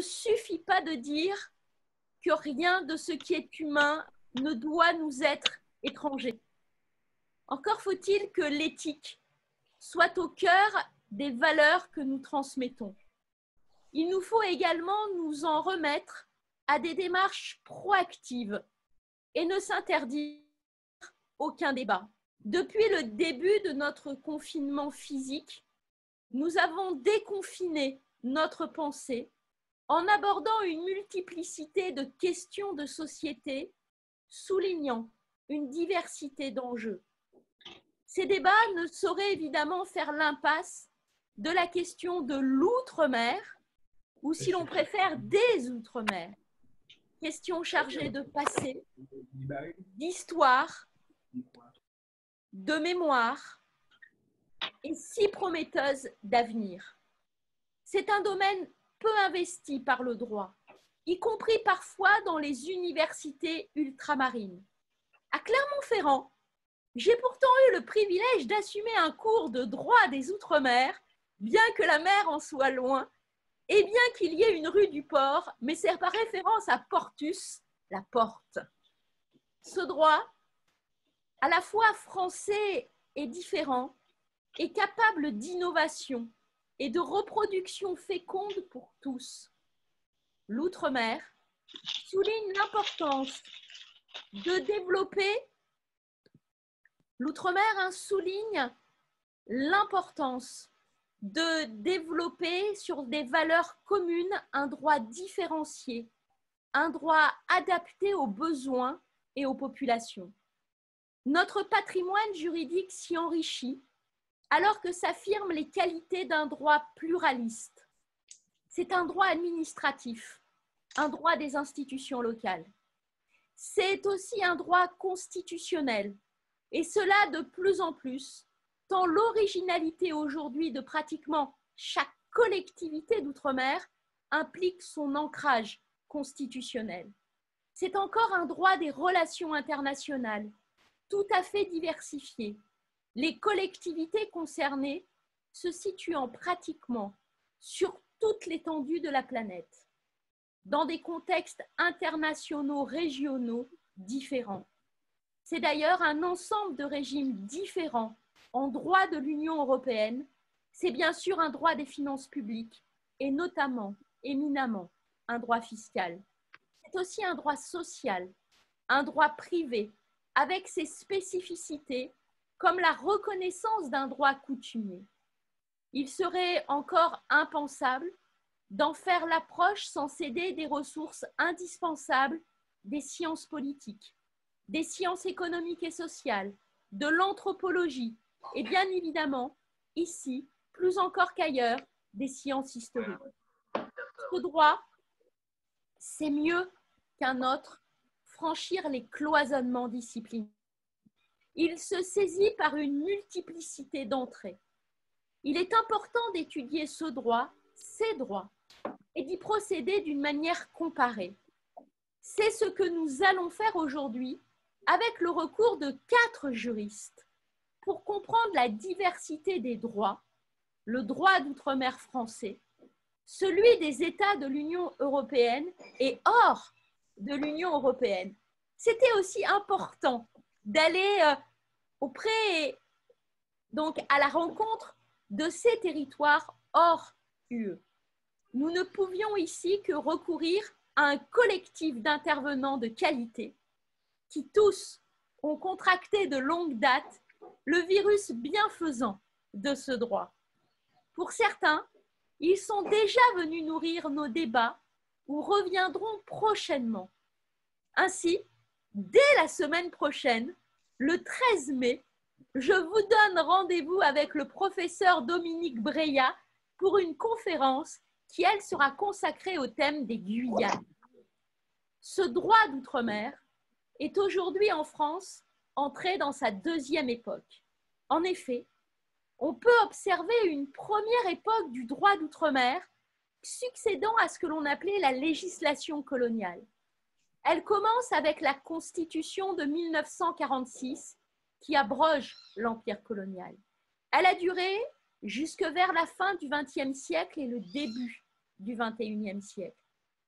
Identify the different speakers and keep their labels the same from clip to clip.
Speaker 1: suffit pas de dire que rien de ce qui est humain ne doit nous être étranger. Encore faut-il que l'éthique soit au cœur des valeurs que nous transmettons. Il nous faut également nous en remettre à des démarches proactives et ne s'interdire aucun débat. Depuis le début de notre confinement physique, nous avons déconfiné notre pensée en abordant une multiplicité de questions de société, soulignant une diversité d'enjeux. Ces débats ne sauraient évidemment faire l'impasse de la question de l'outre-mer, ou si l'on préfère des outre-mer. Question chargée de passé, d'histoire, de mémoire et si prometteuse d'avenir. C'est un domaine peu investi par le droit, y compris parfois dans les universités ultramarines. À Clermont-Ferrand, j'ai pourtant eu le privilège d'assumer un cours de droit des Outre-mer, bien que la mer en soit loin, et bien qu'il y ait une rue du port, mais c'est par référence à Portus, la porte. Ce droit, à la fois français et différent, est capable d'innovation et de reproduction féconde pour tous. L'outre-mer souligne l'importance de développer, l'outre-mer souligne l'importance de développer sur des valeurs communes un droit différencié, un droit adapté aux besoins et aux populations. Notre patrimoine juridique s'y enrichit alors que s'affirment les qualités d'un droit pluraliste. C'est un droit administratif, un droit des institutions locales. C'est aussi un droit constitutionnel, et cela de plus en plus, tant l'originalité aujourd'hui de pratiquement chaque collectivité d'outre-mer implique son ancrage constitutionnel. C'est encore un droit des relations internationales, tout à fait diversifié, les collectivités concernées se situant pratiquement sur toute l'étendue de la planète, dans des contextes internationaux, régionaux différents. C'est d'ailleurs un ensemble de régimes différents en droit de l'Union européenne. C'est bien sûr un droit des finances publiques et notamment, éminemment, un droit fiscal. C'est aussi un droit social, un droit privé, avec ses spécificités, comme la reconnaissance d'un droit coutumier. Il serait encore impensable d'en faire l'approche sans céder des ressources indispensables des sciences politiques, des sciences économiques et sociales, de l'anthropologie et bien évidemment, ici, plus encore qu'ailleurs, des sciences historiques. Ce droit, c'est mieux qu'un autre franchir les cloisonnements disciplinaires. Il se saisit par une multiplicité d'entrées. Il est important d'étudier ce droit, ces droits, et d'y procéder d'une manière comparée. C'est ce que nous allons faire aujourd'hui avec le recours de 4 juristes pour comprendre la diversité des droits, le droit d'outre-mer français, celui des États de l'Union européenne et hors de l'Union européenne. C'était aussi important d'aller donc à la rencontre de ces territoires hors UE. Nous ne pouvions ici que recourir à un collectif d'intervenants de qualité qui tous ont contracté de longue date le virus bienfaisant de ce droit. Pour certains, ils sont déjà venus nourrir nos débats ou reviendront prochainement. Ainsi, dès la semaine prochaine, le 13 mai, je vous donne rendez-vous avec le professeur Dominique Breillat pour une conférence qui, elle, sera consacrée au thème des Guyanes. Ce droit d'outre-mer est aujourd'hui en France entré dans sa 2e époque. En effet, on peut observer une première époque du droit d'outre-mer succédant à ce que l'on appelait la législation coloniale. Elle commence avec la Constitution de 1946 qui abroge l'empire colonial. Elle a duré jusque vers la fin du XXe siècle et le début du XXIe siècle.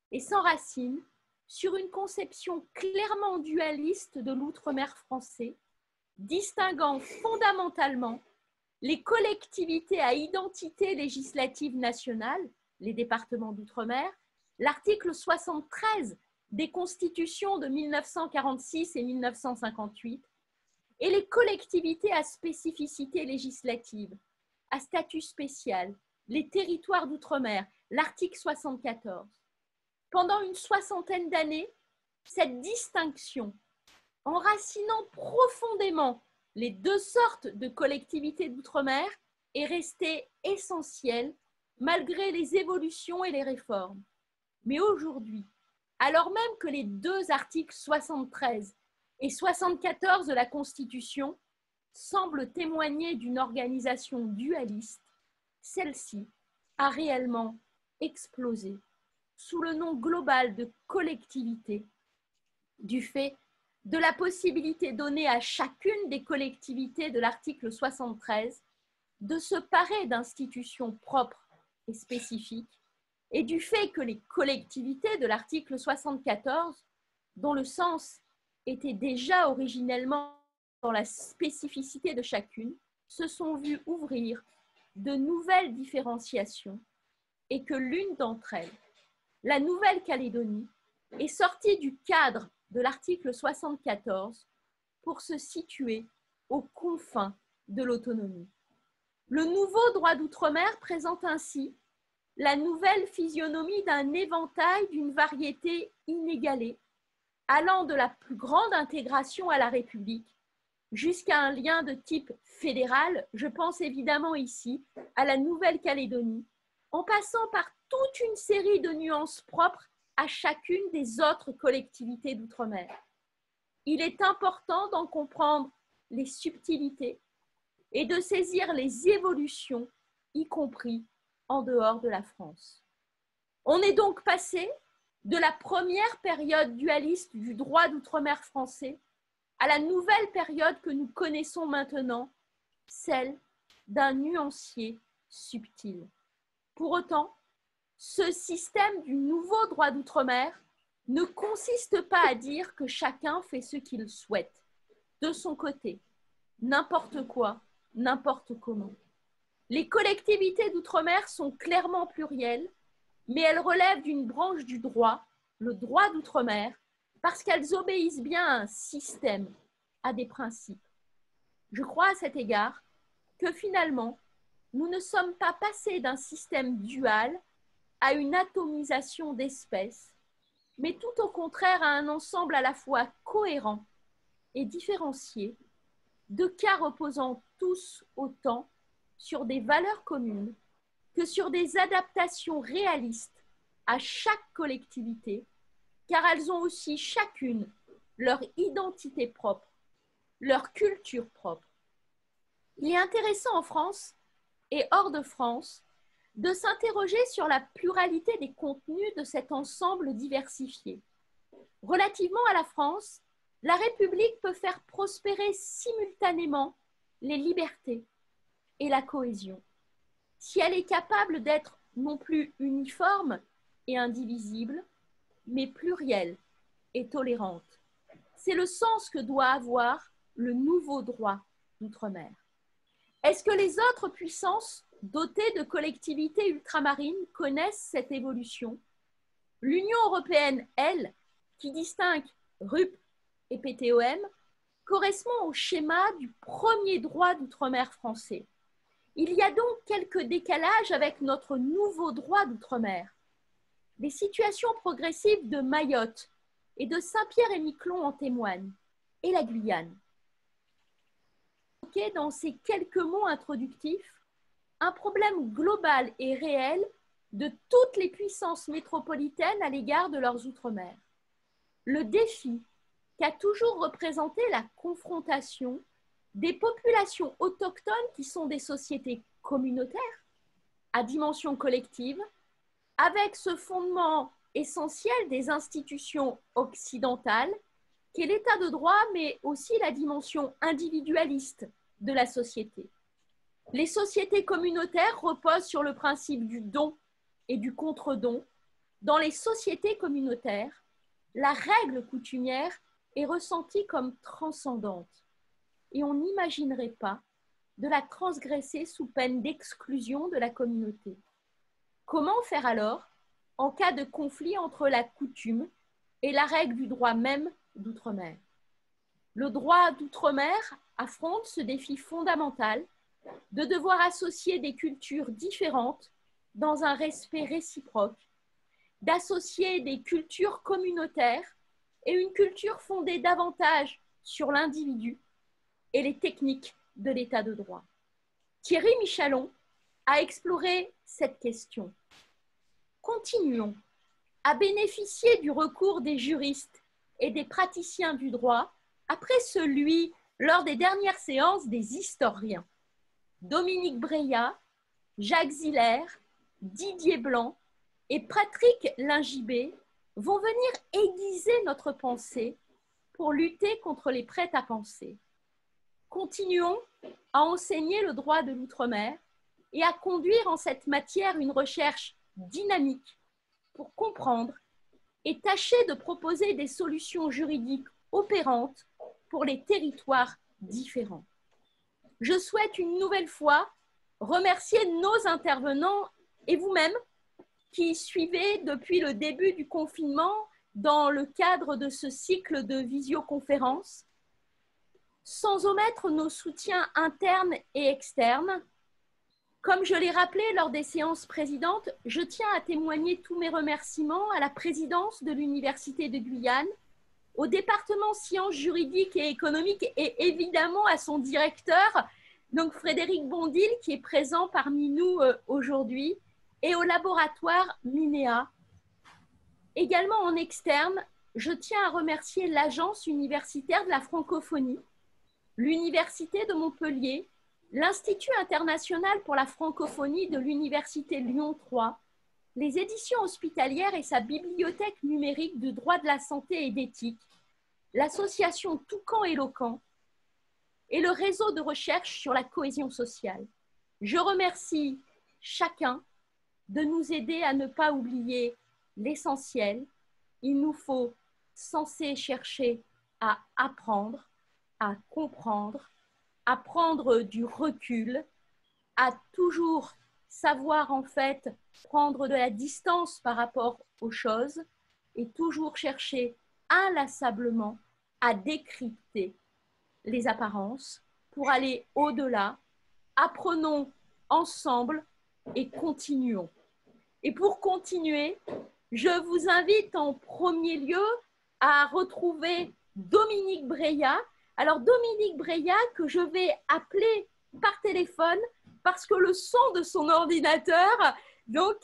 Speaker 1: et s'enracine sur une conception clairement dualiste de l'outre-mer français, distinguant fondamentalement les collectivités à identité législative nationale, les départements d'outre-mer, l'article 73 des constitutions de 1946 et 1958, et les collectivités à spécificité législative, à statut spécial, les territoires d'outre-mer, l'article 74. Pendant une soixantaine d'années, cette distinction, enracinant profondément les deux sortes de collectivités d'outre-mer, est restée essentielle malgré les évolutions et les réformes. Mais aujourd'hui, alors même que les deux articles 73 et 74 de la Constitution semblent témoigner d'une organisation dualiste, celle-ci a réellement explosé sous le nom global de collectivité, du fait de la possibilité donnée à chacune des collectivités de l'article 73 de se parer d'institutions propres et spécifiques, et du fait que les collectivités de l'article 74, dont le sens était déjà originellement dans la spécificité de chacune, se sont vues ouvrir de nouvelles différenciations et que l'une d'entre elles, la Nouvelle-Calédonie, est sortie du cadre de l'article 74 pour se situer aux confins de l'autonomie. Le nouveau droit d'outre-mer présente ainsi la nouvelle physionomie d'un éventail d'une variété inégalée, allant de la plus grande intégration à la République jusqu'à un lien de type fédéral, je pense évidemment ici à la Nouvelle-Calédonie, en passant par toute une série de nuances propres à chacune des autres collectivités d'outre-mer. Il est important d'en comprendre les subtilités et de saisir les évolutions, y compris en dehors de la France. On est donc passé de la première période dualiste du droit d'outre-mer français à la nouvelle période que nous connaissons maintenant, celle d'un nuancier subtil. Pour autant, ce système du nouveau droit d'outre-mer ne consiste pas à dire que chacun fait ce qu'il souhaite, de son côté, n'importe quoi, n'importe comment. Les collectivités d'outre-mer sont clairement plurielles, mais elles relèvent d'une branche du droit, le droit d'outre-mer, parce qu'elles obéissent bien à un système, à des principes. Je crois à cet égard que finalement, nous ne sommes pas passés d'un système dual à une atomisation d'espèces, mais tout au contraire à un ensemble à la fois cohérent et différencié, de cas reposant tous autant sur des valeurs communes que sur des adaptations réalistes à chaque collectivité, car elles ont aussi chacune leur identité propre, leur culture propre. Il est intéressant en France et hors de France de s'interroger sur la pluralité des contenus de cet ensemble diversifié. Relativement à la France, la République peut faire prospérer simultanément les libertés et la cohésion, si elle est capable d'être non plus uniforme et indivisible, mais plurielle et tolérante. C'est le sens que doit avoir le nouveau droit d'outre-mer. Est-ce que les autres puissances dotées de collectivités ultramarines connaissent cette évolution? L'Union européenne, elle, qui distingue RUP et PTOM, correspond au schéma du premier droit d'outre-mer français. Il y a donc quelques décalages avec notre nouveau droit d'outre-mer. Les situations progressives de Mayotte et de Saint-Pierre-et-Miquelon en témoignent, et la Guyane. Dans ces quelques mots introductifs, un problème global et réel de toutes les puissances métropolitaines à l'égard de leurs outre-mer. Le défi qu'a toujours représenté la confrontation des populations autochtones qui sont des sociétés communautaires à dimension collective, avec ce fondement essentiel des institutions occidentales qu'est l'état de droit, mais aussi la dimension individualiste de la société. Les sociétés communautaires reposent sur le principe du don et du contre-don, Dans les sociétés communautaires, la règle coutumière est ressentie comme transcendante et on n'imaginerait pas de la transgresser sous peine d'exclusion de la communauté. Comment faire alors en cas de conflit entre la coutume et la règle du droit même d'outre-mer? Le droit d'outre-mer affronte ce défi fondamental de devoir associer des cultures différentes dans un respect réciproque, d'associer des cultures communautaires et une culture fondée davantage sur l'individu et les techniques de l'état de droit. Thierry Michalon a exploré cette question. Continuons à bénéficier du recours des juristes et des praticiens du droit après celui lors des dernières séances des historiens. Dominique Breillat, Jacques Ziller, Didier Blanc et Patrick Lingibé vont venir aiguiser notre pensée pour lutter contre les prêts-à-penser. Continuons à enseigner le droit de l'outre-mer et à conduire en cette matière une recherche dynamique pour comprendre et tâcher de proposer des solutions juridiques opérantes pour les territoires différents. Je souhaite une nouvelle fois remercier nos intervenants et vous-même qui suivez depuis le début du confinement dans le cadre de ce cycle de visioconférences, sans omettre nos soutiens internes et externes. Comme je l'ai rappelé lors des séances précédentes, je tiens à témoigner tous mes remerciements à la présidence de l'Université de Guyane, au département sciences juridiques et économiques et évidemment à son directeur, donc Frédéric Bondil, qui est présent parmi nous aujourd'hui, et au laboratoire MINEA. Également en externe, je tiens à remercier l'Agence universitaire de la francophonie, l'Université de Montpellier, l'Institut international pour la francophonie de l'Université Lyon 3, les éditions hospitalières et sa bibliothèque numérique de droit de la santé et d'éthique, l'association Toucan Éloquent et le réseau de recherche sur la cohésion sociale. Je remercie chacun de nous aider à ne pas oublier l'essentiel. Il nous faut sans cesse chercher à apprendre, à comprendre, à prendre du recul, à toujours savoir en fait prendre de la distance par rapport aux choses et toujours chercher inlassablement à décrypter les apparences pour aller au-delà. Apprenons ensemble et continuons. Et pour continuer, je vous invite en premier lieu à retrouver Dominique Breillat. Alors Dominique Breillat que je vais appeler par téléphone parce que le son de son ordinateur donc,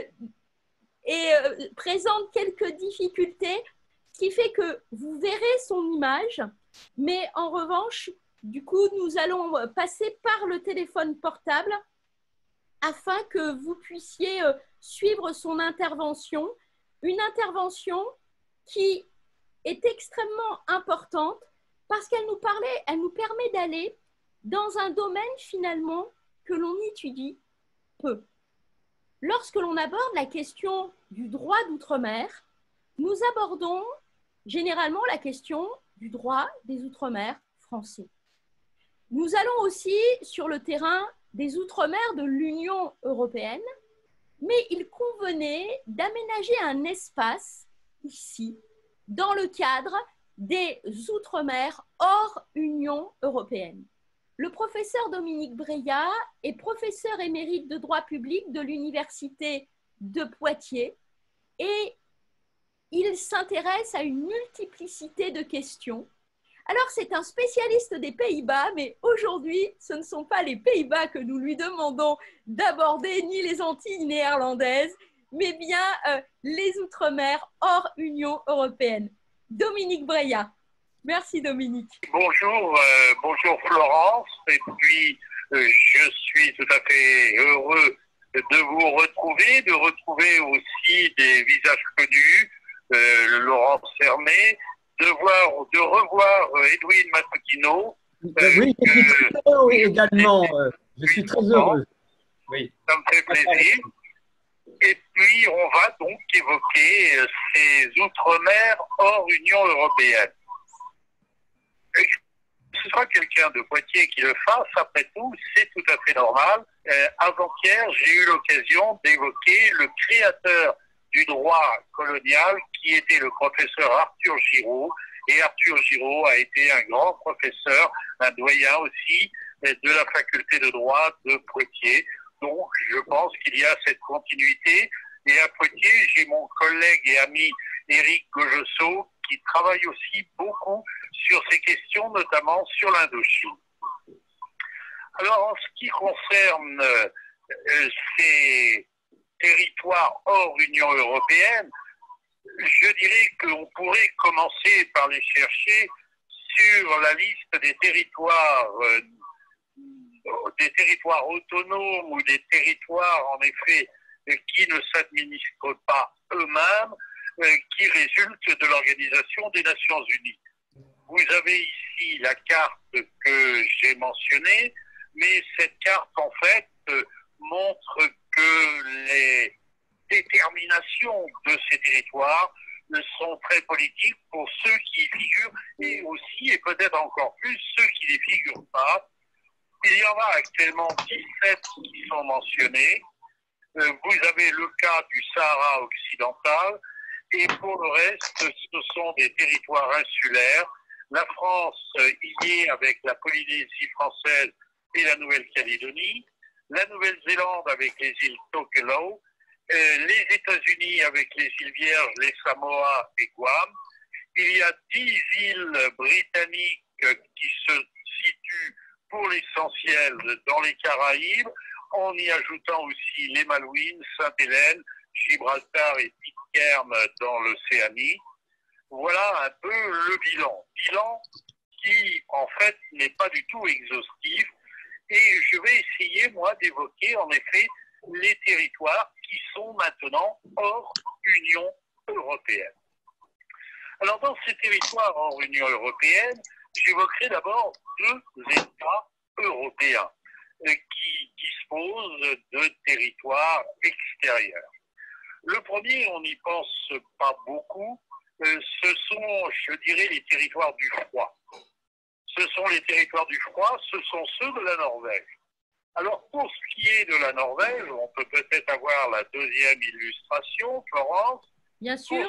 Speaker 1: présente quelques difficultés, ce qui fait que vous verrez son image, mais en revanche, du coup, nous allons passer par le téléphone portable afin que vous puissiez suivre son intervention, une intervention qui est extrêmement importante parce qu'elle nous permet d'aller dans un domaine finalement que l'on étudie peu. Lorsque l'on aborde la question du droit d'outre-mer, nous abordons généralement la question du droit des outre-mer français. Nous allons aussi sur le terrain des outre-mer de l'Union européenne, mais il convenait d'aménager un espace ici, dans le cadre des outre-mer hors Union européenne. Le professeur Dominique Breillat est professeur émérite de droit public de l'Université de Poitiers et il s'intéresse à une multiplicité de questions. Alors, c'est un spécialiste des Pays-Bas, mais aujourd'hui, ce ne sont pas les Pays-Bas que nous lui demandons d'aborder, ni les Antilles néerlandaises, mais bien les Outre-mer hors Union européenne. Dominique Breillat. Merci Dominique.
Speaker 2: Bonjour, bonjour Florence, et puis je suis tout à fait heureux de vous retrouver, de retrouver aussi des visages connus, Laurence Fermé, de revoir Edwin Matutino.
Speaker 3: Oui, je suis très heureux également. Je suis très heureux. Oui.
Speaker 2: Ça me fait plaisir. Et puis, on va donc évoquer ces outre-mer hors Union européenne. Et ce sera quelqu'un de Poitiers qui le fasse, après tout, c'est tout à fait normal. Avant-hier, j'ai eu l'occasion d'évoquer le créateur du droit colonial, qui était le professeur Arthur Giraud. Et Arthur Giraud a été un grand professeur, un doyen aussi, de la faculté de droit de Poitiers. Donc, je pense qu'il y a cette continuité. Et à Poitiers, j'ai mon collègue et ami Éric Gojosso, qui travaille aussi beaucoup sur ces questions, notamment sur l'Indochine. Alors, en ce qui concerne ces territoires hors Union européenne, je dirais qu'on pourrait commencer par les chercher sur la liste des territoires autonomes ou des territoires, en effet, qui ne s'administrent pas eux-mêmes, qui résultent de l'Organisation des Nations Unies. Vous avez ici la carte que j'ai mentionnée, mais cette carte, en fait, montre que les déterminations de ces territoires sont très politiques pour ceux qui y figurent, et aussi, et peut-être encore plus, ceux qui n'y figurent pas. Il y en a actuellement 17 qui sont mentionnés. Vous avez le cas du Sahara occidental, et pour le reste, ce sont des territoires insulaires. La France y est avec la Polynésie française et la Nouvelle-Calédonie, la Nouvelle-Zélande avec les îles Tokelau, les États-Unis avec les îles Vierges, les Samoa et Guam. Il y a 10 îles britanniques qui se situent pour l'essentiel dans les Caraïbes, en y ajoutant aussi les Malouines, Sainte-Hélène, Gibraltar et Pitcairn dans l'Océanie. Voilà un peu le bilan. Bilan qui, en fait, n'est pas du tout exhaustif. Et je vais essayer, moi, d'évoquer, en effet, les territoires qui sont maintenant hors Union européenne. Alors, dans ces territoires hors Union européenne, j'évoquerai d'abord 2 États européens qui disposent de territoires extérieurs. Le premier, on n'y pense pas beaucoup, ce sont, je dirais, les territoires du froid. Ce sont les territoires du froid, ce sont ceux de la Norvège. Alors, pour ce qui est de la Norvège, on peut peut-être avoir la deuxième illustration, Florence.
Speaker 1: Bien sûr.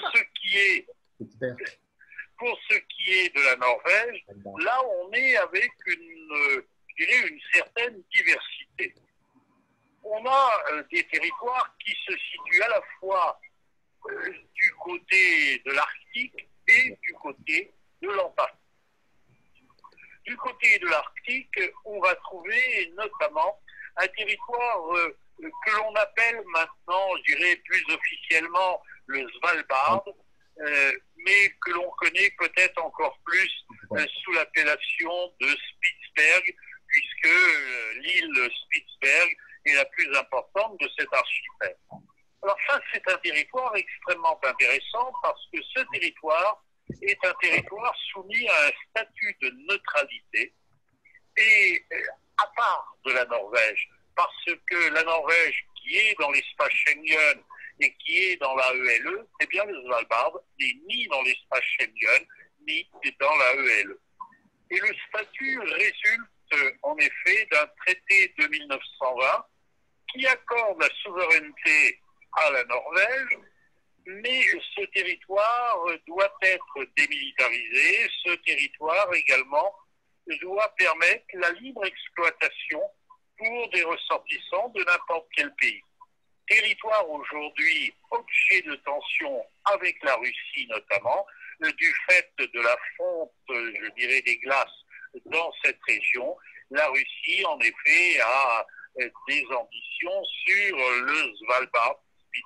Speaker 2: Pour ce qui est de la Norvège, là, on est avec je dirais, une certaine diversité. On a des territoires qui se situent à la fois du côté de l'Arctique et du côté de l'Antarctique. Du côté de l'Arctique, on va trouver notamment un territoire que l'on appelle maintenant, je dirais plus officiellement, le Svalbard, mais que l'on connaît peut-être encore plus sous l'appellation de Spitsberg, puisque l'île Spitsberg est la plus importante de cet archipel. Alors ça, c'est un territoire extrêmement intéressant parce que ce territoire est un territoire soumis à un statut de neutralité et à part de la Norvège, parce que la Norvège, qui est dans l'espace Schengen et qui est dans la ELE, eh bien le Svalbard n'est ni dans l'espace Schengen ni dans la ELE. Et le statut résulte en effet d'un traité de 1920 qui accorde la souveraineté à la Norvège, mais ce territoire doit être démilitarisé. Ce territoire également doit permettre la libre exploitation pour des ressortissants de n'importe quel pays. Territoire aujourd'hui objet de tension avec la Russie notamment, du fait de la fonte, je dirais, des glaces dans cette région. La Russie, en effet, a des ambitions sur le Svalbard.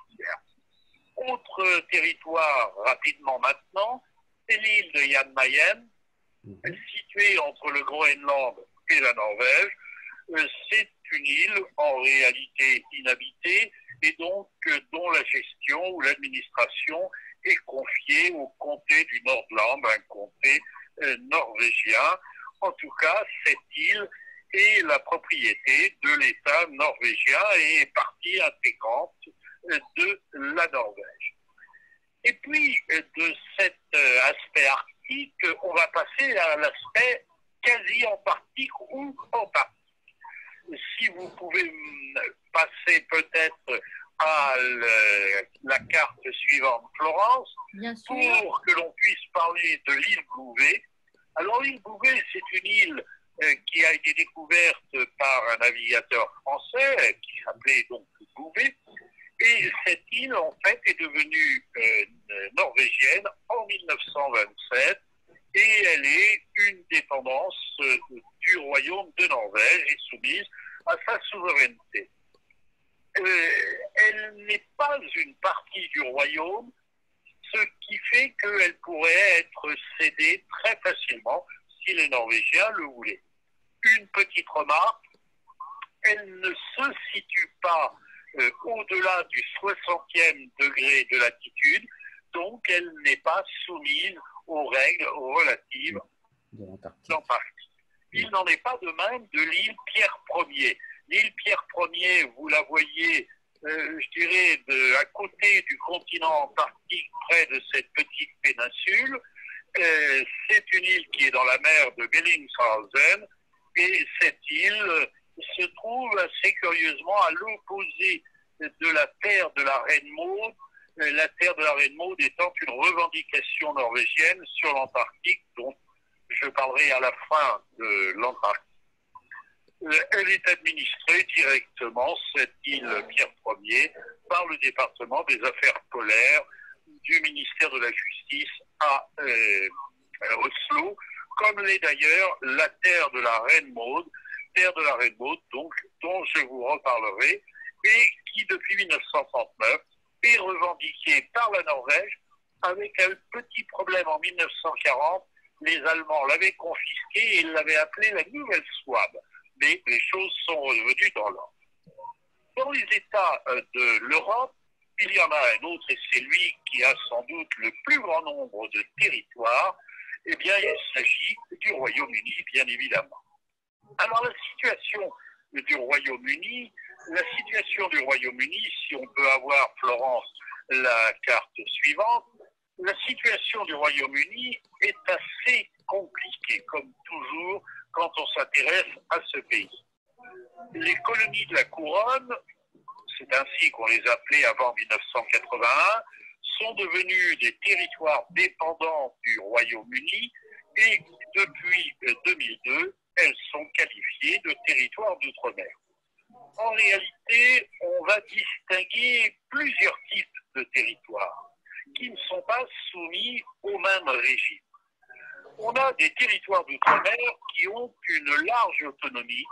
Speaker 2: Autre territoire, rapidement maintenant, c'est l'île de Jan Mayen, située entre le Groenland et la Norvège. C'est une île en réalité inhabitée et donc dont la gestion ou l'administration est confiée au comté du Nordland, un comté norvégien. En tout cas, cette île est la propriété de l'État norvégien et est partie intégrante de la Norvège. Et puis, de cet aspect arctique, on va passer à l'aspect quasi antarctique ou antarctique. Si vous pouvez passer peut-être à la carte suivante, Florence, pour que l'on puisse parler de l'île Bouvet. Alors l'île Bouvet, c'est une île qui a été découverte par un navigateur français qui s'appelait donc Bouvet. Et cette île, en fait, est devenue norvégienne en 1927 et elle est une dépendance du royaume de Norvège et soumise à sa souveraineté. Elle n'est pas une partie du royaume, ce qui fait qu'elle pourrait être cédée très facilement si les Norvégiens le voulaient. Une petite remarque, elle ne se situe pas au-delà du 60e degré de latitude, donc elle n'est pas soumise aux règles relatives de l'Antarctique. Il n'en est pas de même de l'île Pierre Ier. L'île Pierre Ier, vous la voyez, je dirais, à côté du continent antarctique, près de cette petite péninsule. C'est une île qui est dans la mer de Bellingshausen, et cette île se trouve assez curieusement à l'opposé de la terre de la Reine Maud, la terre de la Reine Maud étant une revendication norvégienne sur l'Antarctique, dont je parlerai à la fin de l'Antarctique. Elle est administrée directement, cette île Pierre Ier, par le département des affaires polaires du ministère de la Justice à Oslo, comme l'est d'ailleurs la terre de la Reine Maud, donc, dont je vous reparlerai, et qui depuis 1939 est revendiquée par la Norvège, avec un petit problème en 1940. Les Allemands l'avaient confisquée et l'avaient appelée la Nouvelle Souabe. Mais les choses sont revenues dans l'ordre. Dans les États de l'Europe, il y en a un autre, et c'est lui qui a sans doute le plus grand nombre de territoires. Eh bien, il s'agit du Royaume-Uni, bien évidemment. Alors, la situation du Royaume-Uni, si on peut avoir, Florence, la carte suivante, la situation du Royaume-Uni est assez compliquée, comme toujours, quand on s'intéresse à ce pays. Les colonies de la couronne, c'est ainsi qu'on les appelait avant 1981, sont devenues des territoires dépendants du Royaume-Uni et depuis 2002, elles sont qualifiées de territoires d'outre-mer. En réalité, on va distinguer plusieurs types de territoires qui ne sont pas soumis au même régime. On a des territoires d'outre-mer qui ont une large autonomie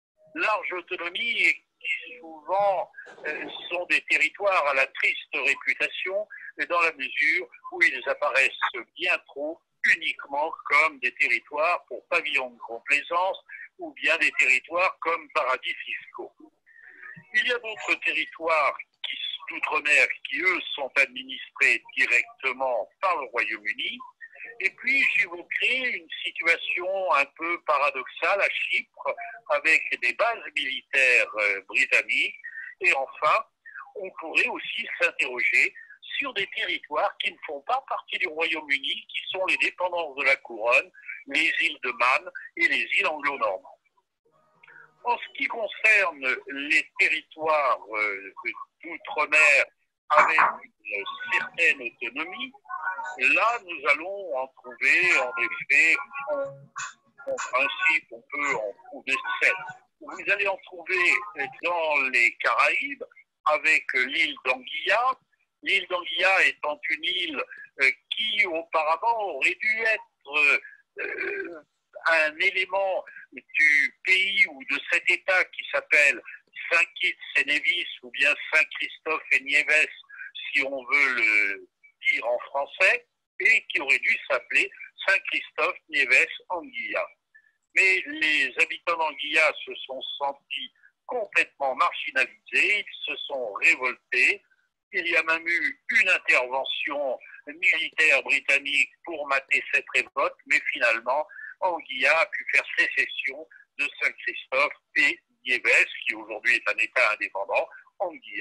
Speaker 2: et qui souvent sont des territoires à la triste réputation, dans la mesure où ils apparaissent bien trop uniquement comme des territoires pour pavillons de complaisance ou bien des territoires comme paradis fiscaux. Il y a d'autres territoires d'outre-mer qui, eux, sont administrés directement par le Royaume-Uni. Et puis, j'évoquerai une situation un peu paradoxale à Chypre, avec des bases militaires britanniques. Et enfin, on pourrait aussi s'interroger sur des territoires qui ne font pas partie du Royaume-Uni, qui sont les dépendances de la couronne, les îles de Man et les îles anglo-normandes. En ce qui concerne les territoires d'outre-mer avec une certaine autonomie, là, nous allons en trouver, en effet, en principe, on peut en trouver 7. Vous allez en trouver dans les Caraïbes, avec l'île d'Anguilla. L'île d'Anguilla étant une île qui, auparavant, aurait dû être un élément du pays ou de cet État qui s'appelle Saint-Kitts et Nevis ou bien Saint-Christophe et Niévès, si on veut le dire en français, et qui aurait dû s'appeler Saint-Christophe, Niévès, Anguilla. Mais les habitants d'Anguilla se sont sentis complètement marginalisés, ils se sont révoltés. Il y a même eu une intervention militaire britannique pour mater cette révolte, mais finalement, Anguilla a pu faire sécession de Saint-Christophe et Niévès, qui aujourd'hui est un État indépendant. Anguilla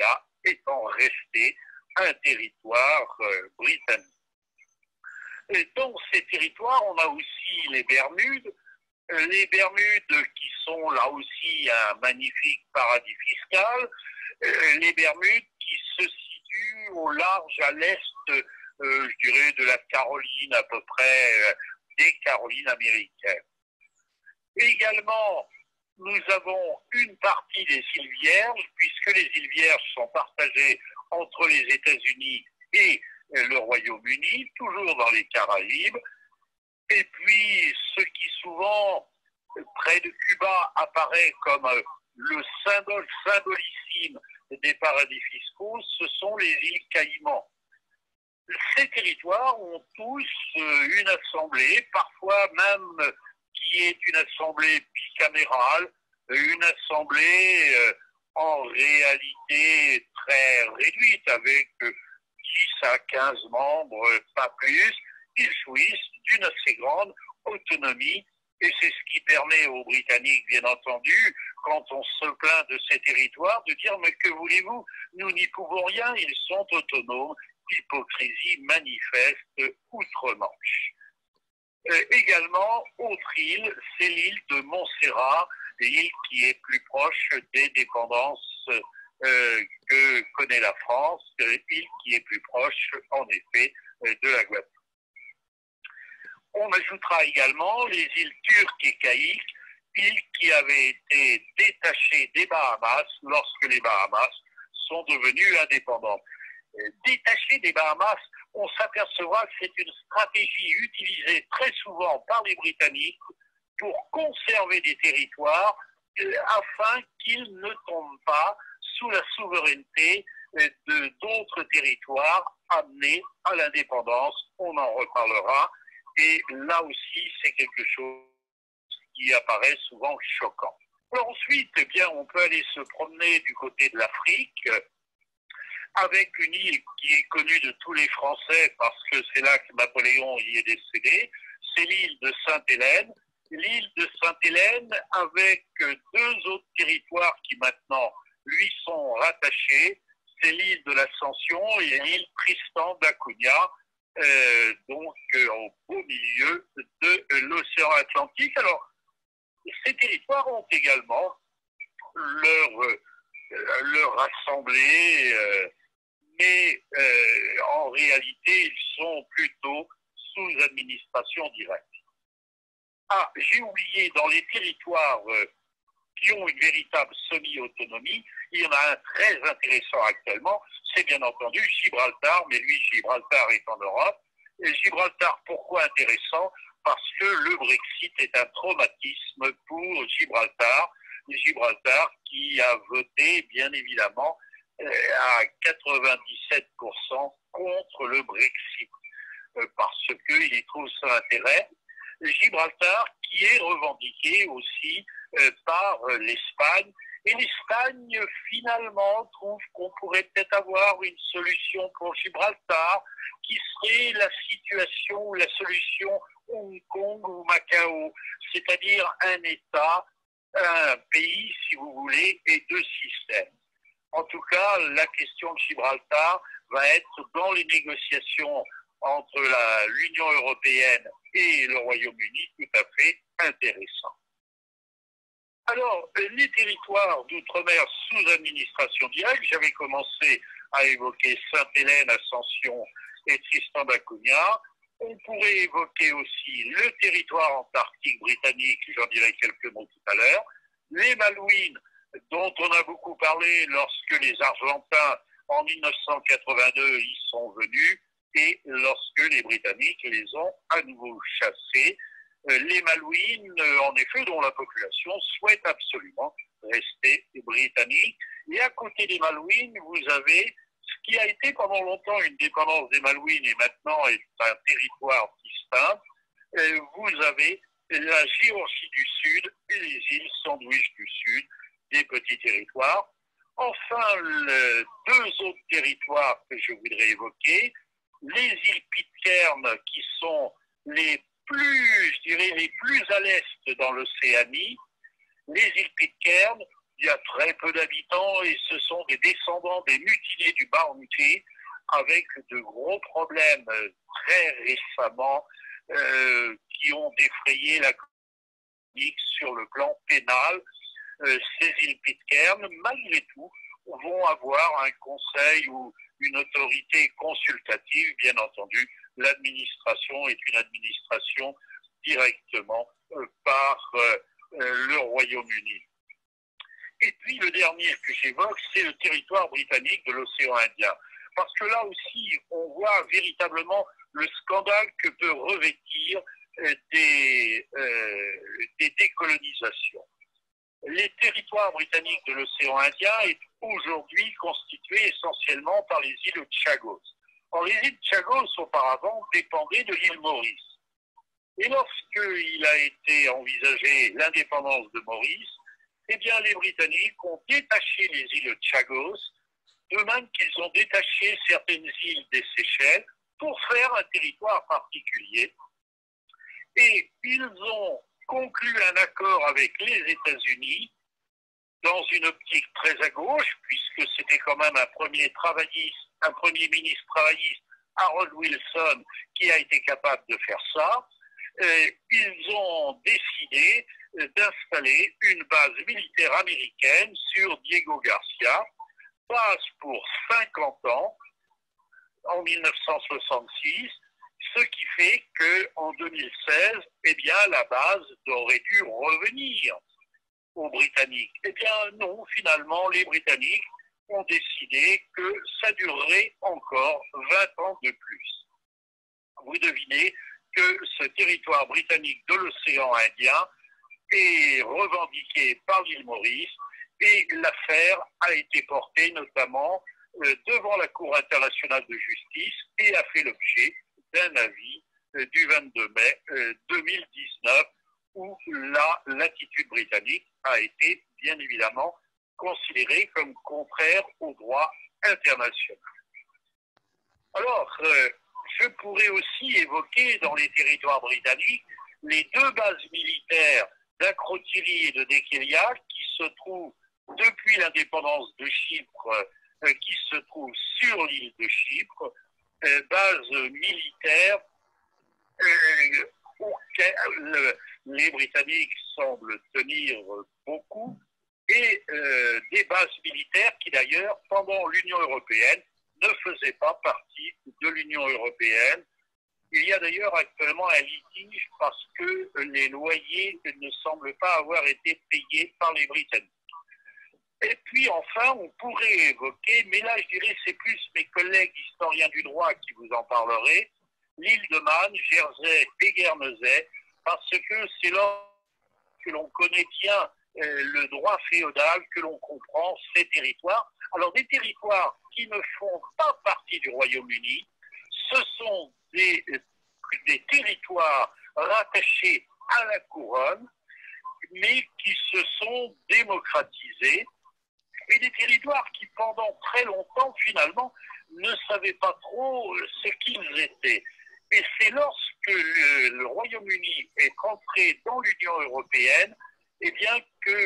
Speaker 2: étant resté un territoire britannique. Et dans ces territoires, on a aussi les Bermudes. Les Bermudes qui sont là aussi un magnifique paradis fiscal. Les Bermudes qui se situent au large à l'est, je dirais, de la Caroline, à peu près des Carolines américaines. Également, nous avons une partie des îles Vierges, puisque les îles Vierges sont partagées entre les États-Unis et le Royaume-Uni, toujours dans les Caraïbes. Et puis, ce qui souvent, près de Cuba, apparaît comme le symbole symbolissime des paradis fiscaux, ce sont les îles Caïmans. Ces territoires ont tous une assemblée, parfois même qui est une assemblée bicamérale, une assemblée en réalité très réduite, avec 10 à 15 membres, pas plus. Ils jouissent d'une assez grande autonomie et c'est ce qui permet aux Britanniques, bien entendu, quand on se plaint de ces territoires, de dire « mais que voulez-vous, nous n'y pouvons rien, ils sont autonomes ». Hypocrisie manifeste outre-Manche. Également, autre île, c'est l'île de Montserrat, l'île qui est plus proche des dépendances que connaît la France, île qui est plus proche, en effet, de la Guadeloupe. On ajoutera également les îles turques et caïques, îles qui avaient été détachées des Bahamas lorsque les Bahamas sont devenues indépendantes. Détachées des Bahamas, on s'apercevra que c'est une stratégie utilisée très souvent par les Britanniques pour conserver des territoires afin qu'ils ne tombent pas sous la souveraineté d'autres territoires amenés à l'indépendance. On en reparlera. Et là aussi, c'est quelque chose qui apparaît souvent choquant. Alors ensuite, eh bien, on peut aller se promener du côté de l'Afrique avec une île qui est connue de tous les Français parce que c'est là que Napoléon y est décédé, c'est l'île de Sainte-Hélène. L'île de Sainte-Hélène avec deux autres territoires qui maintenant lui sont rattachés, c'est l'île de l'Ascension et l'île Tristan d'Acunha, donc au beau milieu de l'océan Atlantique. Alors, ces territoires ont également leur assemblée, mais en réalité, ils sont plutôt sous administration directe. Ah, j'ai oublié, dans les territoires qui ont une véritable semi-autonomie, il y en a un très intéressant actuellement, c'est bien entendu Gibraltar, mais lui, Gibraltar est en Europe. Et Gibraltar, pourquoi intéressant? Parce que le Brexit est un traumatisme pour Gibraltar. Gibraltar qui a voté, bien évidemment, à 97% contre le Brexit, parce qu'il y trouve son intérêt. Gibraltar qui est revendiqué aussi par l'Espagne. Et l'Espagne, finalement, trouve qu'on pourrait peut-être avoir une solution pour Gibraltar qui serait la situation, la solution Hong Kong ou Macao, c'est-à-dire un État, un pays, si vous voulez, et deux systèmes. En tout cas, la question de Gibraltar va être dans les négociations entre l'Union européenne et le Royaume-Uni tout à fait intéressant. Alors, les territoires d'outre-mer sous administration directe, j'avais commencé à évoquer Sainte-Hélène, Ascension et Tristan d'Acunha. On pourrait évoquer aussi le territoire antarctique britannique, j'en dirai quelques mots tout à l'heure, les Malouines, dont on a beaucoup parlé lorsque les Argentins, en 1982, y sont venus, et lorsque les Britanniques les ont à nouveau chassés. Les Malouines, en effet, dont la population souhaite absolument rester britannique. Et à côté des Malouines, vous avez ce qui a été pendant longtemps une dépendance des Malouines et maintenant est un territoire distinct. Vous avez la Géorgie du Sud et les îles Sandwich du Sud, des petits territoires. Enfin, deux autres territoires que je voudrais évoquer, les îles Pitcairn qui sont les plus, je dirais, les plus à l'est dans l'Océanie, les îles Pitcairn, il y a très peu d'habitants et ce sont des descendants des mutilés du Bounty avec de gros problèmes très récemment qui ont défrayé la chronique sur le plan pénal. Ces îles Pitcairn, malgré tout, vont avoir un conseil ou une autorité consultative, bien entendu. L'administration est une administration directement par le Royaume-Uni. Et puis le dernier que j'évoque, c'est le territoire britannique de l'océan Indien. Parce que là aussi, on voit véritablement le scandale que peut revêtir des décolonisations. Les territoires britanniques de l'océan Indien est aujourd'hui constitués essentiellement par les îles Chagos. Or, les îles Chagos, auparavant, dépendaient de l'île Maurice. Et lorsqu'il a été envisagé l'indépendance de Maurice, eh bien, les Britanniques ont détaché les îles Chagos, de même qu'ils ont détaché certaines îles des Seychelles pour faire un territoire particulier. Et ils ont conclu un accord avec les États-Unis dans une optique très à gauche, puisque c'était quand même un premier ministre travailliste, Harold Wilson, qui a été capable de faire ça. Ils ont décidé d'installer une base militaire américaine sur Diego Garcia, base pour 50 ans, en 1966, ce qui fait qu'en 2016, eh bien, la base aurait dû revenir aux Britanniques. Eh bien non, finalement, les Britanniques ont décidé que ça durerait encore 20 ans de plus. Vous devinez que ce territoire britannique de l'océan Indien est revendiqué par l'île Maurice et l'affaire a été portée notamment devant la Cour internationale de justice et a fait l'objet d'un avis du 22 mai 2019 où l'attitude britannique a été bien évidemment considérée comme contraire au droit international. Alors, je pourrais aussi évoquer dans les territoires britanniques les deux bases militaires d'Akrotiri et de Dekelia qui se trouvent depuis l'indépendance de Chypre, qui se trouvent sur l'île de Chypre, bases militaires auxquelles les Britanniques semblent tenir beaucoup, et des bases militaires qui d'ailleurs, pendant l'Union européenne, ne faisaient pas partie de l'Union européenne. Il y a d'ailleurs actuellement un litige parce que les loyers ne semblent pas avoir été payés par les Britanniques. Et puis enfin, on pourrait évoquer, mais là je dirais c'est plus mes collègues historiens du droit qui vous en parleraient, l'île de Man, Jersey et Guernesey, parce que c'est là que l'on connaît bien le droit féodal, que l'on comprend ces territoires. Alors des territoires qui ne font pas partie du Royaume-Uni, ce sont des territoires rattachés à la couronne, mais qui se sont démocratisés, et des territoires qui pendant très longtemps finalement ne savaient pas trop ce qu'ils étaient. Et c'est lorsque le Royaume-Uni est entré dans l'Union européenne, eh bien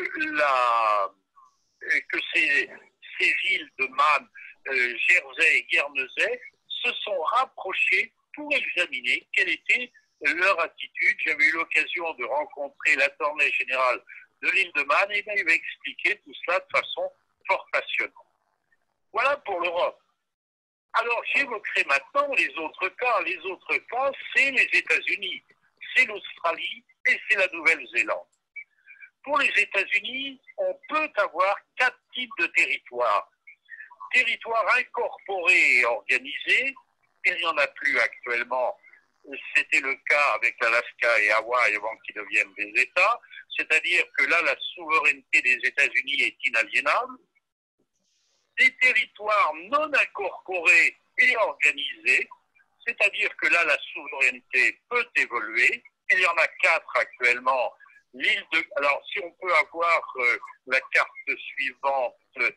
Speaker 2: que ces îles de Man, Jersey et Guernesey se sont rapprochées pour examiner quelle était leur attitude. J'avais eu l'occasion de rencontrer l'attorney général de l'île de Man et il m'a expliqué tout cela de façon fort passionnante. Voilà pour l'Europe. Alors j'évoquerai maintenant les autres cas. Les autres cas, c'est les États-Unis, c'est l'Australie et c'est la Nouvelle-Zélande. Pour les États-Unis, on peut avoir 4 types de territoires. Territoires incorporés et organisés, il n'y en a plus actuellement. C'était le cas avec l'Alaska et Hawaï avant qu'ils deviennent des États, c'est-à-dire que là, la souveraineté des États-Unis est inaliénable. Des territoires non incorporés et organisés, c'est-à-dire que là, la souveraineté peut évoluer. Il y en a 4 actuellement. Alors, si on peut avoir la carte suivante,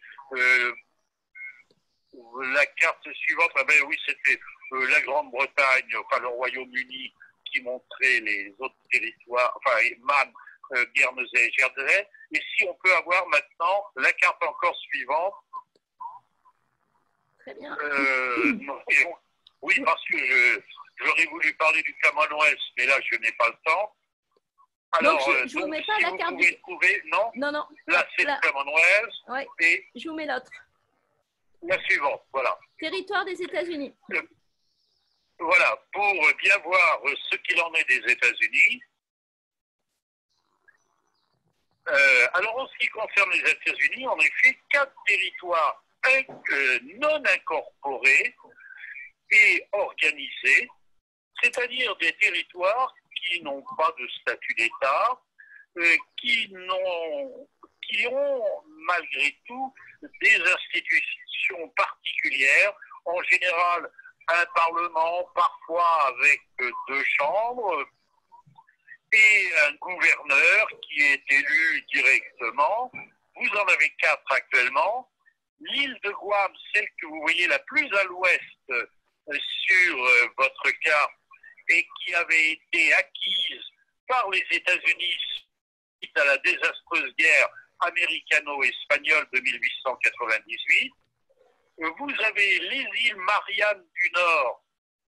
Speaker 2: ah ben oui, c'était la Grande-Bretagne, enfin le Royaume-Uni qui montrait les autres territoires, enfin Man Guernesey, Jersey. Et si on peut avoir maintenant la carte encore suivante.
Speaker 1: Très bien.
Speaker 2: Oui, parce que j'aurais voulu parler du Commonwealth, mais là, je n'ai pas le temps. Alors,
Speaker 1: donc, je ne vous mets pas
Speaker 2: si
Speaker 1: la
Speaker 2: vous
Speaker 1: carte
Speaker 2: pouvez trouver, non,
Speaker 1: non.
Speaker 2: là, c'est le Commonwealth.
Speaker 1: Ouais.
Speaker 2: Et
Speaker 1: je vous mets l'autre.
Speaker 2: La suivante, voilà.
Speaker 1: Territoire des États-Unis.
Speaker 2: Voilà, pour bien voir ce qu'il en est des États-Unis. Alors, en ce qui concerne les États-Unis, en effet, 4 territoires non incorporés et organisés, c'est-à-dire des territoires qui n'ont pas de statut d'État, qui ont malgré tout des institutions particulières, en général un parlement, parfois avec 2 chambres, et un gouverneur qui est élu directement. Vous en avez 4 actuellement. L'île de Guam, celle que vous voyez la plus à l'ouest sur votre carte, et qui avait été acquise par les États-Unis suite à la désastreuse guerre américano-espagnole de 1898. Vous avez les îles Mariannes du Nord,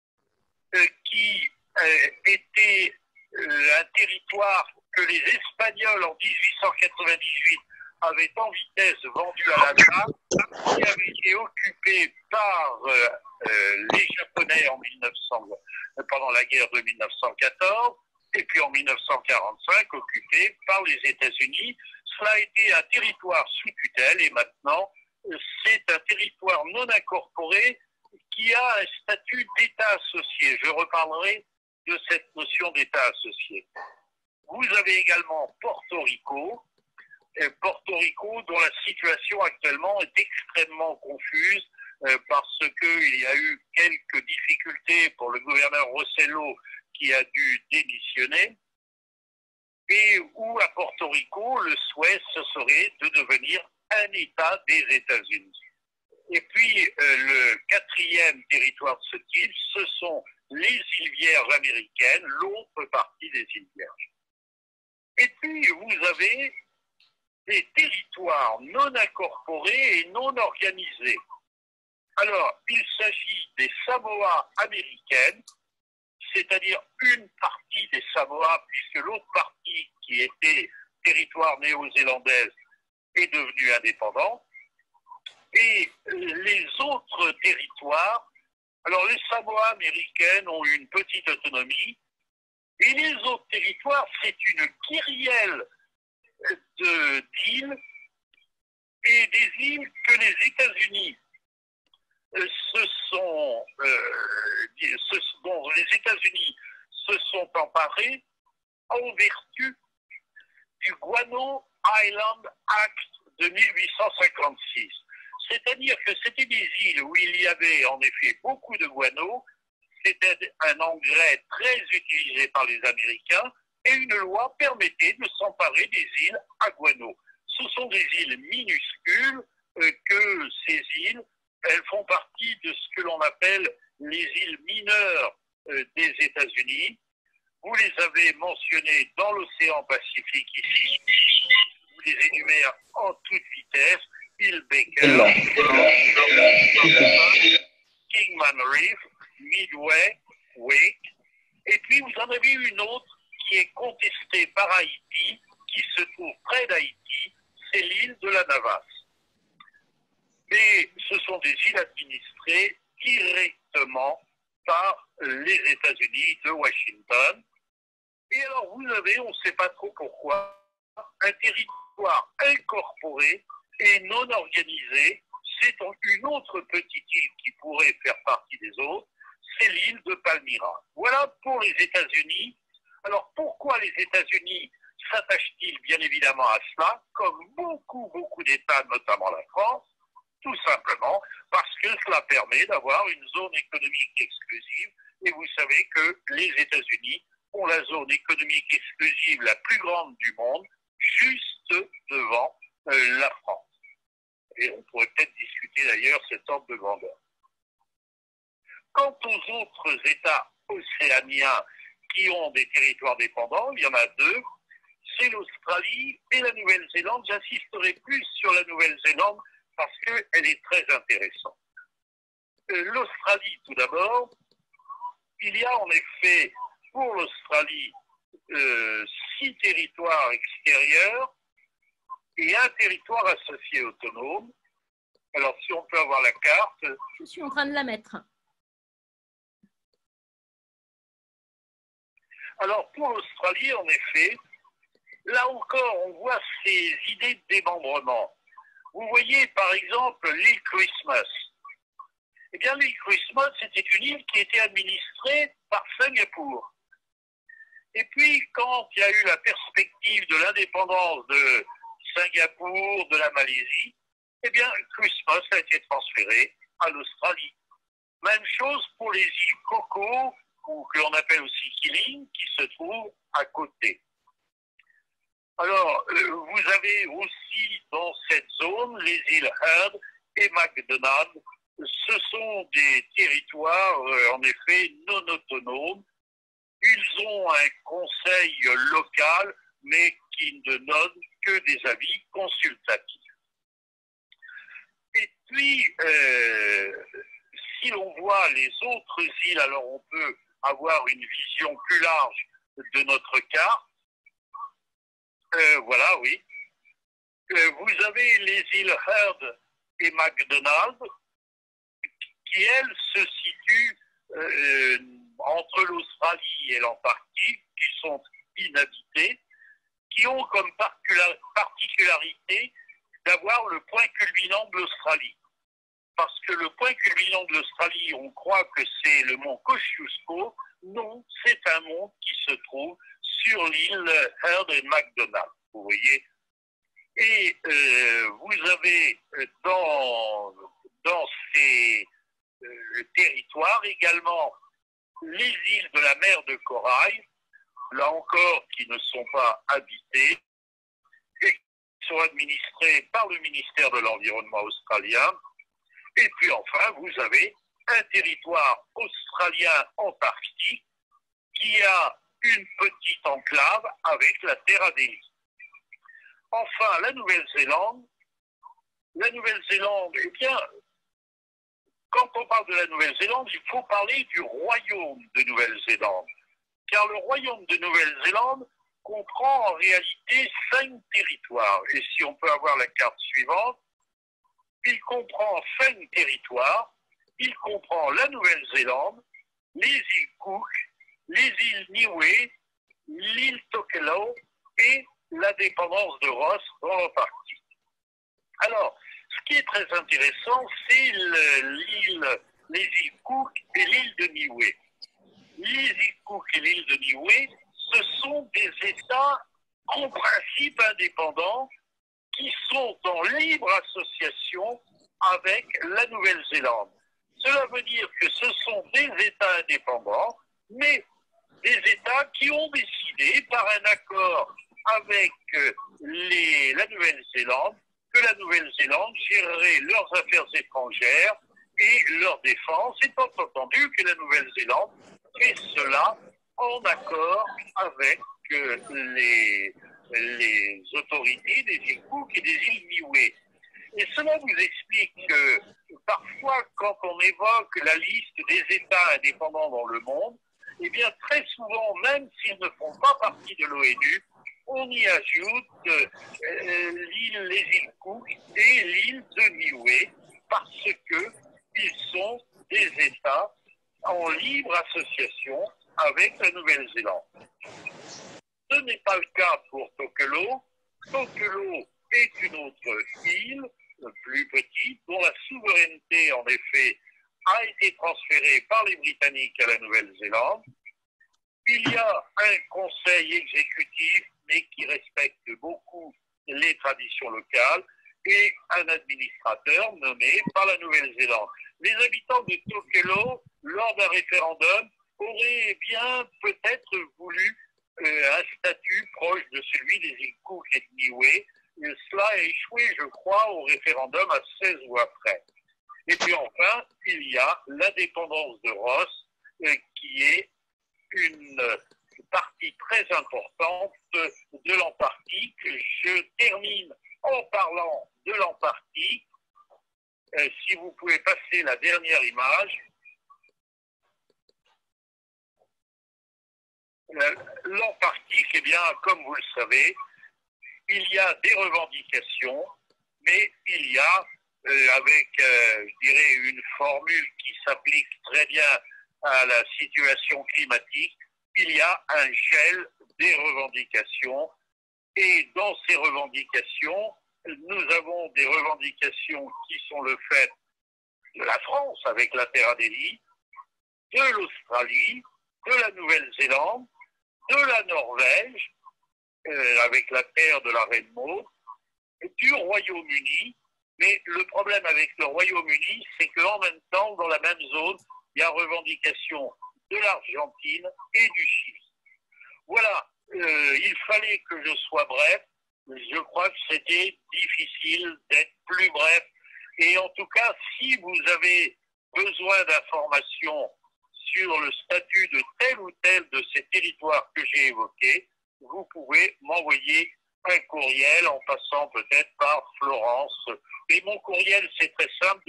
Speaker 2: qui étaient un territoire que les Espagnols en 1898 avaient en vitesse vendu à la dame, qui avait été occupé par les Japonais pendant la guerre de 1914, et puis en 1945 occupé par les États-Unis. Cela a été un territoire sous tutelle, et maintenant c'est un territoire non incorporé qui a un statut d'État associé. Je reparlerai de cette notion d'État associé. Vous avez également Porto Rico, dont la situation actuellement est extrêmement confuse parce qu'il y a eu quelques difficultés pour le gouverneur Rossello qui a dû démissionner, et où à Porto Rico, le souhait, ce serait de devenir un État des États-Unis. Et puis, le 4e territoire de ce type, ce sont les îles Vierges américaines, l'autre partie des îles Vierges. Et puis, vous avez des territoires non incorporés et non organisés. Alors, il s'agit des Samoa américaines, c'est-à-dire une partie des Samoa, puisque l'autre partie, qui était territoire néo-zélandaise, est devenue indépendante. Et les autres territoires, alors les Samoa américaines ont une petite autonomie, et les autres territoires, c'est une kyrielle d'îles, et des îles que les États-Unis dont les États-Unis se sont emparés en vertu du Guano Island Act de 1856. C'est-à-dire que c'était des îles où il y avait en effet beaucoup de guano, c'était un engrais très utilisé par les Américains, et une loi permettait de s'emparer des îles à guano. Ce sont des îles minuscules que ces îles, elles font partie de ce que l'on appelle les îles mineures des États-Unis. Vous les avez mentionnées dans l'océan Pacifique ici. Vous les énumère en toute vitesse. Île Baker, Kingman Reef, Midway, Wake. Et puis vous en avez une autre qui est contestée par Haïti, qui se trouve près d'Haïti, c'est l'île de la Navas. Et ce sont des îles administrées directement par les États-Unis de Washington. Et alors vous avez, on ne sait pas trop pourquoi, un territoire incorporé et non organisé. C'est une autre petite île qui pourrait faire partie des autres, c'est l'île de Palmyra. Voilà pour les États-Unis. Alors pourquoi les États-Unis s'attachent-ils bien évidemment à cela, comme beaucoup d'États, notamment la France? Tout simplement parce que cela permet d'avoir une zone économique exclusive. Et vous savez que les États-Unis ont la zone économique exclusive la plus grande du monde, juste devant la France. Et on pourrait peut-être discuter d'ailleurs cette sorte de grandeur. Quant aux autres États océaniens qui ont des territoires dépendants, il y en a 2. c'est l'Australie et la Nouvelle-Zélande. J'insisterai plus sur la Nouvelle-Zélande parce qu'elle est très intéressante. L'Australie, tout d'abord, il y a en effet pour l'Australie 6 territoires extérieurs et un territoire associé autonome. Alors, si on peut avoir la carte.
Speaker 1: Je suis en train de la mettre.
Speaker 2: Alors, pour l'Australie, en effet, là encore, on voit ces idées de démembrement. Vous voyez, par exemple, l'île Christmas. Eh bien, l'île Christmas, c'était une île qui était administrée par Singapour. Et puis, quand il y a eu la perspective de l'indépendance de Singapour, de la Malaisie, eh bien, Christmas a été transféré à l'Australie. Même chose pour les îles Coco, ou que l'on appelle aussi Keeling, qui se trouvent à côté. Alors, vous avez aussi dans cette zone les îles Heard et McDonald. Ce sont des territoires, en effet, non autonomes. Ils ont un conseil local, mais qui ne donne que des avis consultatifs. Et puis, si l'on voit les autres îles, alors on peut avoir une vision plus large de notre carte. Voilà, oui. Vous avez les îles Heard et McDonald, qui, elles, se situent entre l'Australie et l'Antarctique, qui sont inhabitées, qui ont comme particularité d'avoir le point culminant de l'Australie. Parce que le point culminant de l'Australie, on croit que c'est le mont Kosciuszko. Non, c'est un mont qui se trouve sur l'île Heard et McDonald, vous voyez. Et vous avez dans ces territoires également les îles de la mer de Corail, là encore qui ne sont pas habitées et qui sont administrées par le ministère de l'Environnement australien. Et puis enfin, vous avez un territoire australien antarctique qui a une petite enclave avec la Terre Adélie. Enfin, la Nouvelle-Zélande, eh bien, quand on parle de la Nouvelle-Zélande, il faut parler du royaume de Nouvelle-Zélande. Car le royaume de Nouvelle-Zélande comprend en réalité 5 territoires. Et si on peut avoir la carte suivante, il comprend 5 territoires. Il comprend la Nouvelle-Zélande, les îles Cook, les îles Niue, l'île Tokelau et la dépendance de Ross dans l'Antarctique. Alors, ce qui est très intéressant, c'est les îles Cook et l'île de Niue. Les îles Cook et l'île de Niue, ce sont des États en principe indépendants qui sont en libre association avec la Nouvelle-Zélande. Cela veut dire que ce sont des États indépendants, mais des États qui ont décidé par un accord avec la Nouvelle-Zélande que la Nouvelle-Zélande gérerait leurs affaires étrangères et leur défense, étant entendu que la Nouvelle-Zélande fait cela en accord avec les autorités des îles Cook et des îles Niue. Et cela vous explique que parfois, quand on évoque la liste des États indépendants dans le monde, eh bien très souvent, même s'ils ne font pas partie de l'ONU, on y ajoute les îles Cook et l'île de Niue parce qu'ils sont des États en libre association avec la Nouvelle-Zélande. Ce n'est pas le cas pour Tokelau. Tokelau est une autre île, plus petite, dont la souveraineté, en effet, a été transférée par les Britanniques à la Nouvelle-Zélande. Il y a un conseil exécutif, mais qui respecte beaucoup les traditions locales, et un administrateur nommé par la Nouvelle-Zélande. Les habitants de Tokelau, lors d'un référendum, auraient bien peut-être voulu un statut proche de celui des îles Cook et de Niue. Cela a échoué, je crois, au référendum à 16 mois après. Et puis enfin, il y a l'indépendance de Ross, qui est une partie très importante de l'Antarctique. regarder la dernière image. L'Antarctique, eh bien, comme vous le savez, il y a des revendications, mais il y a, avec, je dirais, une formule qui s'applique très bien à la situation climatique, il y a un gel des revendications. Et dans ces revendications, nous avons des revendications qui sont le fait de la France avec la Terre Adélie, de l'Australie, de la Nouvelle-Zélande, de la Norvège, avec la terre de la Reine Maud, du Royaume-Uni. Mais le problème avec le Royaume-Uni, c'est qu'en même temps, dans la même zone, il y a revendication de l'Argentine et du Chili. Voilà, il fallait que je sois bref. Je crois que c'était difficile d'être plus bref. Et en tout cas, si vous avez besoin d'informations sur le statut de tel ou tel de ces territoires que j'ai évoqués, vous pouvez m'envoyer un courriel en passant peut-être par Florence. Et mon courriel, c'est très simple,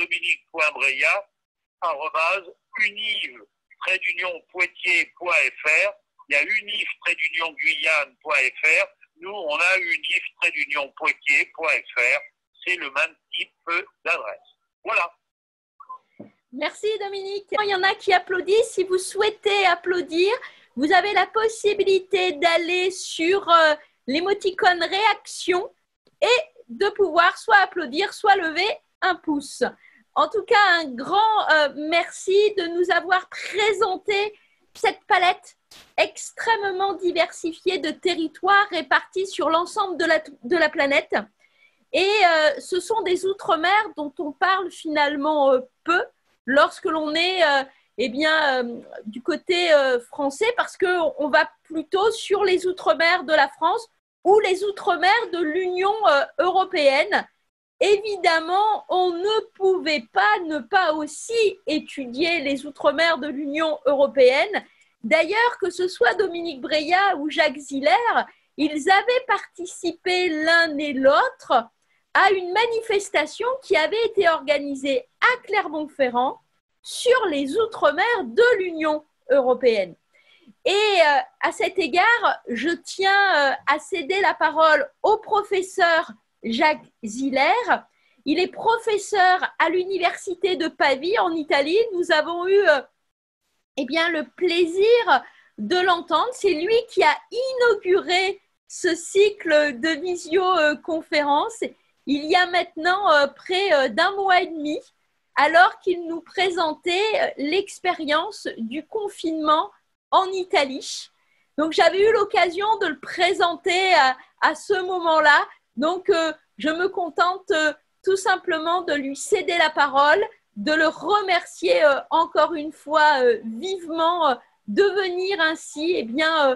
Speaker 2: dominique.breillat@univ-poitiers.fr. Il y a univ-guyane.fr. Nous, on a univ-poitiers.fr. C'est le même type d'adresse. Voilà.
Speaker 1: Merci Dominique. Il y en a qui applaudissent. Si vous souhaitez applaudir, vous avez la possibilité d'aller sur l'émoticône réaction et de pouvoir soit applaudir, soit lever un pouce. En tout cas, un grand merci de nous avoir présenté cette palette extrêmement diversifiée de territoires répartis sur l'ensemble de la planète. Et ce sont des outre-mer dont on parle finalement peu lorsque l'on est du côté français, parce qu'on va plutôt sur les outre-mer de la France ou les outre-mer de l'Union européenne. Évidemment, on ne pouvait pas ne pas aussi étudier les outre-mer de l'Union européenne. D'ailleurs, que ce soit Dominique Breillat ou Jacques Ziller, ils avaient participé l'un et l'autre à une manifestation qui avait été organisée à Clermont-Ferrand sur les outre-mer de l'Union européenne. Et à cet égard, je tiens à céder la parole au professeur Jacques Ziller. Il est professeur à l'université de Pavie en Italie. Nous avons eu le plaisir de l'entendre. C'est lui qui a inauguré ce cycle de visioconférence il y a maintenant près d'un mois et demi, alors qu'il nous présentait l'expérience du confinement en Italie. Donc, j'avais eu l'occasion de le présenter à ce moment-là. Donc, je me contente tout simplement de lui céder la parole, de le remercier encore une fois vivement de venir ainsi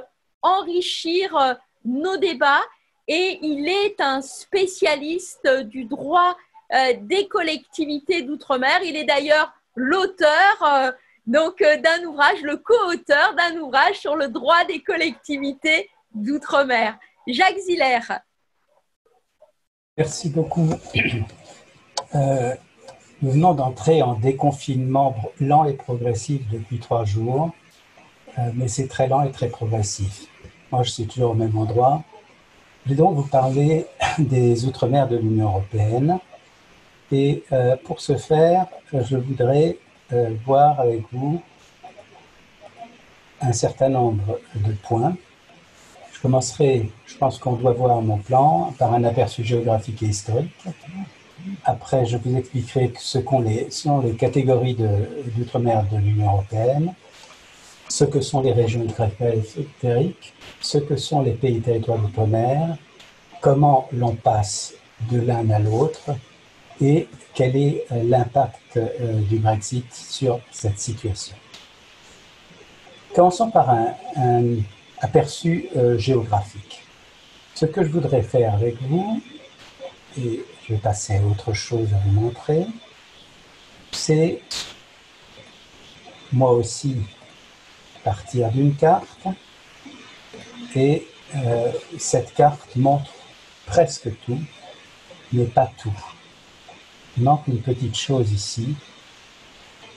Speaker 1: enrichir nos débats. Et il est un spécialiste du droit des collectivités d'outre-mer. Il est d'ailleurs l'auteur d'un ouvrage, le co-auteur d'un ouvrage sur le droit des collectivités d'outre-mer. Jacques Ziller.
Speaker 3: Merci beaucoup. Nous venons d'entrer en déconfinement lent et progressif depuis 3 jours, mais c'est très lent et très progressif. Moi, je suis toujours au même endroit. Je vais donc vous parler des Outre-mer de l'Union européenne. Et pour ce faire, je voudrais voir avec vous un certain nombre de points. Je commencerai, je pense qu'on doit voir mon plan, par un aperçu géographique et historique. Après, je vous expliquerai ce sont les catégories d'outre-mer de l'Union européenne, ce que sont les régions ultrapériphériques, ce que sont les pays et territoires d'outre-mer, comment l'on passe de l'un à l'autre et quel est l'impact du Brexit sur cette situation. Commençons par un aperçu géographique. Ce que je voudrais faire avec vous, et je vais passer à autre chose à vous montrer, c'est moi aussi partir d'une carte et cette carte montre presque tout, mais pas tout. Il manque une petite chose ici,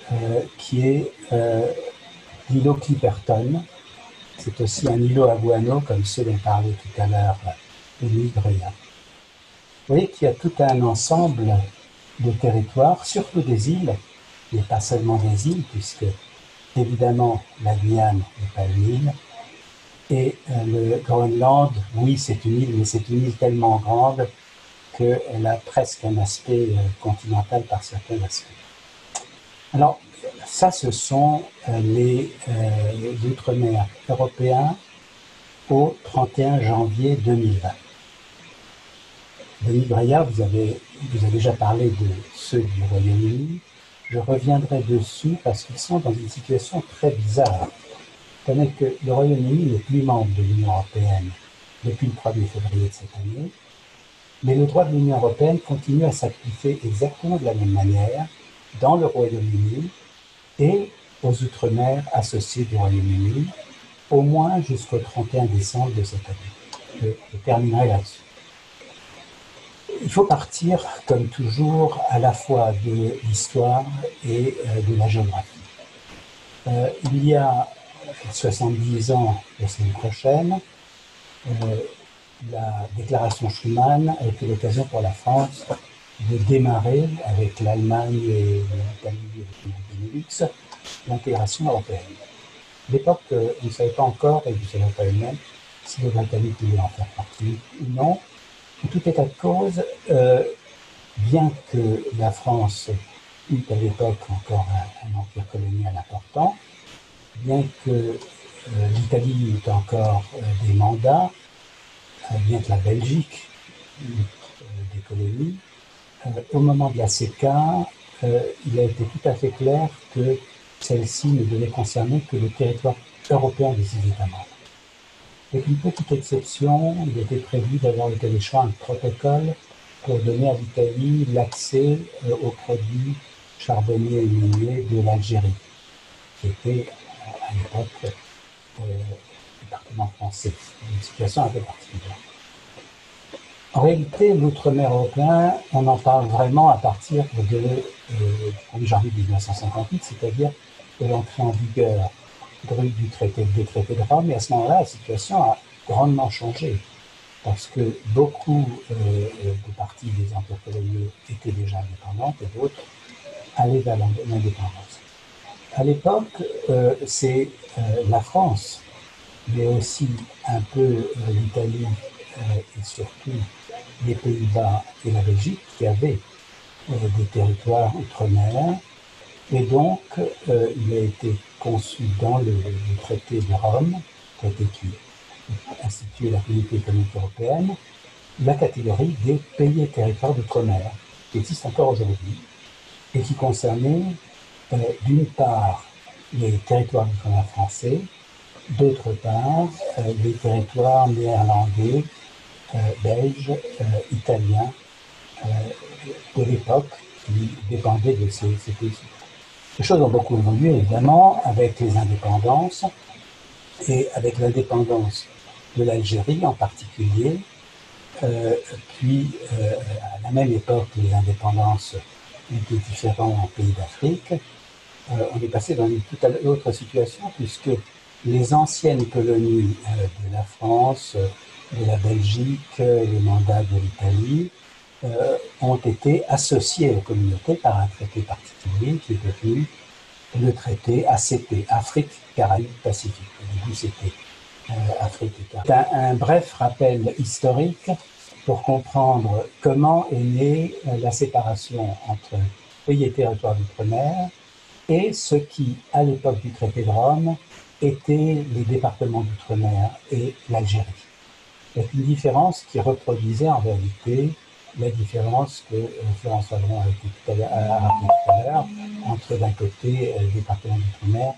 Speaker 3: qui est l'îlot Clipperton. C'est aussi un îlot à guano, comme ceux dont parlait tout à l'heure Louis Breillat. Vous voyez qu'il y a tout un ensemble de territoires, surtout des îles, mais pas seulement des îles, puisque évidemment la Guyane n'est pas une île, et le Groenland, oui, c'est une île, mais c'est une île tellement grande qu'elle a presque un aspect continental par certains aspects. Alors, ça, ce sont les outre-mer européens au 31 janvier 2020. Denis Breillat vous a déjà parlé de ceux du Royaume-Uni. Je reviendrai dessus parce qu'ils sont dans une situation très bizarre. Tenez que le Royaume-Uni n'est plus membre de l'Union européenne depuis le 1er février de cette année, mais le droit de l'Union européenne continue à s'appliquer exactement de la même manière dans le Royaume-Uni et aux Outre-mer associés du Royaume-Uni, au moins jusqu'au 31 décembre de cette année. Je terminerai là-dessus. Il faut partir, comme toujours, à la fois de l'histoire et de la géographie. Il y a 70 ans, la semaine prochaine, la déclaration Schuman a été l'occasion pour la France de démarrer, avec l'Allemagne et l'Italie et le Benelux, l'intégration européenne. À l'époque, on ne savait pas encore, et vous ne savez pas elle-même, si les Britanniques pouvaient en faire partie ou non. En tout état de cause, bien que la France eût à l'époque encore un empire colonial important, bien que l'Italie eût encore des mandats, bien que la Belgique eût des colonies, au moment de la CECA, il a été tout à fait clair que celle-ci ne devait concerner que le territoire européen des États membres. Avec une petite exception, il était prévu d'avoir le cas échéant un protocole pour donner à l'Italie l'accès aux produits charbonniers et miniers de l'Algérie, qui était à l'époque département français, une situation un peu particulière. En réalité, l'outre-mer européen, on en parle vraiment à partir du 1er janvier 1958, c'est-à-dire de l'entrée en vigueur du traité de Rome, et à ce moment-là, la situation a grandement changé, parce que beaucoup de parties des empires coloniaux étaient déjà indépendantes et d'autres allaient vers l'indépendance. À l'époque, c'est la France, mais aussi un peu l'Italie et surtout les Pays-Bas et la Belgique qui avaient des territoires outre-mer. Et donc, il a été conçu dans le traité de Rome, traité qui institue la Communauté économique européenne, la catégorie des pays et territoires d'outre-mer, qui existe encore aujourd'hui, et qui concernait d'une part les territoires d'outre-mer français, d'autre part les territoires néerlandais, belges, italiens de l'époque qui dépendaient de ces pays. Les choses ont beaucoup évolué, évidemment, avec les indépendances et avec l'indépendance de l'Algérie en particulier. Puis, à la même époque, les indépendances des différents pays d'Afrique. On est passé dans une toute autre situation puisque les anciennes colonies de la France, de la Belgique, les mandats de l'Italie, ont été associés aux communautés par un traité particulier qui est devenu le traité ACP, Afrique, Caraïbes, Pacifique. Au début, c'était Afrique et Caraïbes. Un bref rappel historique pour comprendre comment est née la séparation entre pays et territoires d'outre-mer et ce qui, à l'époque du traité de Rome, étaient les départements d'outre-mer et l'Algérie. Avec une différence qui reproduisait en réalité la différence que Florence Waldron a rappelé tout à l'heure entre d'un côté les départements d'outre-mer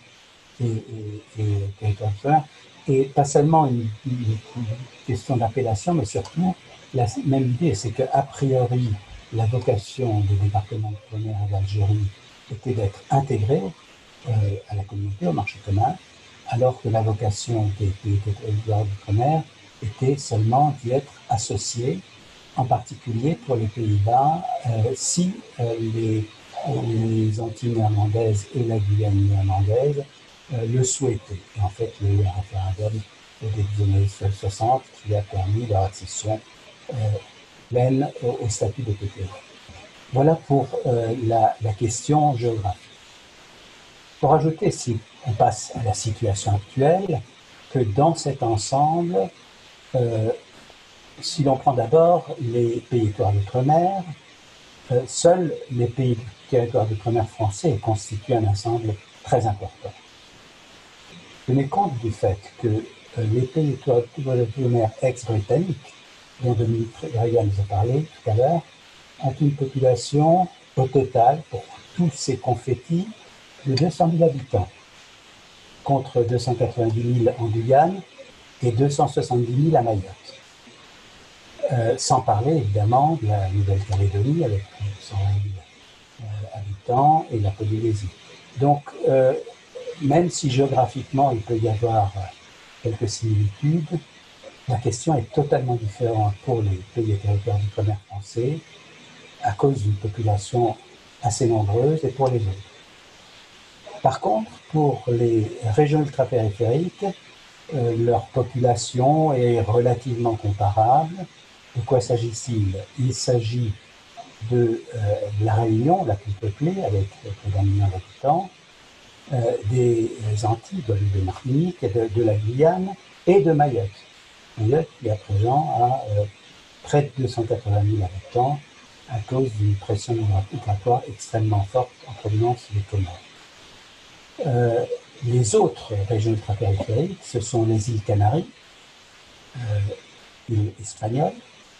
Speaker 3: et territoire d'outre-mer, et pas seulement une question d'appellation, mais surtout la même idée, c'est qu'a priori la vocation des départements d'outre-mer et d'Algérie était d'être intégrés à la communauté, au marché commun, alors que la vocation des territoires d'outre-mer était seulement d'y être associés, en particulier pour les Pays-Bas, si les les Antilles néerlandaises et la Guyane néerlandaise le souhaitaient. Et en fait, il y a eu un référendum au début des années 60 qui a permis leur accession pleine au statut de PTO. Voilà pour la question géographique. Pour ajouter, si on passe à la situation actuelle, que dans cet ensemble, si l'on prend d'abord les pays territoires d'outre-mer, seuls les pays territoires d'outre-mer français constituent un ensemble très important. Tenez compte du fait que les pays d'outre-mer ex-britanniques, dont Dominique Regan nous a parlé tout à l'heure, ont une population au total, pour tous ces confettis, de 200 000 habitants, contre 290 000 en Guyane et 270 000 à Mayotte. Sans parler évidemment de la Nouvelle-Calédonie avec 120 000 habitants et la Polynésie. Donc, même si géographiquement il peut y avoir quelques similitudes, la question est totalement différente pour les pays et territoires d'outre-mer français à cause d'une population assez nombreuse et pour les autres. Par contre, pour les régions ultrapériphériques, leur population est relativement comparable. De quoi s'agit-il? Il s'agit de la Réunion, la plus peuplée, avec près d'1 million d'habitants, des Antilles, de Martinique, de la Guyane et de Mayotte. Mayotte qui à présent a près de 280 000 habitants à cause d'une pression migratoire extrêmement forte en provenance des Comores. Les autres régions ultrapériphériques, ce sont les îles Canaries, îles espagnoles,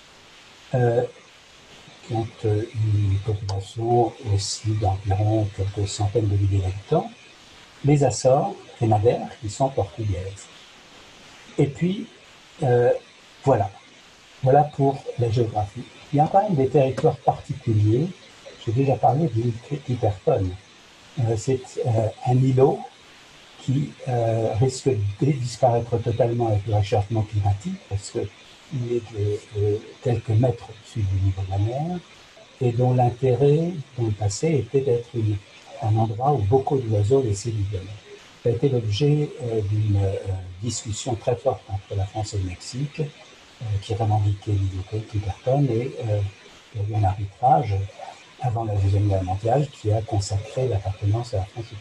Speaker 3: qui ont une population aussi d'environ quelques centaines de milliers d'habitants, les Açores et Madère, qui sont portugaises. Et puis, voilà pour la géographie. Il y a quand même des territoires particuliers. J'ai déjà parlé de l'île Clipperton. C'est un îlot qui risque de disparaître totalement avec le réchauffement climatique, parce qu'il est de quelques mètres au-dessus du niveau de la mer, et dont l'intérêt dans le passé était d'être un endroit où beaucoup d'oiseaux laissaient du miel. Ça a été l'objet d'une discussion très forte entre la France et le Mexique, qui revendiquait l'île Clipperton, et il y a eu un arbitrage avant la Deuxième Guerre mondiale qui a consacré l'appartenance à la France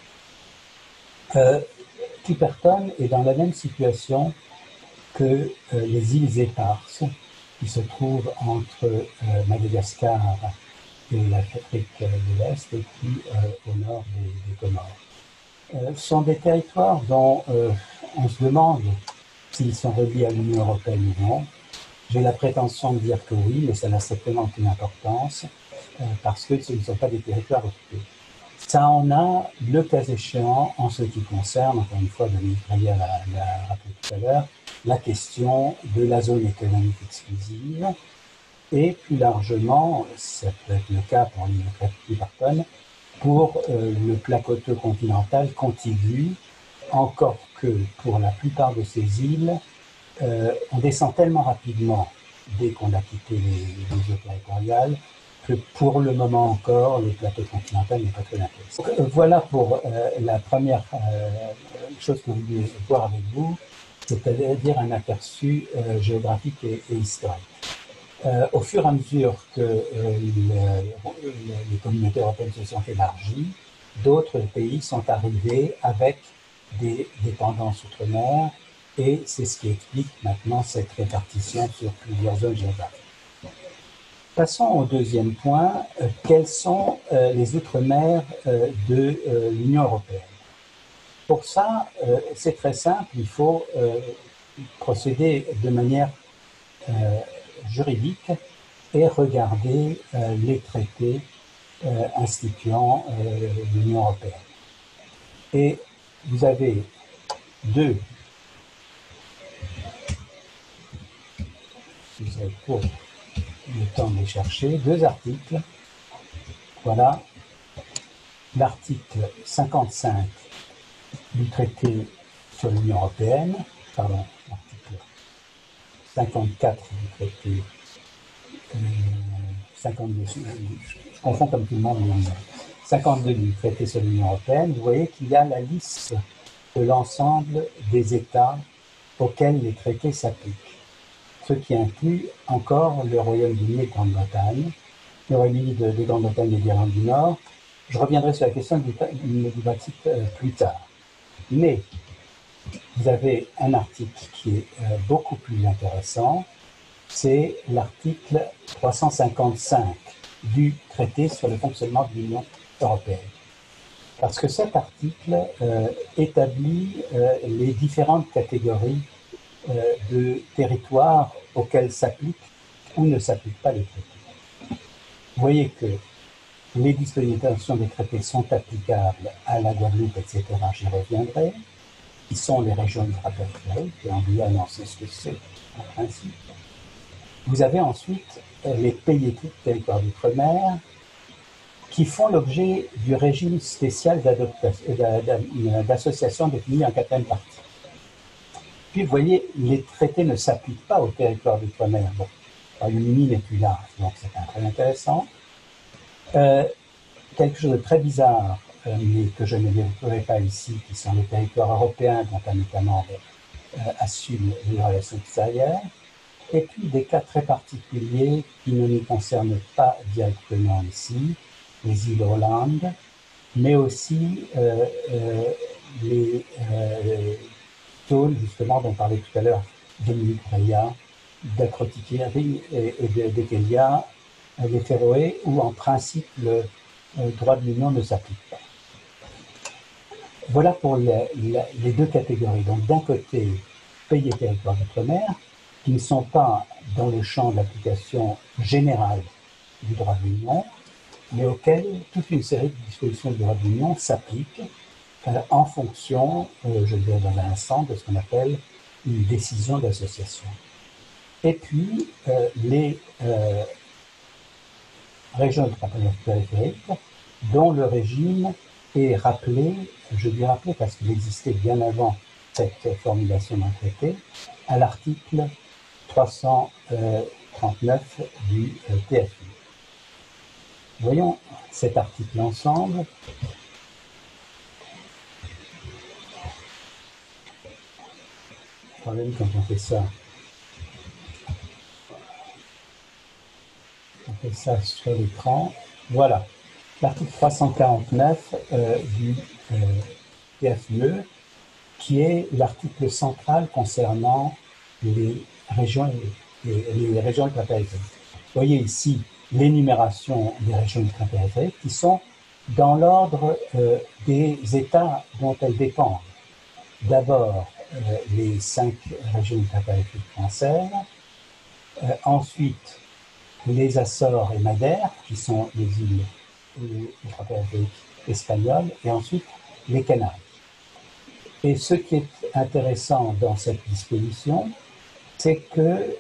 Speaker 3: au Clipperton. Clipperton est dans la même situation que les îles Éparses, qui se trouvent entre Madagascar et l'Afrique de l'Est, et puis au nord des Comores. Ce sont des territoires dont on se demande s'ils sont reliés à l'Union européenne ou non. J'ai la prétention de dire que oui, mais ça n'a certainement aucune importance, parce que ce ne sont pas des territoires occupés. Ça en a, le cas échéant, en ce qui concerne, encore une fois, Dominique Reyer l'a rappelé tout à l'heure, la question de la zone économique exclusive, et plus largement, ça peut être le cas pour l'île Clipperton, pour le plateau continental contigu, encore que pour la plupart de ces îles, on descend tellement rapidement dès qu'on a quitté les eaux territoriales que pour le moment encore, le plateau continental n'est pas très intéressant. Voilà pour la première chose que je voulais voir avec vous, c'est-à-dire un aperçu géographique et historique. Au fur et à mesure que les communautés européennes se sont élargies, d'autres pays sont arrivés avec des dépendances outre-mer, et c'est ce qui explique maintenant cette répartition sur plusieurs zones géographiques. Passons au deuxième point, quels sont les outre-mer de l'Union européenne? Pour ça, c'est très simple, il faut procéder de manière juridique et regarder les traités instituant l'Union européenne. Et vous avez deux, vous avez pour le temps de les chercher, deux articles. Voilà, l'article 55 du traité sur l'Union européenne, pardon, l'article 54 du traité 52, je confonds comme tout le monde, 52 du traité sur l'Union européenne, vous voyez qu'il y a la liste de l'ensemble des États auxquels les traités s'appliquent, ce qui inclut encore le Royaume-Uni et Grande-Bretagne, le Royaume-Uni de Grande-Bretagne et d'Irlande du Nord. Je reviendrai sur la question du Brexit plus tard. Mais vous avez un article qui est beaucoup plus intéressant, c'est l'article 355 du traité sur le fonctionnement de l'Union européenne. Parce que cet article établit les différentes catégories de territoires auxquels s'appliquent ou ne s'appliquent pas les traités. Vous voyez que les dispositions des traités sont applicables à la Guadeloupe, etc., j'y reviendrai, qui sont les régions ultrapériphériques, et en Guyane, on sait ce que c'est en principe. Vous avez ensuite les pays et territoires d'outre-mer qui font l'objet du régime spécial d'association défini en quatrième partie. Puis vous voyez, les traités ne s'appliquent pas aux territoires d'outre-mer. Bon, le Royaume-Uni n'est plus là, donc c'est très intéressant. Quelque chose de très bizarre, mais que je ne développerai pas ici, qui sont les territoires européens dont un État membre assume les relations extérieures, et puis des cas très particuliers qui ne nous concernent pas directement ici, les îles Hollande, mais aussi les tôles, justement, dont parlait tout à l'heure Dominique Breillat, d'Acrotiquéry et d'Ekelia, les Féroé, où en principe le droit de l'Union ne s'applique pas. Voilà pour les deux catégories. Donc d'un côté, pays et territoires d'outre-mer, qui ne sont pas dans le champ d'application générale du droit de l'Union, mais auxquels toute une série de dispositions du droit de l'Union s'appliquent en fonction, je le dirai dans un instant, de ce qu'on appelle une décision d'association. Et puis, les régions ultrapériphériques, dont le régime est rappelé, je dis rappelé parce qu'il existait bien avant cette formulation d'un traité, à l'article 339 du TFU. Voyons cet article ensemble. Le problème quand on fait ça, sur l'écran. Voilà, l'article 349 du TFUE, qui est l'article central concernant les régions ultrapériphériques. Vous voyez ici l'énumération des régions ultrapériphériques qui sont dans l'ordre des États dont elles dépendent. D'abord, les 5 régions ultrapériphériques françaises, ensuite les Açores et Madère, qui sont les îles ultrapériphériques espagnoles, et ensuite les Canaries. Et ce qui est intéressant dans cette disposition, c'est que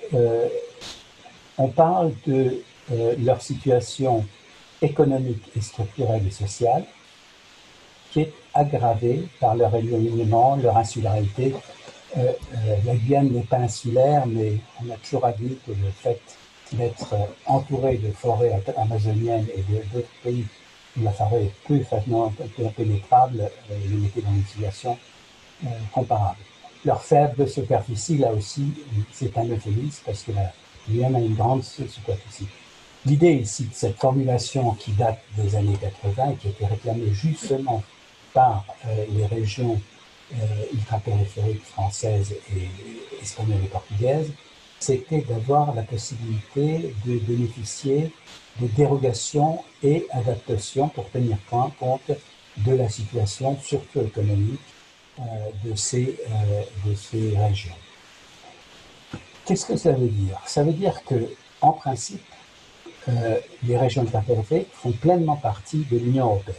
Speaker 3: on parle de leur situation économique et structurelle et sociale, qui est aggravée par leur éloignement, leur insularité. La Guyane n'est pas insulaire, mais on a toujours admis que le fait d'être entouré de forêts amazoniennes et d'autres pays où la forêt est peu facilement pénétrable, les mettait dans une situation comparable. Leur faible superficie, là aussi, c'est un euphémisme parce que la Guyane a une grande superficie. L'idée ici de cette formulation qui date des années 80 et qui a été réclamée justement par les régions ultrapériphériques françaises et espagnoles et portugaises, c'était d'avoir la possibilité de bénéficier de dérogations et adaptations pour tenir compte de la situation, surtout économique, de ces régions. Qu'est-ce que ça veut dire? Ça veut dire que, en principe, les régions ultrapériphériques font pleinement partie de l'Union européenne.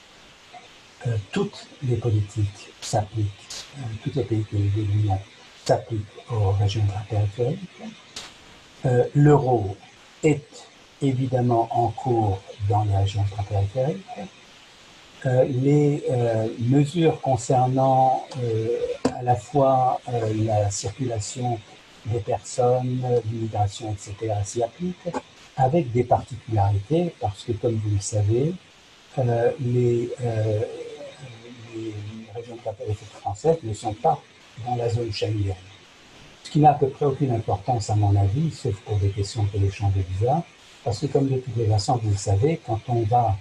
Speaker 3: Toutes les politiques s'appliquent, tous les pays de l'Union s'appliquent aux régions ultrapériphériques. L'euro est évidemment en cours dans les régions ultrapériphériques. Les mesures concernant à la fois la circulation des personnes, l'immigration, etc. s'y appliquent. avec des particularités, parce que comme vous le savez, les régions ultrapériphériques françaises ne sont pas dans la zone Schengen. Ce qui n'a à peu près aucune importance à mon avis, sauf pour des questions de l'échange de visa, parce que comme de toutes les façons, vous le savez, quand on va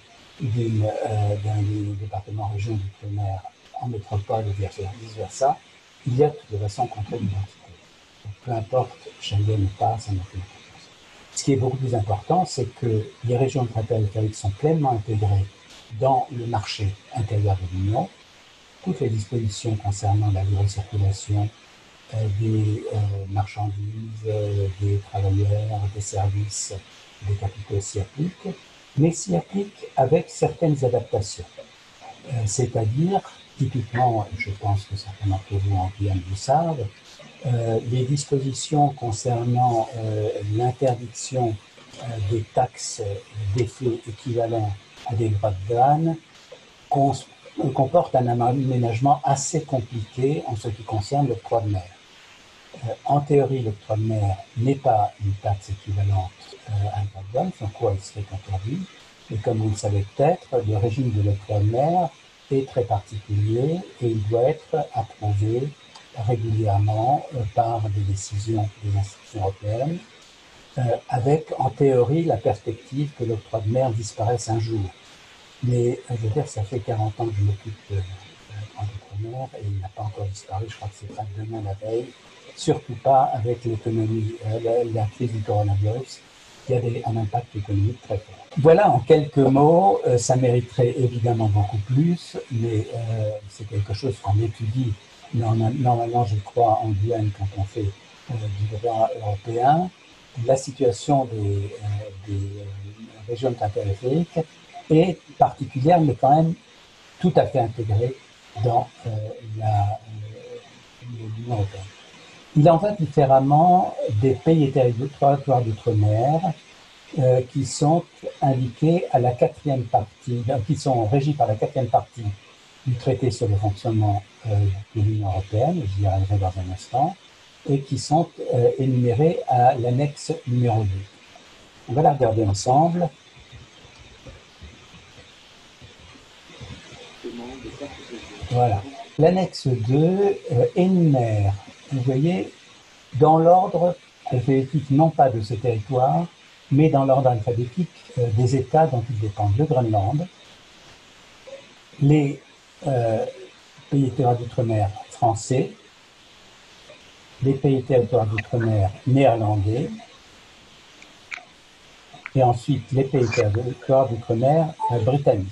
Speaker 3: d'un département région d'outre-mer en métropole ou vice-versa, il y a de toutes les façons contre l'identité. Peu importe Schengen ou pas, ça n'a aucune importance. Ce qui est beaucoup plus important, c'est que les régions ultrapériphériques sont pleinement intégrées dans le marché intérieur de l'Union. Toutes les dispositions concernant la libre circulation des marchandises, des travailleurs, des services, des capitaux s'y appliquent, mais s'y appliquent avec certaines adaptations. C'est-à-dire, typiquement, je pense que certains d'entre vous en Guyane le savent, les dispositions concernant l'interdiction des taxes d'effet équivalent à des droits de douane comportent un aménagement assez compliqué en ce qui concerne l'octroi de mer. En théorie, l'octroi de mer n'est pas une taxe équivalente à un droit de douane, sans quoi il serait interdit. Et comme vous le savez peut-être, le régime de l'octroi de mer est très particulier et il doit être approuvé régulièrement par des décisions des institutions européennes, avec en théorie la perspective que l'octroi de mer disparaisse un jour. Mais je veux dire, ça fait 40 ans que je m'occupe de l'outre-mer et il n'a pas encore disparu. Je crois que c'est pas demain la veille. Surtout pas avec l'économie, la crise du coronavirus, qui a un impact économique très fort. Voilà, en quelques mots, ça mériterait évidemment beaucoup plus, mais c'est quelque chose qu'on étudie normalement, je crois, en Guyane quand on fait du droit européen. La situation des régions ultrapériphériques est particulière, mais quand même tout à fait intégrée dans l'Union européenne. Il en va différemment des pays et territoires d'outre-mer qui sont indiqués à la quatrième partie, qui sont régis par la quatrième partie du traité sur le fonctionnement de l'Union européenne, j'y arriverai dans un instant, et qui sont énumérés à l'annexe numéro 2. On va la regarder ensemble. Voilà. L'annexe 2 énumère, vous voyez, dans l'ordre alphabétique, non pas de ce territoire, mais dans l'ordre alphabétique des États dont ils dépendent. Le Groenland, les pays et territoires d'outre-mer français, les pays et territoires d'outre-mer néerlandais, et ensuite les pays et territoires d'outre-mer britanniques.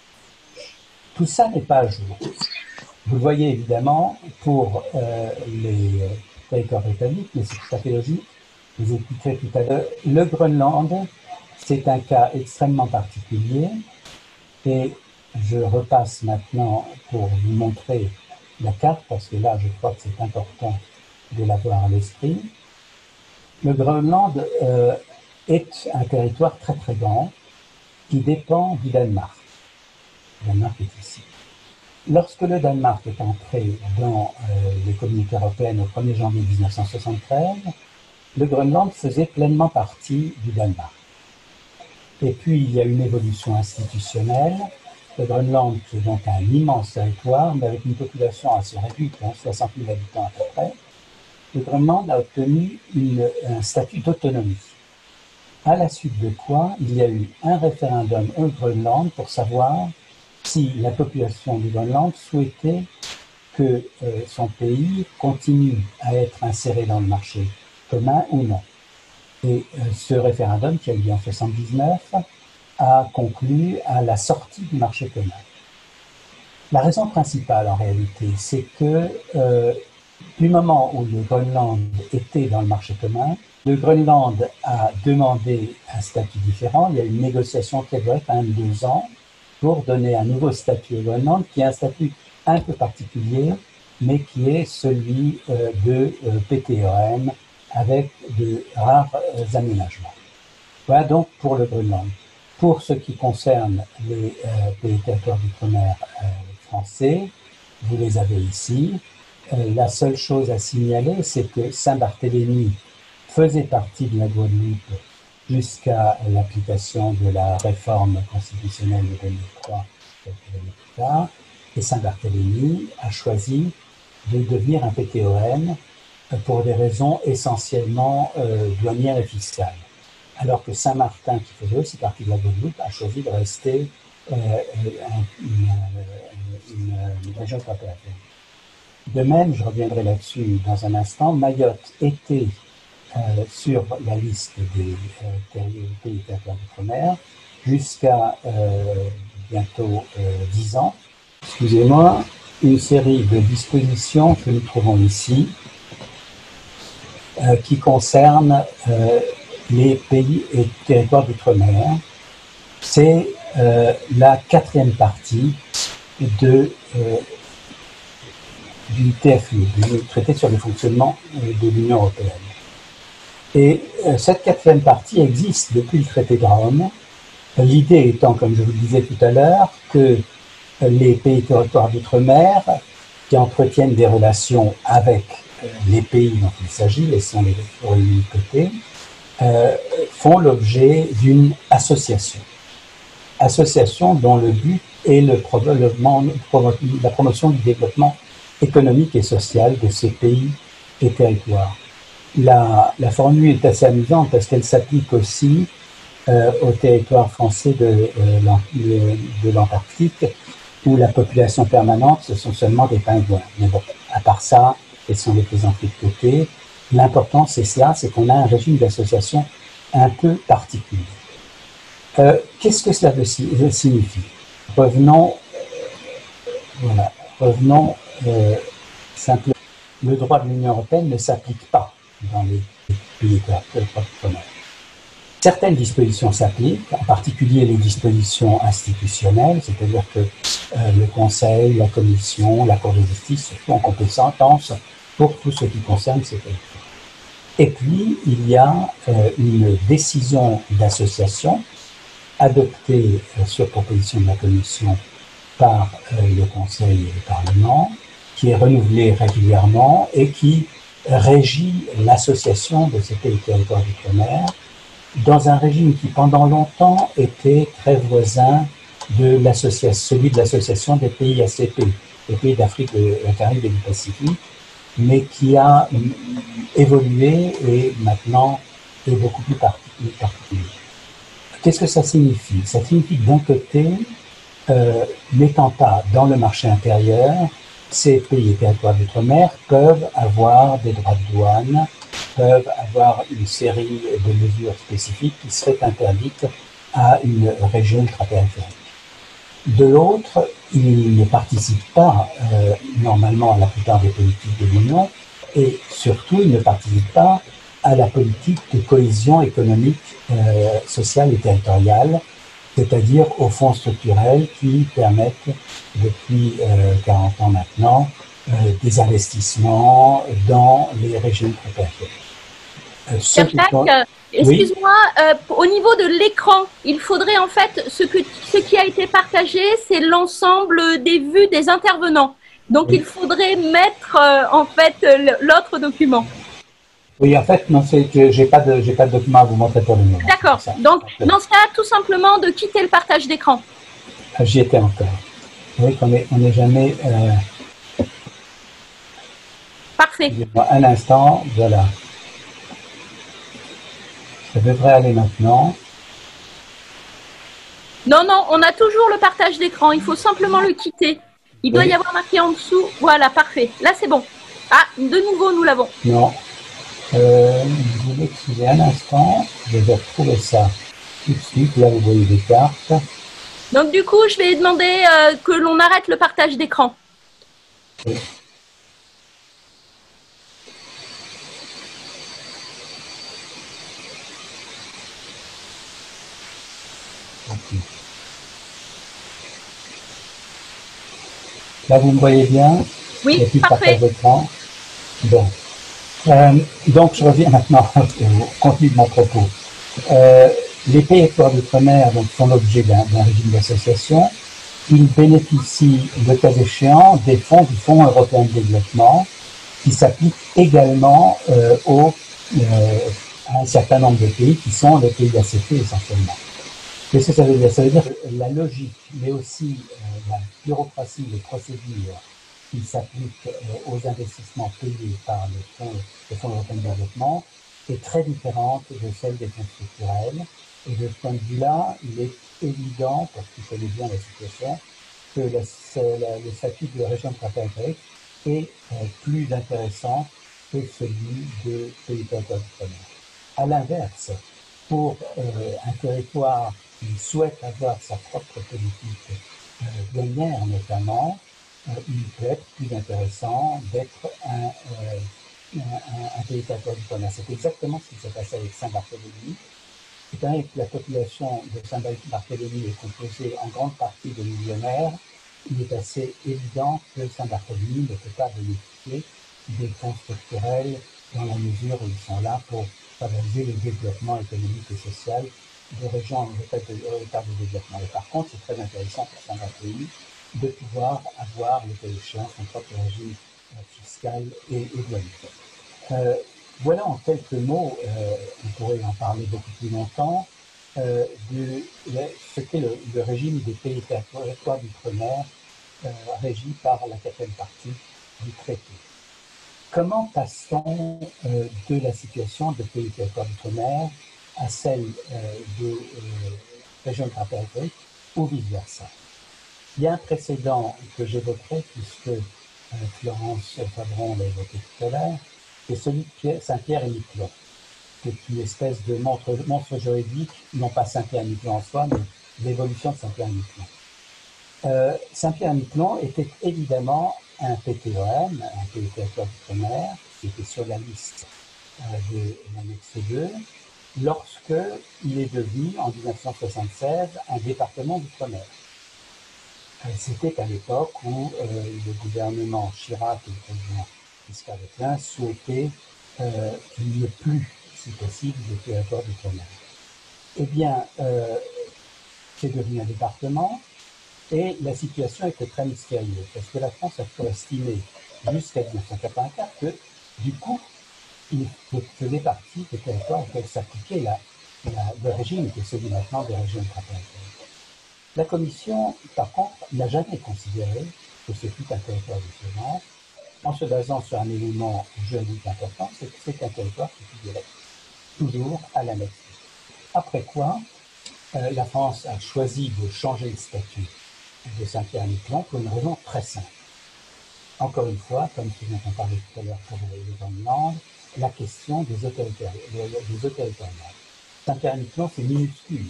Speaker 3: Tout ça n'est pas à jour. Vous le voyez évidemment pour les territoires britanniques, mais c'est tout à fait logique. Je vous expliquerai tout à l'heure. Le Groenland, c'est un cas extrêmement particulier et je repasse maintenant pour vous montrer la carte parce que là, je crois que c'est important de l'avoir à l'esprit. Le Groenland est un territoire très très grand qui dépend du Danemark. Le Danemark est ici. Lorsque le Danemark est entré dans les communautés européennes au 1er janvier 1973, le Groenland faisait pleinement partie du Danemark. Et puis, il y a une évolution institutionnelle. Le Groenland, qui est donc un immense territoire, mais avec une population assez réduite, 60 000 habitants à peu près, le Groenland a obtenu un statut d'autonomie. À la suite de quoi, il y a eu un référendum au Groenland pour savoir si la population du Groenland souhaitait que son pays continue à être inséré dans le marché commun ou non. Et ce référendum, qui a eu lieu en 1979, a conclu à la sortie du marché commun. La raison principale, en réalité, c'est que du moment où le Groenland était dans le marché commun, le Groenland a demandé un statut différent. Il y a eu une négociation qui a duré quand même 2 ans pour donner un nouveau statut au Groenland, qui est un statut un peu particulier, mais qui est celui de PTOM, avec de rares aménagements. Voilà donc pour le Groenland. Pour ce qui concerne les pays et territoires d'outre-mer français, vous les avez ici. La seule chose à signaler, c'est que Saint-Barthélemy faisait partie de la Guadeloupe jusqu'à l'application de la réforme constitutionnelle de 2003, quelques années plus tard, et Saint-Barthélemy a choisi de devenir un PTOM pour des raisons essentiellement douanières et fiscales. Alors que Saint-Martin, qui faisait aussi partie de la Guadeloupe, a choisi de rester une région ultrapériphérique. De même, je reviendrai là-dessus dans un instant, Mayotte était sur la liste des pays territoires d'outre-mer jusqu'à bientôt 10 ans. Excusez-moi, une série de dispositions que nous trouvons ici qui concernent les pays et territoires d'outre-mer. C'est la 4e partie du TFU, du traité sur le fonctionnement de l'Union européenne. Et cette 4e partie existe depuis le traité de Rome, l'idée étant, comme je vous le disais tout à l'heure, que les pays et territoires d'outre-mer qui entretiennent des relations avec les pays dont il s'agit, laissons les réunis de côté, font l'objet d'une association. Association dont le but est la promotion du développement économique et social de ces pays et territoires. La formule est assez amusante parce qu'elle s'applique aussi au territoire français de l'Antarctique, où la population permanente, ce sont seulement des pingouins. Mais bon, à part ça, elles sont les plaisanteries de côté. L'important, c'est cela, c'est qu'on a un régime d'association un peu particulier. Qu'est-ce que cela signifie? Revenons simplement. Le droit de l'Union européenne ne s'applique pas dans les pays d'outre-mer. Certaines dispositions s'appliquent, en particulier les dispositions institutionnelles, c'est-à-dire que le Conseil, la Commission, la Cour de justice ont compétence pour tout ce qui concerne ces territoires. Et puis, il y a une décision d'association adoptée sur proposition de la Commission par le Conseil et le Parlement, qui est renouvelée régulièrement et qui régit l'association de ces pays et territoires d'outre-mer dans un régime qui, pendant longtemps, était très voisin de celui de l'association des pays ACP, les pays d'Afrique, de la Caraïbe et du Pacifique, mais qui a évolué et maintenant est beaucoup plus particulier. Qu'est-ce que ça signifie? Ça signifie que d'un côté, n'étant pas dans le marché intérieur, ces pays et territoires d'outre-mer peuvent avoir des droits de douane, peuvent avoir une série de mesures spécifiques qui seraient interdites à une région ultrapériphérique. De l'autre, ils ne participent pas normalement à la plupart des politiques de l'Union et surtout, ils ne participent pas à la politique de cohésion économique, sociale et territoriale, c'est-à-dire aux fonds structurels qui permettent depuis 40 ans maintenant des investissements dans les régions ultrapériphériques.
Speaker 1: Excuse-moi, au niveau de l'écran, il faudrait en fait, ce qui a été partagé, c'est l'ensemble des vues des intervenants. Donc oui. Il faudrait mettre en fait l'autre document.
Speaker 3: Oui, en fait, non, c'est que j'ai pas de document à vous montrer pour le moment.
Speaker 1: D'accord. Donc, dans ce cas, tout simplement de quitter le partage d'écran.
Speaker 3: J'y étais encore. Vous voyez qu'on n'est jamais...
Speaker 1: Parfait.
Speaker 3: Un instant, voilà. Ça devrait aller maintenant.
Speaker 1: Non, on a toujours le partage d'écran. Il faut simplement le quitter. Il doit y avoir marqué en dessous. Voilà, parfait. Là, c'est bon. Ah, de nouveau, nous l'avons.
Speaker 3: Non. Vous m'excusez un instant. Je vais retrouver ça tout de suite. Là, vous voyez des cartes.
Speaker 1: Donc, du coup, je vais demander que l'on arrête le partage d'écran. Oui.
Speaker 3: Là, vous me voyez bien?
Speaker 1: Oui, parfait.
Speaker 3: Bon. Donc, je reviens maintenant au contenu de mon propos. Les pays et territoires d'outre-mer font l'objet d'un régime d'association. Ils bénéficient, le cas échéant, des fonds du Fonds européen de développement qui s'appliquent également à un certain nombre de pays qui sont les pays ACP essentiellement. Qu'est-ce que ça veut dire? Ça veut dire que la logique, mais aussi la bureaucratie, les procédures qui s'appliquent aux investissements payés par le Fonds européen de développement est très différente de celle des fonds structurels. Et de ce point de vue-là, il est évident, pour qui connaît bien la situation, que le statut de région ultrapériphérique est plus intéressant que celui de pays territoriaux d'outre-mer. À l'inverse, pour un territoire qui souhaite avoir sa propre politique douanière notamment, il peut être plus intéressant d'être un pays territorial d'outre-mer. C'est exactement ce qui s'est passé avec Saint-Barthélemy. Étant donné que la population de Saint-Barthélemy est composée en grande partie de millionnaires, il est assez évident que Saint-Barthélemy ne peut pas bénéficier des fonds structurels dans la mesure où ils sont là pour favoriser le développement économique et social des régions en état de développement. Et par contre, c'est très intéressant pour Saint-Barthélemy de pouvoir avoir, le cas échéant, son propre régime fiscal et douanier. Voilà en quelques mots, on pourrait en parler beaucoup plus longtemps, de ce qu'est le régime des pays territoires d'outre-mer régi par la quatrième partie du traité. Comment passe-t-on de la situation de pays territoires d'outre-mer à celle de régions ultrapériphériques ou vice-versa? Il y a un précédent que j'évoquerai, puisque Florence Favron l'a évoqué tout à l'heure, c'est celui de Saint-Pierre et Miquelon. C'est une espèce de monstre juridique, non pas Saint-Pierre et Miquelon en soi, mais l'évolution de Saint-Pierre et Miquelon. Saint-Pierre et Miquelon était évidemment un PTOM, un pays territoire d'outre-mer, qui était sur la liste de l'annexe 2, lorsqu'il est devenu, en 1976, un département d'outre-mer. C'était à l'époque où le gouvernement Chirac et le président Giscard d'Estaing souhaitaient qu'il n'y ait plus, si possible, de territoire d'outre-mer. Eh bien, c'est devenu un département et la situation était très mystérieuse parce que la France a toujours estimé jusqu'à 1984 que, du coup, il faisait partie des territoires auxquels s'appliquait le régime qui est celui maintenant des régions ultrapériphériques. La Commission, par contre, n'a jamais considéré que c'était un territoire différent, en se basant sur un élément juridique important, c'est que c'est un territoire qui figurait toujours à l'annexe. Après quoi, la France a choisi de changer le statut de Saint-Pierre-et-Miquelon pour une raison très simple. Encore une fois, comme ce dont on parlait tout à l'heure pour les Groenland, la question des eaux territoriales. Saint-Pierre-et-Miquelon, c'est minuscule.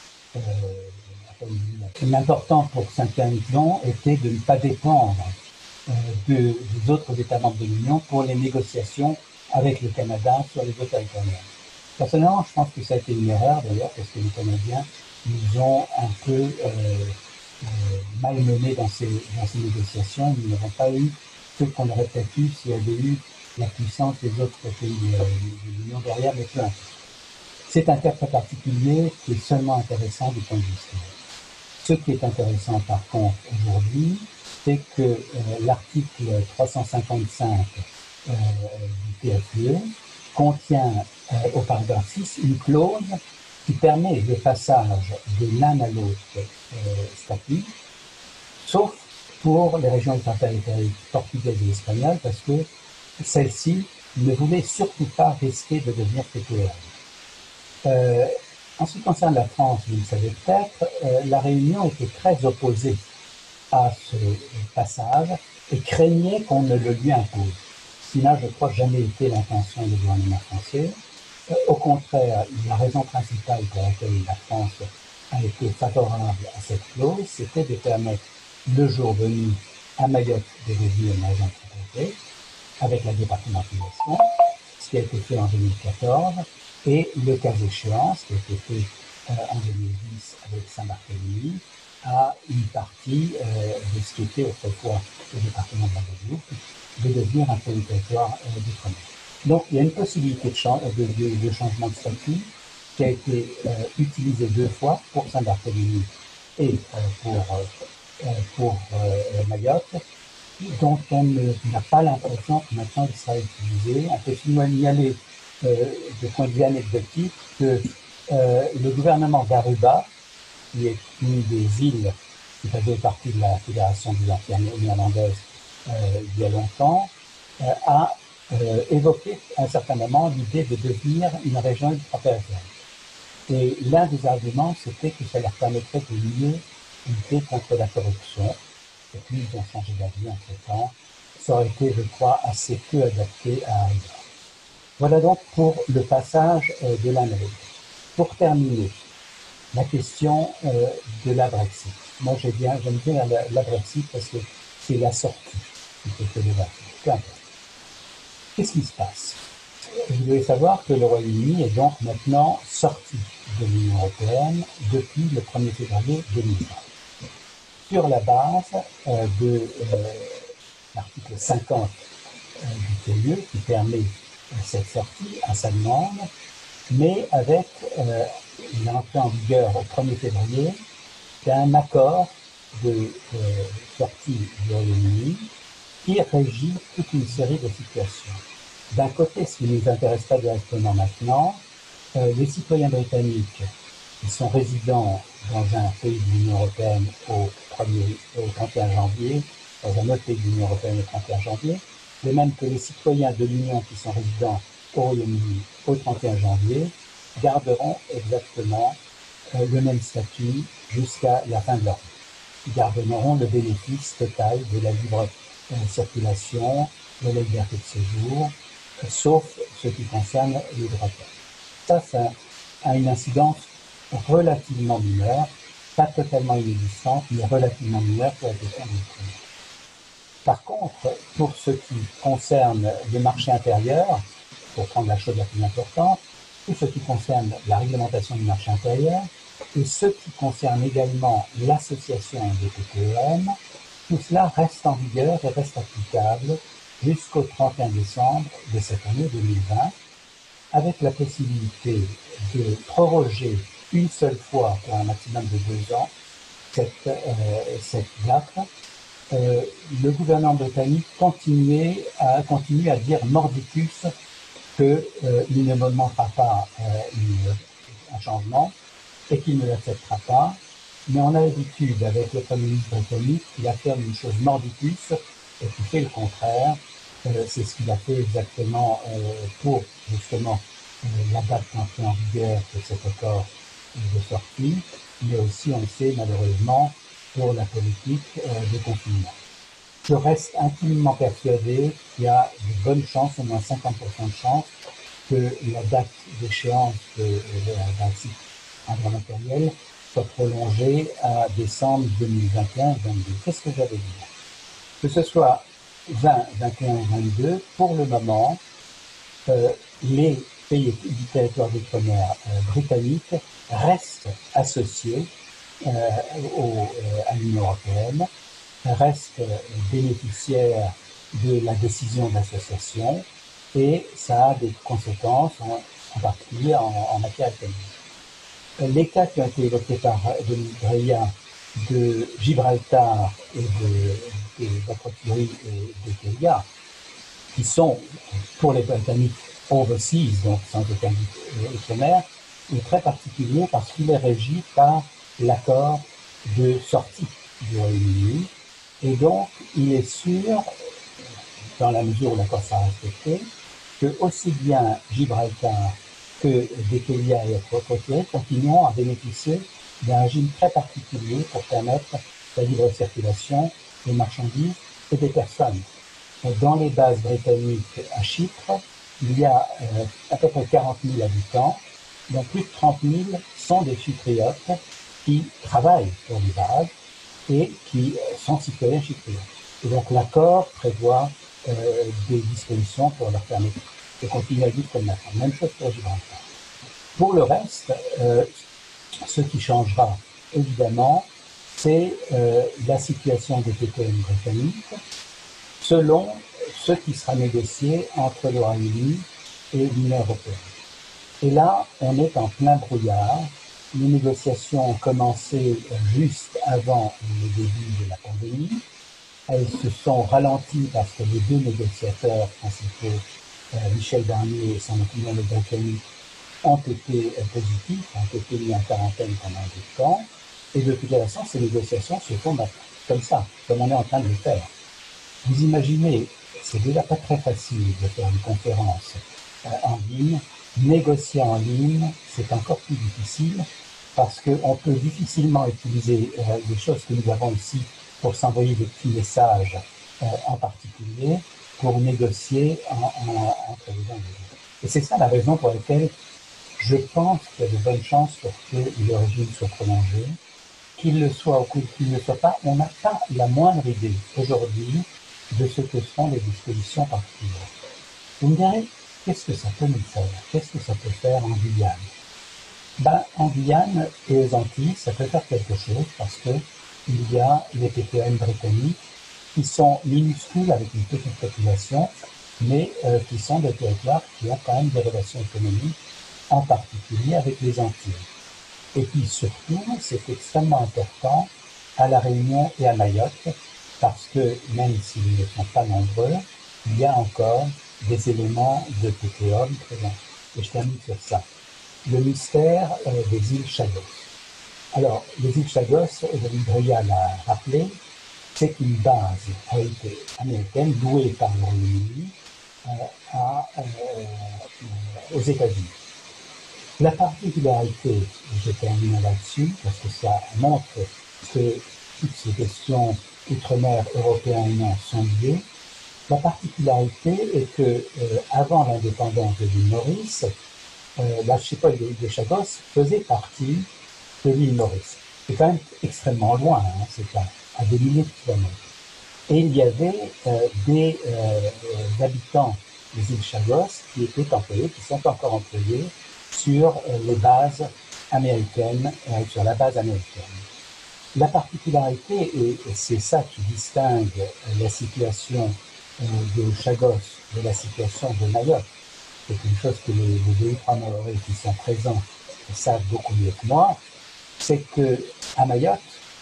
Speaker 3: L'important pour Saint-Pierre-et-Miquelon était de ne pas dépendre des autres États membres de l'Union pour les négociations avec le Canada sur les eaux territoriales. Personnellement, je pense que ça a été une erreur d'ailleurs, parce que les Canadiens nous ont un peu malmenés dans ces négociations. Ils n'auront pas eu ce qu'on aurait peut-être eu s'il y avait eu la puissance des autres pays de l'Union derrière, mais peu importe. C'est un cas très particulier qui est seulement intéressant du point de vue historique. Ce qui est intéressant par contre aujourd'hui, c'est que l'article 355 du TFUE contient au paragraphe 6 une clause qui permet le passage de l'un à l'autre statut, sauf pour les régions ultrapériphériques portugaises et espagnoles, parce que celles-ci ne voulaient surtout pas risquer de devenir PTOM. En ce qui concerne la France, vous le savez peut-être, la Réunion était très opposée à ce passage et craignait qu'on ne le lui impose. Ce qui n'a, je crois, jamais été l'intention du gouvernement français. Au contraire, la raison principale pour laquelle la France a été favorable à cette clause, c'était de permettre, le jour venu, à Mayotte de devenir une région ultrapériphérique, avec la départementalisation, ce qui a été fait en 2014, et le cas échéant, ce qui a été fait en 2010 avec Saint-Barthélemy, à une partie de ce qui était autrefois le département de la Guadeloupe, de devenir un territoire d'outre-mer. Donc il y a une possibilité de changement de statut qui a été utilisée 2 fois pour Saint-Barthélemy et pour Mayotte, dont on n'a pas l'impression que maintenant il sera utilisé. On peut finalement y aller de point de vue anecdotique, que le gouvernement d'Aruba, qui est une des îles qui faisait partie de la Fédération des Antilles néerlandaises il y a longtemps, a évoqué à un certain moment l'idée de devenir une région ultrapériphérique. Et l'un des arguments, c'était que ça leur permettrait de mieux lutter contre la corruption. Et puis, ils ont changé d'avis entre-temps. Ça aurait été, je crois, assez peu adapté à Aruba. Voilà donc pour le passage de l'un à l'autre. Pour terminer, la question de la Brexit. Moi, j'aime bien la Brexit parce que c'est la sortie plutôt que le Brexit. Qu'est-ce qui se passe? Vous devez savoir que le Royaume-Uni est donc maintenant sorti de l'Union européenne depuis le 1er février 2020. Sur la base de l'article 50 du TIE qui permet cette sortie à sa demande, mais avec l'entrée en vigueur au 1er février d'un accord de sortie du Royaume-Uni qui régit toute une série de situations. D'un côté, ce qui ne nous intéresse pas directement maintenant, les citoyens britanniques qui sont résidents dans un pays de l'Union européenne au 31 janvier, dans un autre pays de l'Union européenne au 31 janvier, de même que les citoyens de l'Union qui sont résidents au Royaume-Uni au 31 janvier, garderont exactement le même statut jusqu'à la fin de leur vie. Ils garderont le bénéfice total de la libre circulation, de la liberté de séjour, sauf ce qui concerne les droits de l'homme. Ça a une incidence relativement mineure, pas totalement inexistante, mais relativement mineure pour la question de l'outre-mer. Par contre, pour ce qui concerne le marché intérieur, pour prendre la chose la plus importante, tout ce qui concerne la réglementation du marché intérieur et ce qui concerne également l'association des PTOM, tout cela reste en vigueur et reste applicable jusqu'au 31 décembre de cette année 2020, avec la possibilité de proroger une seule fois pour un maximum de 2 ans cette date. Le gouvernement britannique continue à dire mordicus qu'il ne montera pas un changement et qu'il ne l'acceptera pas. Mais on a l'habitude avec le Premier ministre britannique qu'il affirme une chose mordicus et qui fait le contraire. C'est ce qu'il a fait exactement pour justement la date d'entrée en vigueur de cet accord de sortie, mais aussi, on le sait malheureusement, pour la politique de confinement. Je reste intimement persuadé qu'il y a de bonnes chances, au moins 50% de chances, que la date d'échéance d'un cycle en droit matériel soit prolongée à décembre 2021-2022. Qu'est-ce que j'avais dit? Que ce soit 20, 21 ou 22, pour le moment, les pays du territoire d'outre-mer britanniques restent associés à l'Union européenne, restent bénéficiaires de la décision d'association et ça a des conséquences, en particulier en matière économique. Les cas qui ont été évoqués par Dominique Breillat de Gibraltar et de Bakotiri et de Kenya, qui sont pour les Britanniques overseas, donc sans aucun doute outre-mer, est très particulier parce qu'il est régi par l'accord de sortie du Royaume-Uni. Et donc, il est sûr, dans la mesure où l'accord sera respecté, que aussi bien Gibraltar que des Kenya et Bakotiri continueront à bénéficier d'un régime très particulier pour permettre la libre circulation des marchandises et des personnes. Dans les bases britanniques à Chypre, il y a à peu près 40 000 habitants, dont plus de 30 000 sont des Chypriotes qui travaillent pour les bases et qui sont citoyens chypriotes. Et donc l'accord prévoit des dispositions pour leur permettre de continuer à vivre comme maintenant. Même chose pour Gibraltar. Pour le reste, ce qui changera évidemment, c'est la situation des PTOM britanniques selon ce qui sera négocié entre le Royaume-Uni et l'Union européenne. Et là, on est en plein brouillard. Les négociations ont commencé juste avant le début de la pandémie. Elles se sont ralenties parce que les deux négociateurs principaux Michel Barnier et son opinion britannique ont été positifs, ont été mis en quarantaine pendant du temps, et de toute façon, ces négociations se font comme ça, comme on est en train de le faire. Vous imaginez, c'est déjà pas très facile de faire une conférence en ligne. Négocier en ligne, c'est encore plus difficile parce qu'on peut difficilement utiliser les choses que nous avons ici pour s'envoyer des petits messages en particulier pour négocier entre les uns et les autres. Et c'est ça la raison pour laquelle je pense qu'il y a de bonnes chances pour que le régime soit prolongé. Qu'il le soit ou qu'il ne le soit pas, on n'a pas la moindre idée aujourd'hui de ce que seront les dispositions particulières. Vous me direz, qu'est-ce que ça peut nous faire? Qu'est-ce que ça peut faire en Guyane? En Guyane et aux Antilles, ça peut faire quelque chose parce qu'il y a les PPM britanniques qui sont minuscules avec une petite population, mais qui sont des territoires qui ont quand même des relations économiques, en particulier avec les Antilles. Et puis surtout, c'est extrêmement important à La Réunion et à Mayotte, parce que même s'ils ne sont pas nombreux, il y a encore des éléments de PPOM présents. Et je termine sur ça. Le mystère des îles Chagos. Alors, les îles Chagos, David Breya l'a rappelé, c'est une base américaine louée par le Royaume-Uni aux États-Unis. La particularité, je termine là-dessus, parce que ça montre que toutes ces questions outre-mer européens et non sont liées. La particularité est que avant l'indépendance de l'île Maurice, l'archipel de Chagos faisait partie de l'île Maurice. C'est quand même extrêmement loin, hein, c'est à des milliers de kilomètres. Et il y avait des habitants des îles Chagos qui étaient employés, qui sont encore employés sur les bases américaines, sur la base américaine. La particularité, et c'est ça qui distingue la situation de Chagos de la situation de Mayotte, c'est une chose que les 2 ou 3 Mahorais qui sont présents savent beaucoup mieux que moi, c'est qu'à Mayotte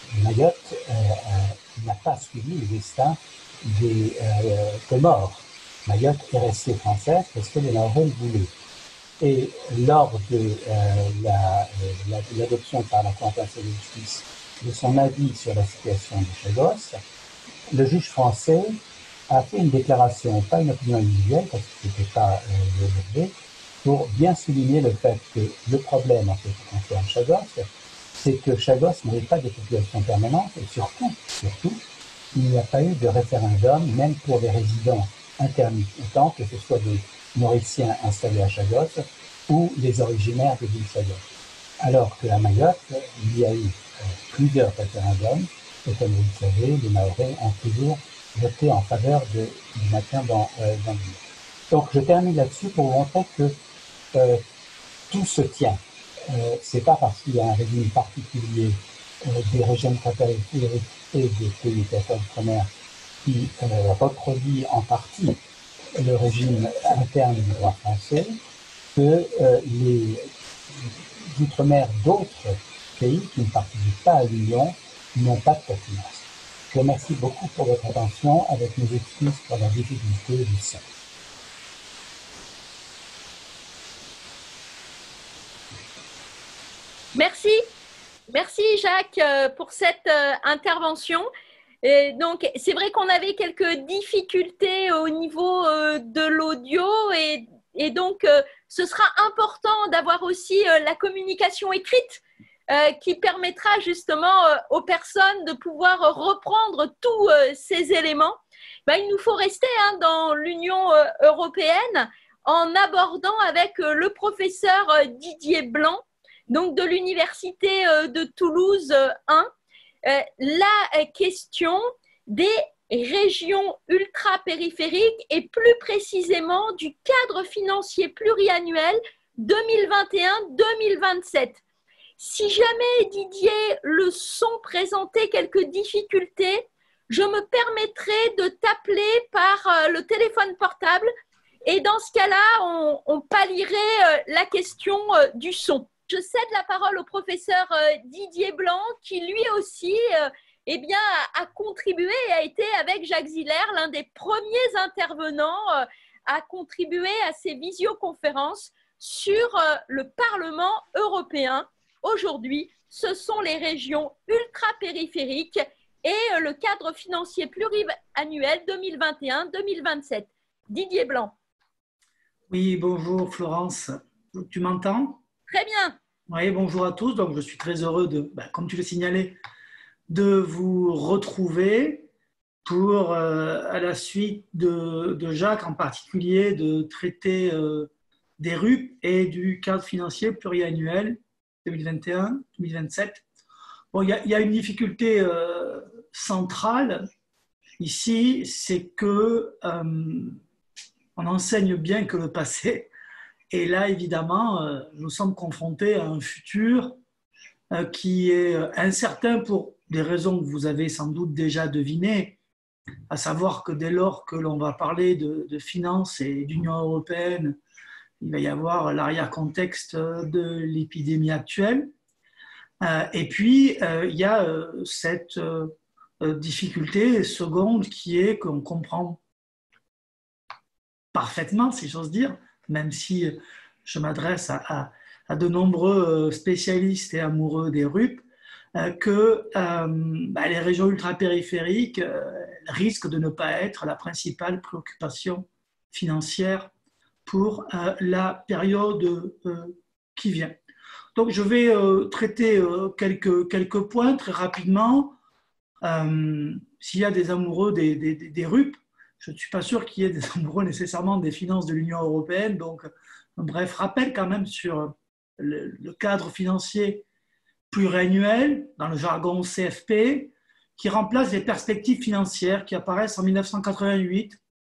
Speaker 3: n'a pas suivi le destin des Comores. Mayotte est restée française parce que les Mahorais le voulaient. Et lors de l'adoption par la Cour internationale de justice de son avis sur la situation de Chagos, le juge français a fait une déclaration, pas une opinion individuelle, parce que ce n'était pas l'objet, pour bien souligner le fait que le problème en ce qui concerne Chagos, c'est que Chagos n'avait pas de population permanente, et surtout, il n'y a pas eu de référendum, même pour les résidents intermittents, que ce soit des Mauriciens installés à Chagos ou les originaires de l'île Chagos. Alors qu'à Mayotte, il y a eu plusieurs référendums, et comme vous le savez, les Mahorais ont toujours voté en faveur du maintien dans l'île. Donc je termine là-dessus pour vous montrer que tout se tient. C'est pas parce qu'il y a un régime particulier des régimes périphériques et des pays outre-mer qui reproduit en partie le régime interne du droit français que les outre-mer d'autres pays qui ne participent pas à l'Union n'ont pas de pertinence. Je vous remercie beaucoup pour votre attention, avec mes excuses pour la difficulté du son.
Speaker 1: Merci Jacques pour cette intervention. Et donc, c'est vrai qu'on avait quelques difficultés au niveau de l'audio et donc ce sera important d'avoir aussi la communication écrite qui permettra justement aux personnes de pouvoir reprendre tous ces éléments. Il nous faut rester dans l'Union européenne en abordant avec le professeur Didier Blanc, donc de l'Université de Toulouse 1, la question des régions ultra-périphériques et plus précisément du cadre financier pluriannuel 2021-2027. Si jamais, Didier, le son présentait quelques difficultés, je me permettrai de t'appeler par le téléphone portable et dans ce cas-là, on pallierait la question du son. Je cède la parole au professeur Didier Blanc qui lui aussi a contribué et a été avec Jacques Ziller l'un des premiers intervenants à contribuer à ces visioconférences sur le Parlement européen. Aujourd'hui, ce sont les régions ultra-périphériques et le cadre financier pluriannuel 2021-2027. Didier Blanc.
Speaker 4: Oui, bonjour Florence. Tu m'entends?
Speaker 1: Très bien.
Speaker 4: Oui, bonjour à tous. Donc, je suis très heureux de, comme tu le signalais, de vous retrouver pour, à la suite de Jacques en particulier, de traiter des RUP et du cadre financier pluriannuel 2021-2027. Bon, il y a une difficulté centrale ici, c'est que on enseigne bien que le passé. Et là, évidemment, nous sommes confrontés à un futur qui est incertain pour des raisons que vous avez sans doute déjà devinées, à savoir que dès lors que l'on va parler de finances et d'Union européenne, il va y avoir l'arrière-contexte de l'épidémie actuelle. Et puis, il y a cette difficulté seconde qui est qu'on comprend parfaitement, si j'ose dire, même si je m'adresse à de nombreux spécialistes et amoureux des RUP, que les régions ultrapériphériques risquent de ne pas être la principale préoccupation financière pour la période qui vient. Donc je vais traiter quelques points très rapidement. S'il y a des amoureux des RUP, je ne suis pas sûr qu'il y ait des amoureux nécessairement des finances de l'Union européenne. Donc, un bref rappel quand même sur le cadre financier pluriannuel, dans le jargon CFP, qui remplace les perspectives financières qui apparaissent en 1988,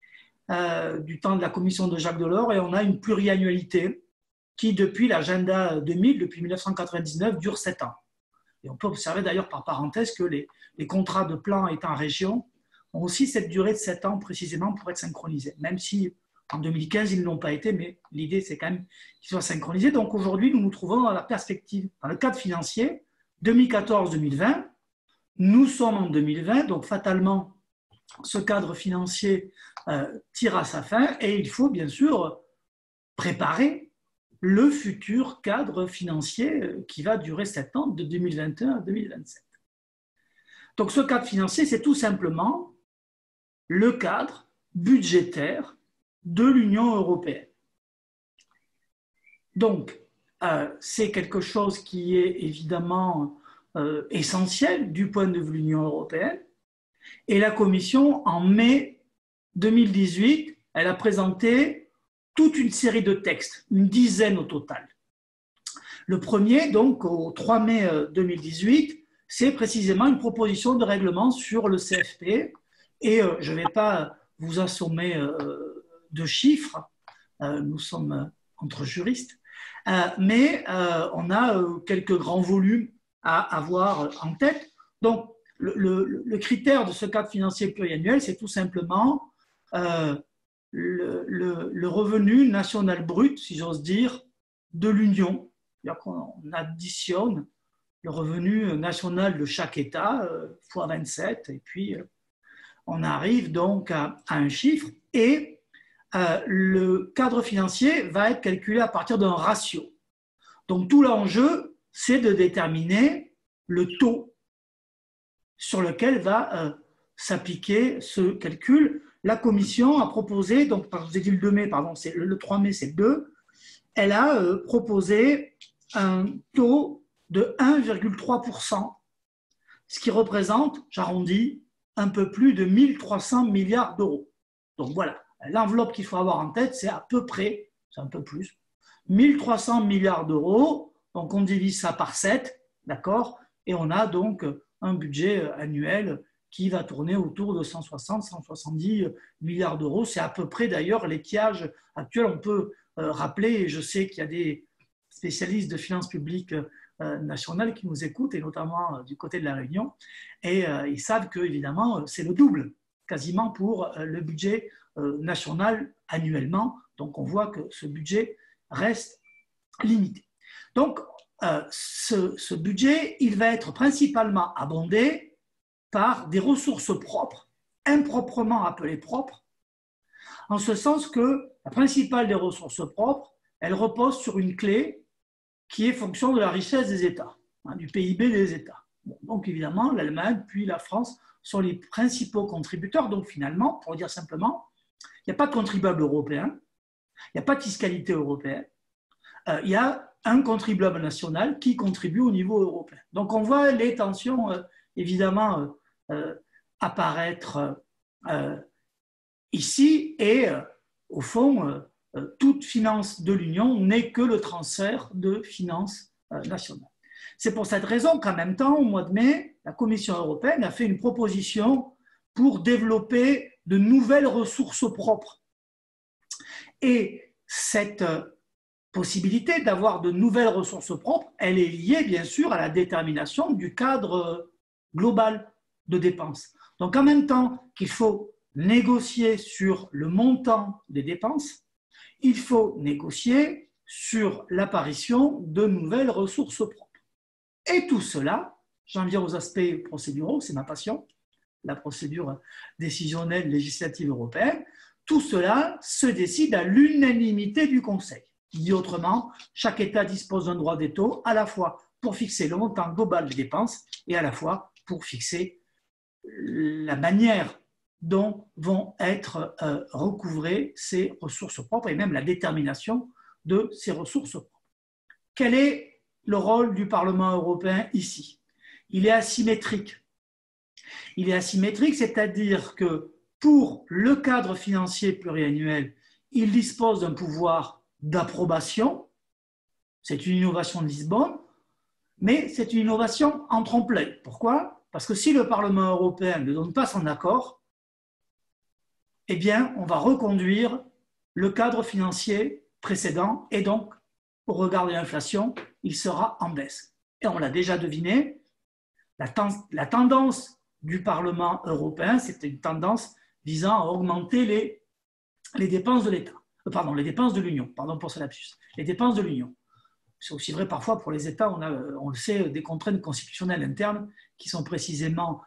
Speaker 4: du temps de la commission de Jacques Delors, et on a une pluriannualité qui, depuis l'agenda 2000, depuis 1999, dure 7 ans. Et on peut observer d'ailleurs par parenthèse que les contrats de plan étant région ont aussi cette durée de 7 ans précisément pour être synchronisés, même si en 2015 ils ne l'ont pas été, mais l'idée c'est quand même qu'ils soient synchronisés. Donc aujourd'hui nous nous trouvons dans la perspective, dans le cadre financier 2014-2020, nous sommes en 2020, donc fatalement ce cadre financier tire à sa fin et il faut bien sûr préparer le futur cadre financier qui va durer 7 ans de 2021 à 2027. Donc ce cadre financier c'est tout simplement le cadre budgétaire de l'Union européenne. Donc, c'est quelque chose qui est évidemment essentiel du point de vue de l'Union européenne. Et la Commission, en mai 2018, elle a présenté toute une série de textes, une dizaine au total. Le premier, donc, au 3 mai 2018, c'est précisément une proposition de règlement sur le CFP. Et je ne vais pas vous assommer de chiffres, nous sommes entre juristes, mais on a quelques grands volumes à avoir en tête. Donc, le critère de ce cadre financier pluriannuel, c'est tout simplement le revenu national brut, si j'ose dire, de l'Union. C'est-à-dire qu'on additionne le revenu national de chaque État fois 27, et puis on arrive donc à un chiffre et le cadre financier va être calculé à partir d'un ratio. Donc tout l'enjeu, c'est de déterminer le taux sur lequel va s'appliquer ce calcul. La Commission a proposé, donc je vous ai dit le 2 mai, pardon, le 3 mai c'est le 2, elle a proposé un taux de 1,3%, ce qui représente, j'arrondis, un peu plus de 1300 milliards d'euros. Donc voilà, l'enveloppe qu'il faut avoir en tête, c'est à peu près, c'est un peu plus, 1300 milliards d'euros. Donc on divise ça par 7, d'accord, et on a donc un budget annuel qui va tourner autour de 160-170 milliards d'euros. C'est à peu près d'ailleurs l'étiage actuel. On peut rappeler, et je sais qu'il y a des spécialistes de finances publiques nationales qui nous écoutent, et notamment du côté de la Réunion, et ils savent que évidemment c'est le double quasiment pour le budget national annuellement. Donc on voit que ce budget reste limité. Donc ce budget, il va être principalement abondé par des ressources propres, improprement appelées propres, en ce sens que la principale des ressources propres, elle repose sur une clé qui est fonction de la richesse des États, du PIB des États. Bon, donc évidemment, l'Allemagne puis la France sont les principaux contributeurs. Donc finalement, pour le dire simplement, il n'y a pas de contribuable européen, il n'y a pas de fiscalité européenne, il y a un contribuable national qui contribue au niveau européen. Donc on voit les tensions évidemment apparaître ici et au fond, toute finance de l'Union n'est que le transfert de finances nationales. C'est pour cette raison qu'en même temps, au mois de mai, la Commission européenne a fait une proposition pour développer de nouvelles ressources propres. Et cette possibilité d'avoir de nouvelles ressources propres, elle est liée bien sûr à la détermination du cadre global de dépenses. Donc en même temps qu'il faut négocier sur le montant des dépenses, il faut négocier sur l'apparition de nouvelles ressources propres. Et tout cela, j'en viens aux aspects procéduraux, c'est ma passion, la procédure décisionnelle législative européenne, tout cela se décide à l'unanimité du Conseil. Dit autrement, chaque État dispose d'un droit de veto à la fois pour fixer le montant global des dépenses et à la fois pour fixer la manière dont vont être recouvrées ces ressources propres et même la détermination de ces ressources propres. Quel est le rôle du Parlement européen ici? Il est asymétrique. Il est asymétrique, c'est-à-dire que pour le cadre financier pluriannuel, il dispose d'un pouvoir d'approbation. C'est une innovation de Lisbonne, mais c'est une innovation en trompe-l'œil. Pourquoi? Parce que si le Parlement européen ne donne pas son accord, eh bien, on va reconduire le cadre financier précédent et donc, au regard de l'inflation, il sera en baisse. Et on l'a déjà deviné, la tendance du Parlement européen, c'était une tendance visant à augmenter les dépenses de l'État. Les dépenses de l'Union, pardon pour ce lapsus, les dépenses de l'Union. C'est aussi vrai parfois pour les États, on le sait, des contraintes constitutionnelles internes qui sont précisément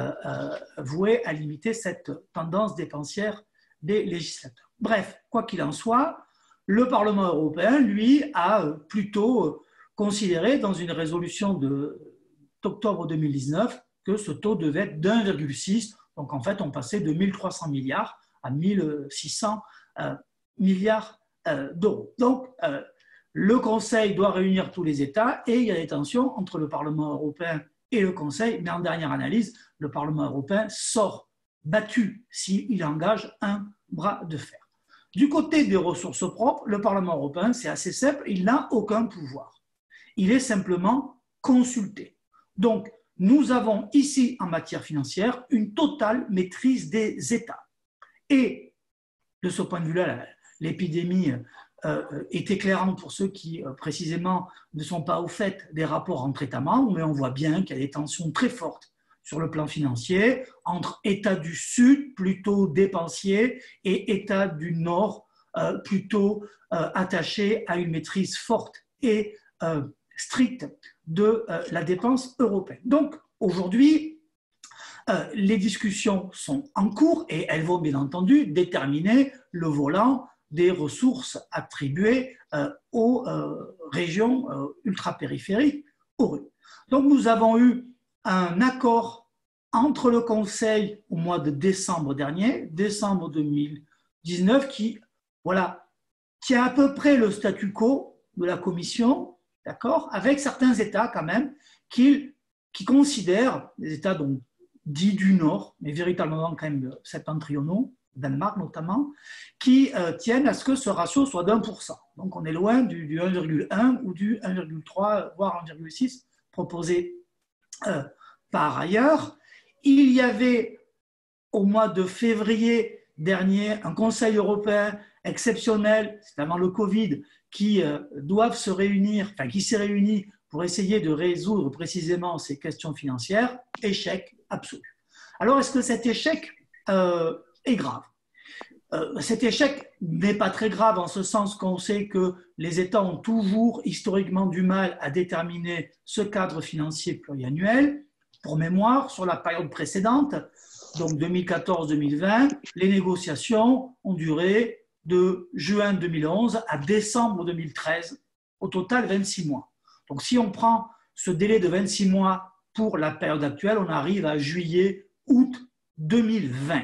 Speaker 4: vouées à limiter cette tendance dépensière des législateurs. Bref, quoi qu'il en soit, le Parlement européen, lui, a plutôt considéré dans une résolution d'octobre 2019 que ce taux devait être d'1,6. Donc en fait, on passait de 1 300 milliards à 1 600 milliards d'euros. Donc, le Conseil doit réunir tous les États et il y a des tensions entre le Parlement européen et le Conseil, mais en dernière analyse, le Parlement européen sort battu s'il engage un bras de fer. Du côté des ressources propres, le Parlement européen, c'est assez simple, il n'a aucun pouvoir. Il est simplement consulté. Donc, nous avons ici, en matière financière, une totale maîtrise des États. Et de ce point de vue-là, l'épidémie est éclairante pour ceux qui, précisément, ne sont pas au fait des rapports entre États membres, mais on voit bien qu'il y a des tensions très fortes sur le plan financier entre États du Sud, plutôt dépensiers, et États du Nord, plutôt attachés à une maîtrise forte et stricte de la dépense européenne. Donc, aujourd'hui, les discussions sont en cours et elles vont bien entendu déterminer le volant des ressources attribuées aux régions ultrapériphériques, aux RUP. Donc nous avons eu un accord entre le Conseil au mois de décembre dernier, décembre 2019, qui tient à peu près le statu quo de la Commission, d'accord, avec certains États quand même qui considèrent, les États donc dits du Nord, mais véritablement quand même septentrionaux, Danemark notamment, qui tiennent à ce que ce ratio soit d'1%. Donc on est loin du 1,1 ou du 1,3, voire 1,6 proposé par ailleurs. Il y avait au mois de février dernier un Conseil européen exceptionnel, c'est avant le Covid, qui s'est réuni pour essayer de résoudre précisément ces questions financières. Échec absolu. Alors est-ce que cet échec est grave? Cet échec n'est pas très grave en ce sens qu'on sait que les États ont toujours historiquement du mal à déterminer ce cadre financier pluriannuel. Pour mémoire, sur la période précédente, donc 2014-2020, les négociations ont duré de juin 2011 à décembre 2013, au total 26 mois. Donc si on prend ce délai de 26 mois pour la période actuelle, on arrive à juillet-août 2020.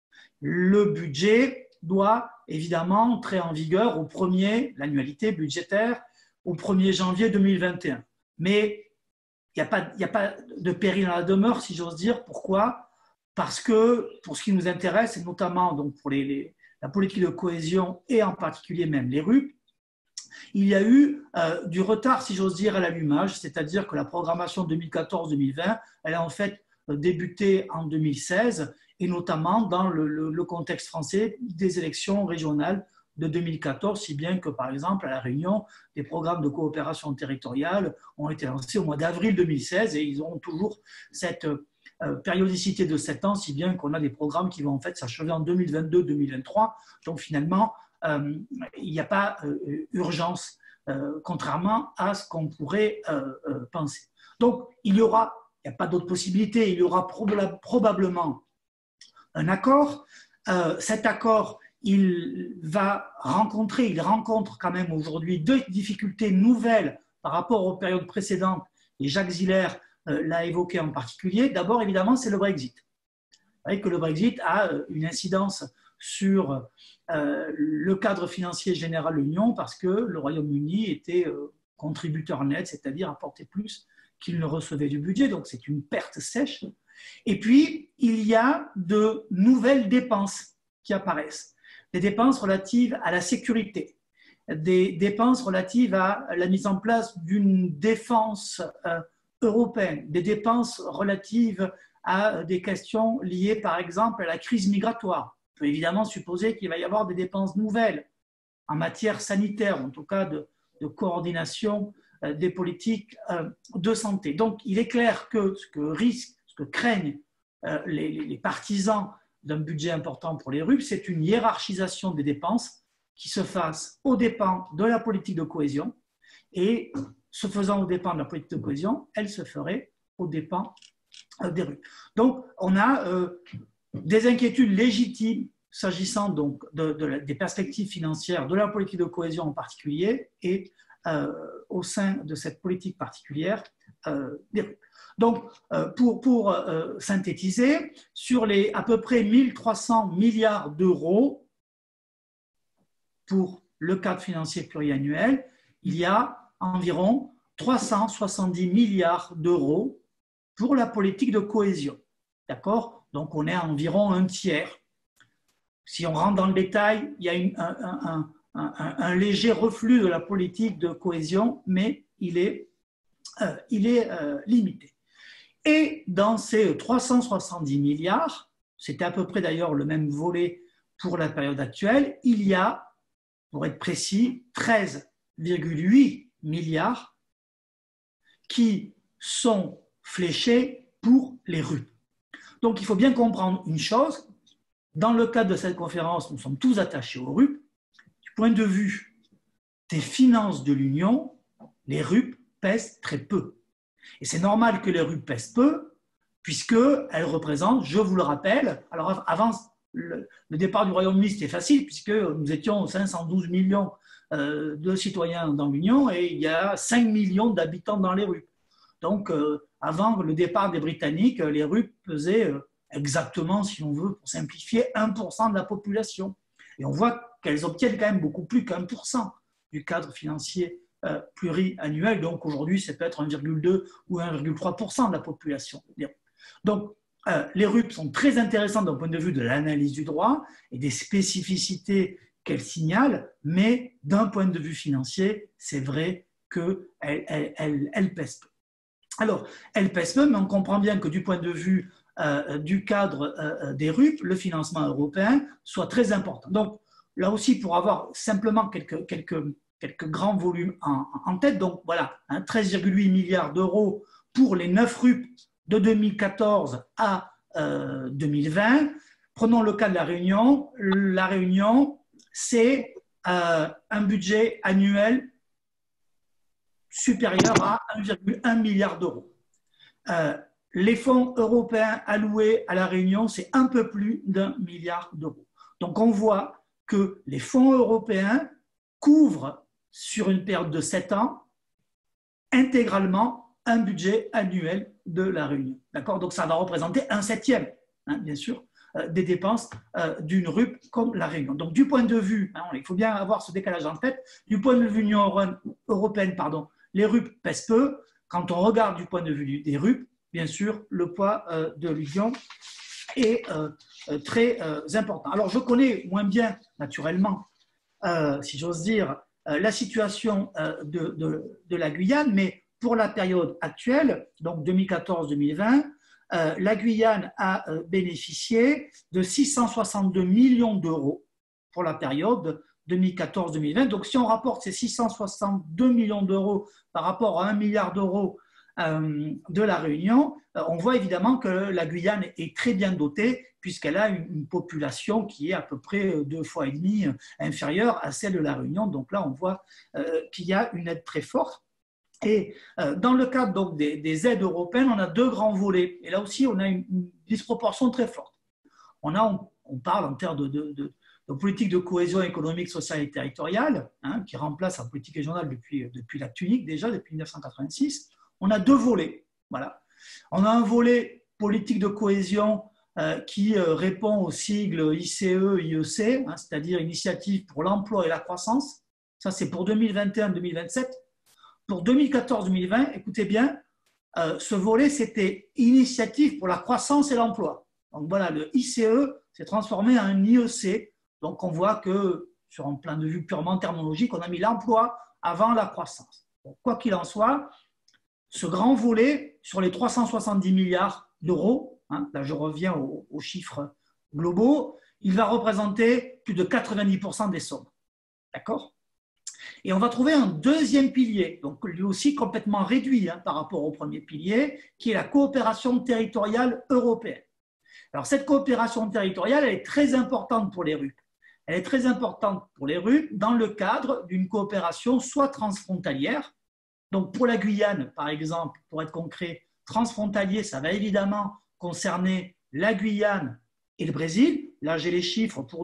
Speaker 4: Le budget doit évidemment entrer en vigueur l'annualité budgétaire, au 1er janvier 2021. Mais il n'y a pas de péril dans la demeure, si j'ose dire. Pourquoi? Parce que pour ce qui nous intéresse, et notamment donc pour la politique de cohésion et en particulier même les RUP, il y a eu du retard, si j'ose dire, à l'allumage, c'est-à-dire que la programmation 2014-2020, elle a en fait débuté en 2016, et notamment dans le contexte français des élections régionales de 2014, si bien que, par exemple, à La Réunion, des programmes de coopération territoriale ont été lancés au mois d'avril 2016 et ils ont toujours cette périodicité de 7 ans, si bien qu'on a des programmes qui vont en fait s'achever en 2022-2023. Donc finalement, il n'y a pas urgence, contrairement à ce qu'on pourrait penser. Donc il n'y a pas d'autre possibilité, il y aura probablement un accord. Cet accord, il rencontre quand même aujourd'hui deux difficultés nouvelles par rapport aux périodes précédentes, et Jacques Ziller l'a évoqué en particulier. D'abord, évidemment, c'est le Brexit. Vous voyez que le Brexit a une incidence sur le cadre financier général de l'Union parce que le Royaume-Uni était contributeur net, c'est-à-dire apportait plus qu'il ne recevait du budget, donc c'est une perte sèche. Et puis, il y a de nouvelles dépenses qui apparaissent. Des dépenses relatives à la sécurité, des dépenses relatives à la mise en place d'une défense européenne, des dépenses relatives à des questions liées par exemple à la crise migratoire. On peut évidemment supposer qu'il va y avoir des dépenses nouvelles en matière sanitaire, en tout cas de coordination des politiques de santé. Donc il est clair que ce que craignent les partisans d'un budget important pour les RUP, c'est une hiérarchisation des dépenses qui se fasse aux dépens de la politique de cohésion, et se faisant aux dépens de la politique de cohésion, elle se ferait aux dépens des RUP. Donc on a des inquiétudes légitimes s'agissant donc des perspectives financières de la politique de cohésion en particulier, et au sein de cette politique particulière des RUP. Donc, pour synthétiser, sur les à peu près 1300 milliards d'euros pour le cadre financier pluriannuel, il y a environ 370 milliards d'euros pour la politique de cohésion. D'accord? Donc, on est à environ un tiers. Si on rentre dans le détail, il y a un léger reflux de la politique de cohésion, mais il est limité. Et dans ces 370 milliards, c'était à peu près d'ailleurs le même volet pour la période actuelle, il y a, pour être précis, 13,8 milliards qui sont fléchés pour les RUP. Donc il faut bien comprendre une chose, dans le cadre de cette conférence, nous sommes tous attachés aux RUP. Du point de vue des finances de l'Union, les RUP pèsent très peu. Et c'est normal que les RUP pèsent peu, puisqu'elles représentent, je vous le rappelle, alors avant le départ du Royaume-Uni, c'était facile, puisque nous étions 512 millions de citoyens dans l'Union, et il y a 5 millions d'habitants dans les RUP. Donc, avant le départ des Britanniques, les RUP pesaient exactement, si on veut, pour simplifier, 1% de la population. Et on voit qu'elles obtiennent quand même beaucoup plus qu'1% du cadre financier pluriannuel. Donc aujourd'hui, c'est peut-être 1,2 ou 1,3% de la population. Donc les RUP sont très intéressantes d'un point de vue de l'analyse du droit et des spécificités qu'elles signalent, mais d'un point de vue financier, c'est vrai qu'elles pèsent peu. Alors, elles pèsent peu, mais on comprend bien que du point de vue du cadre des RUP, le financement européen soit très important. Donc là aussi, pour avoir simplement quelques grands volumes en tête. Donc voilà, 13,8 milliards d'euros pour les 9 RUP de 2014 à 2020. Prenons le cas de La Réunion. La Réunion, c'est un budget annuel supérieur à 1,1 milliard d'euros. les fonds européens alloués à la Réunion, c'est un peu plus d'1 milliard d'euros. Donc on voit que les fonds européens couvrent sur une période de 7 ans intégralement un budget annuel de la Réunion. D'accord? Donc ça va représenter un septième, hein, bien sûr, des dépenses d'une RUP comme la Réunion. Donc du point de vue, hein, il faut bien avoir ce décalage en tête, du point de vue de l'Union européenne, les RUP pèsent peu. Quand on regarde du point de vue des RUP, bien sûr, le poids de l'Union est très important. Alors, je connais moins bien, naturellement, si j'ose dire, la situation de la Guyane, mais pour la période actuelle, donc 2014-2020, la Guyane a bénéficié de 662 millions d'euros pour la période 2014-2020. Donc, si on rapporte ces 662 millions d'euros par rapport à 1 milliard d'euros de la Réunion, on voit évidemment que la Guyane est très bien dotée puisqu'elle a une population qui est à peu près 2,5 fois inférieure à celle de la Réunion. Donc là, on voit qu'il y a une aide très forte. Et dans le cadre donc, des aides européennes, on a 2 grands volets. Et là aussi, on a une disproportion très forte. On parle en termes de politique de cohésion économique, sociale et territoriale, hein, qui remplace la politique régionale depuis l'acte unique, déjà depuis 1986. On a 2 volets. Voilà. On a un volet politique de cohésion qui répond au sigle ICE-IEC, hein, c'est-à-dire Initiative pour l'emploi et la croissance. Ça, c'est pour 2021-2027. Pour 2014-2020, écoutez bien, ce volet, c'était Initiative pour la croissance et l'emploi. Donc voilà, le ICE s'est transformé en un IEC. Donc on voit que, sur un plan de vue purement terminologique, on a mis l'emploi avant la croissance. Donc, quoi qu'il en soit, ce grand volet, sur les 370 milliards d'euros, hein, là je reviens aux chiffres globaux, il va représenter plus de 90% des sommes. D'accord ? Et on va trouver un deuxième pilier, donc lui aussi complètement réduit hein, par rapport au premier pilier, qui est la coopération territoriale européenne. Alors cette coopération territoriale, elle est très importante pour les RUP. Elle est très importante pour les RUP dans le cadre d'une coopération soit transfrontalière. Donc pour la Guyane, par exemple, pour être concret, transfrontalier, ça va évidemment concerner la Guyane et le Brésil. Là, j'ai les chiffres pour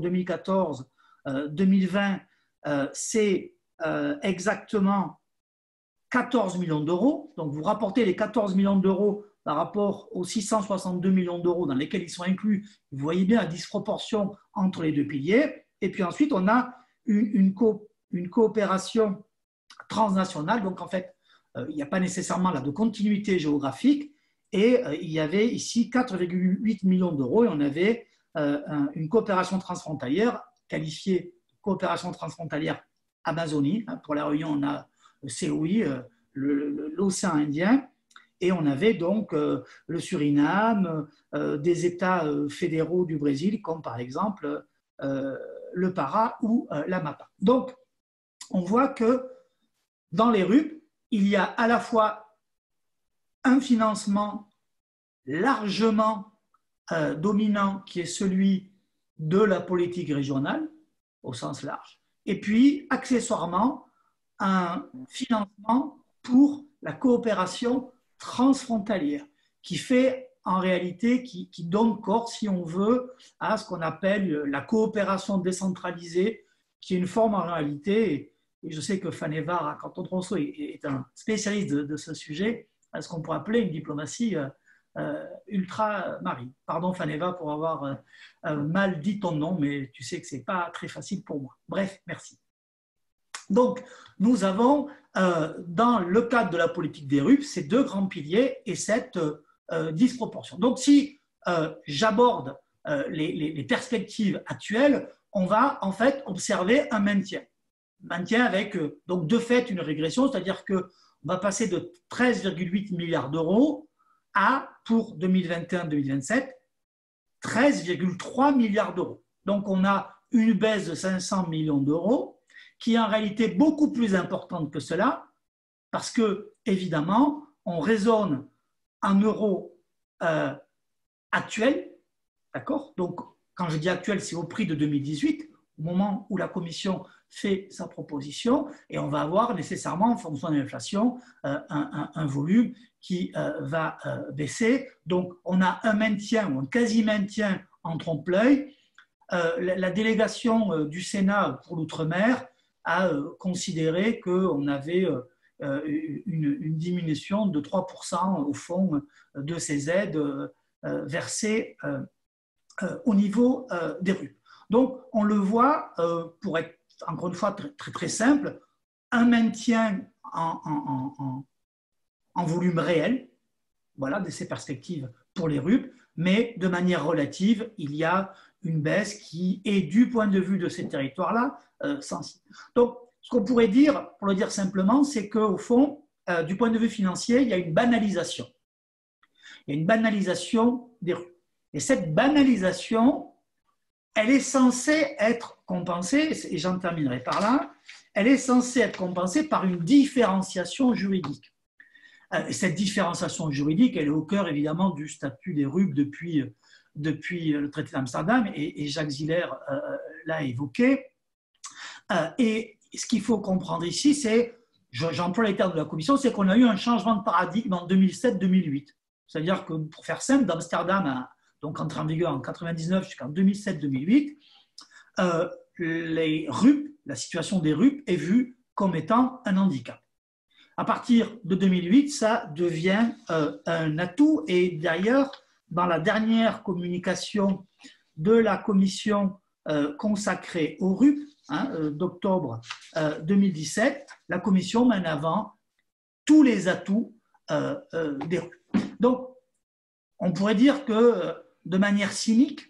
Speaker 4: 2014-2020, c'est exactement 14 millions d'euros. Donc vous rapportez les 14 millions d'euros par rapport aux 662 millions d'euros dans lesquels ils sont inclus. Vous voyez bien la disproportion entre les 2 piliers. Et puis ensuite, on a une coopération transnationale. Donc en fait, il n'y a pas nécessairement là de continuité géographique et il y avait ici 4,8 millions d'euros et on avait une coopération transfrontalière qualifiée de coopération transfrontalière Amazonie. Pour la Réunion, on a le COI, l'océan Indien, et on avait donc le Suriname, des États fédéraux du Brésil comme par exemple le Pará ou l'Amapá. Donc on voit que dans les RUP, il y a à la fois un financement largement dominant qui est celui de la politique régionale au sens large, et puis accessoirement un financement pour la coopération transfrontalière qui fait en réalité, qui donne corps, si on veut, à ce qu'on appelle la coopération décentralisée, qui est une forme en réalité. Et je sais que Faneva, quand on est un spécialiste de ce sujet, à ce qu'on pourrait appeler une diplomatie ultramarine. Pardon Faneva pour avoir mal dit ton nom, mais tu sais que ce n'est pas très facile pour moi. Bref, merci. Donc, nous avons, dans le cadre de la politique des RUP, ces 2 grands piliers et cette disproportion. Donc, si j'aborde les perspectives actuelles, on va en fait observer un maintien avec donc de fait une régression, c'est-à-dire qu'on va passer de 13,8 milliards d'euros à, pour 2021-2027, 13,3 milliards d'euros. Donc on a une baisse de 500 millions d'euros qui est en réalité beaucoup plus importante que cela parce que, évidemment, on raisonne en euros actuels, d'accord ? Donc quand je dis actuel, c'est au prix de 2018, au moment où la Commission fait sa proposition, et on va avoir nécessairement, en fonction de l'inflation, un volume qui va baisser. Donc, on a un maintien ou un quasi-maintien en trompe-l'œil. La délégation du Sénat pour l'outre-mer a considéré qu'on avait une diminution de 3% au fond de ces aides versées au niveau des RUP. Donc, on le voit, pour être encore une fois très simple, un maintien en volume réel, voilà, de ces perspectives pour les RUP, mais de manière relative, il y a une baisse qui est, du point de vue de ces territoires-là, sensible. Donc, ce qu'on pourrait dire, pour le dire simplement, c'est qu'au fond, du point de vue financier, il y a une banalisation. Il y a une banalisation des RUP. Et cette banalisation, elle est censée être compensée, et j'en terminerai par là, elle est censée être compensée par une différenciation juridique. Et cette différenciation juridique, elle est au cœur évidemment du statut des RUP depuis le traité d'Amsterdam, et Jacques Ziller l'a évoqué. Et ce qu'il faut comprendre ici, c'est, j'emploie les termes de la Commission, c'est qu'on a eu un changement de paradigme en 2007-2008. C'est-à-dire que, pour faire simple, d'Amsterdam a donc entré en vigueur en 1999 jusqu'en 2007-2008, les RUP, la situation des RUP est vue comme étant un handicap. À partir de 2008, ça devient un atout, et d'ailleurs, dans la dernière communication de la Commission consacrée aux RUP, d'octobre 2017, la Commission met en avant tous les atouts des RUP. Donc, on pourrait dire que, de manière cynique,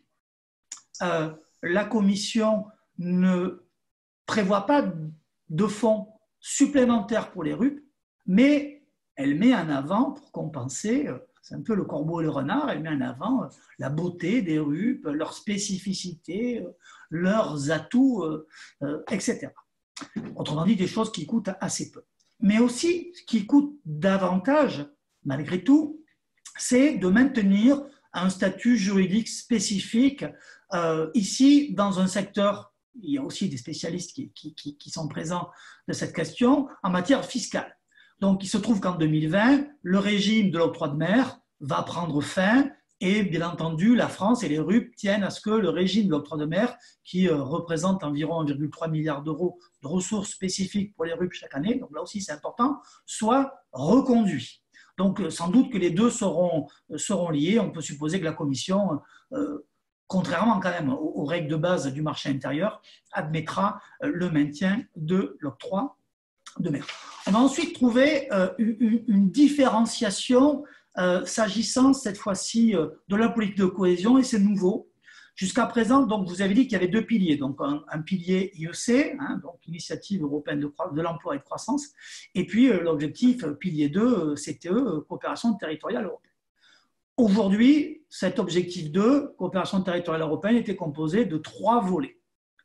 Speaker 4: la Commission ne prévoit pas de fonds supplémentaires pour les RUP, mais elle met en avant, pour compenser, c'est un peu le corbeau et le renard, elle met en avant la beauté des RUP, leurs spécificités, leurs atouts, etc. Autrement dit, des choses qui coûtent assez peu. Mais aussi, ce qui coûte davantage, malgré tout, c'est de maintenir un statut juridique spécifique ici, dans un secteur, il y a aussi des spécialistes qui sont présents de cette question, en matière fiscale. Donc, il se trouve qu'en 2020, le régime de l'octroi de mer va prendre fin, et bien entendu, la France et les RUP tiennent à ce que le régime de l'octroi de mer, qui représente environ 1,3 milliard d'euros de ressources spécifiques pour les RUP chaque année, donc là aussi c'est important, soit reconduit. Donc, sans doute que les deux seront liés. On peut supposer que la Commission, contrairement quand même aux règles de base du marché intérieur, admettra le maintien de l'octroi de mer. On a ensuite trouvé une différenciation s'agissant cette fois-ci de la politique de cohésion, et c'est nouveau. Jusqu'à présent, donc, vous avez dit qu'il y avait deux piliers, donc un pilier IEC, donc Initiative européenne de l'emploi et de croissance, et puis l'objectif pilier 2, CTE, coopération territoriale européenne. Aujourd'hui, cet objectif 2, coopération territoriale européenne, était composé de 3 volets.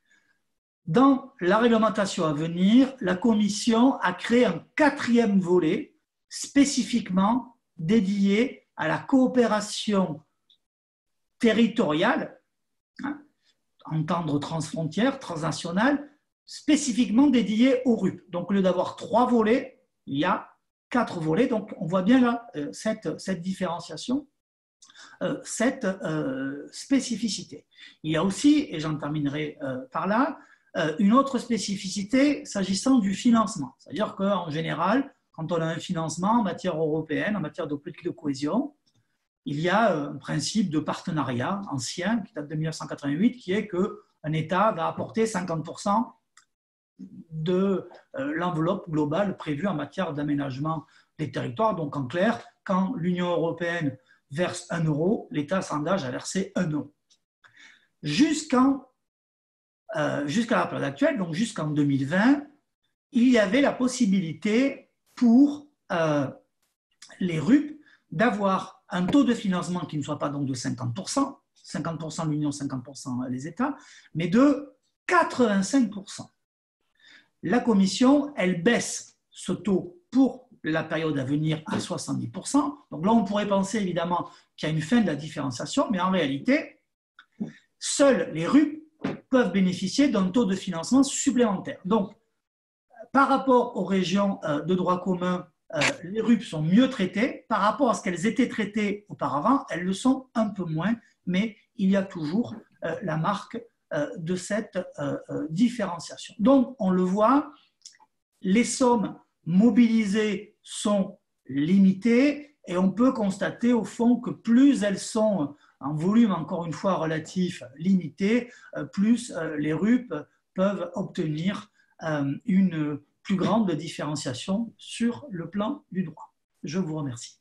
Speaker 4: Dans la réglementation à venir, la Commission a créé un 4e volet spécifiquement dédié à la coopération territoriale, entendre transfrontière, transnationale, spécifiquement dédié aux RUP. Donc, au lieu d'avoir 3 volets, il y a 4 volets. Donc, on voit bien là cette différenciation, cette spécificité. Il y a aussi, et j'en terminerai par là, une autre spécificité s'agissant du financement. C'est-à-dire qu'en général, quand on a un financement en matière européenne, en matière de politique de cohésion, il y a un principe de partenariat ancien qui date de 1988, qui est qu'un État va apporter 50% de l'enveloppe globale prévue en matière d'aménagement des territoires. Donc en clair, quand l'Union européenne verse 1 euro, l'État s'engage à verser 1 euro. Jusqu'à la période actuelle, donc jusqu'en 2020, il y avait la possibilité pour les RUP d'avoir un taux de financement qui ne soit pas donc de 50%, 50% l'Union, 50% les États, mais de 85%. La Commission, elle baisse ce taux pour la période à venir à 70%. Donc là, on pourrait penser évidemment qu'il y a une fin de la différenciation, mais en réalité, seuls les RUP peuvent bénéficier d'un taux de financement supplémentaire. Donc, par rapport aux régions de droit commun les RUP sont mieux traitées par rapport à ce qu'elles étaient traitées auparavant. Elles le sont un peu moins, mais il y a toujours la marque de cette différenciation. Donc, on le voit, les sommes mobilisées sont limitées et on peut constater au fond que plus elles sont en volume, encore une fois, relatif limité, plus les RUP peuvent obtenir une plus grande différenciation sur le plan du droit. Je vous remercie.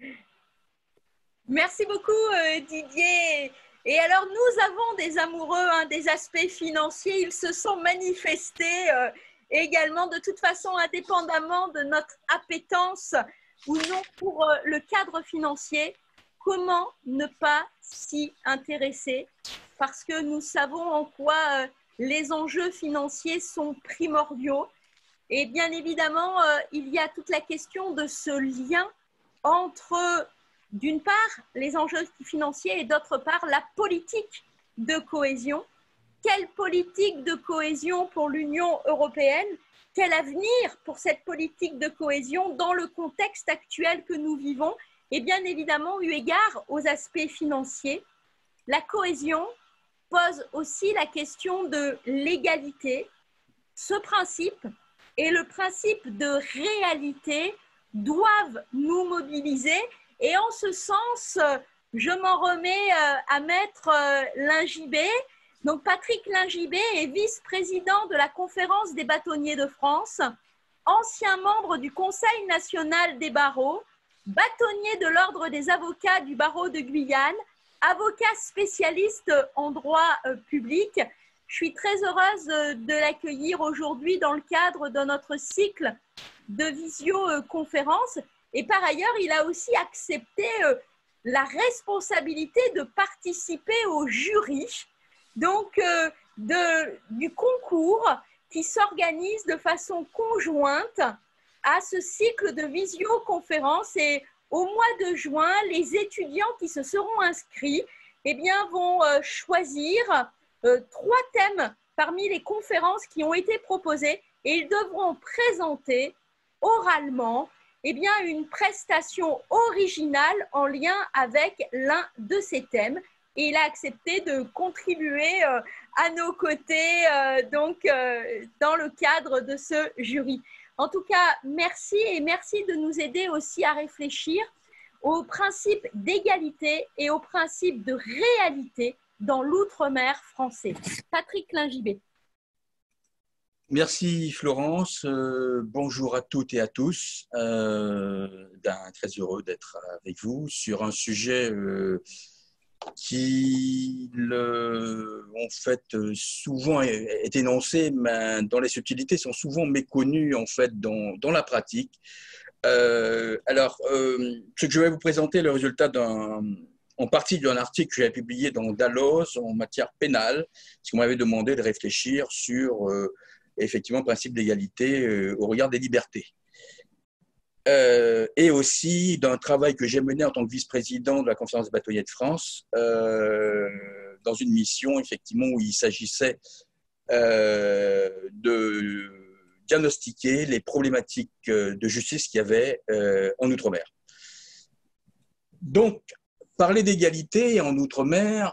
Speaker 1: Merci beaucoup Didier. Et alors nous avons des amoureux des aspects financiers, ils se sont manifestés également de toute façon indépendamment de notre appétence ou non pour le cadre financier. Comment ne pas s'y intéresser? Parce que nous savons en quoi les enjeux financiers sont primordiaux. Et bien évidemment, il y a toute la question de ce lien entre, d'une part, les enjeux financiers et d'autre part, la politique de cohésion. Quelle politique de cohésion pour l'Union européenne? Quel avenir pour cette politique de cohésion dans le contexte actuel que nous vivons? Et bien évidemment, eu égard aux aspects financiers, la cohésion pose aussi la question de l'égalité. Ce principe et le principe de réalité doivent nous mobiliser. Et en ce sens, je m'en remets à Maître Lingibé. Donc, Patrick Lingibé est vice-président de la Conférence des bâtonniers de France, ancien membre du Conseil national des barreaux, bâtonnier de l'Ordre des avocats du barreau de Guyane, avocat spécialiste en droit public. Je suis très heureuse de l'accueillir aujourd'hui dans le cadre de notre cycle de visioconférence. Et par ailleurs, il a aussi accepté la responsabilité de participer au jury donc, du concours qui s'organise de façon conjointe à ce cycle de visioconférence. Et au mois de juin, les étudiants qui se seront inscrits vont choisir 3 thèmes parmi les conférences qui ont été proposées et ils devront présenter oralement une prestation originale en lien avec l'un de ces thèmes. Et il a accepté de contribuer à nos côtés dans le cadre de ce jury. En tout cas, merci et merci de nous aider aussi à réfléchir au principe d'égalité et au principe de réalité dans l'outre-mer français. Patrick Lingibé.
Speaker 5: Merci Florence, bonjour à toutes et à tous. Très heureux d'être avec vous sur un sujet qui en fait souvent est énoncé, mais dont les subtilités sont souvent méconnues en fait dans la pratique. Ce que je vais vous présenter, le résultat en partie d'un article que j'avais publié dans Dalloz en matière pénale, parce qu'on m'avait demandé de réfléchir sur effectivement le principe d'égalité au regard des libertés. Et aussi d'un travail que j'ai mené en tant que vice-président de la Conférence des bâtonniers de France, dans une mission effectivement où il s'agissait de diagnostiquer les problématiques de justice qu'il y avait en Outre-mer. Donc, parler d'égalité en Outre-mer,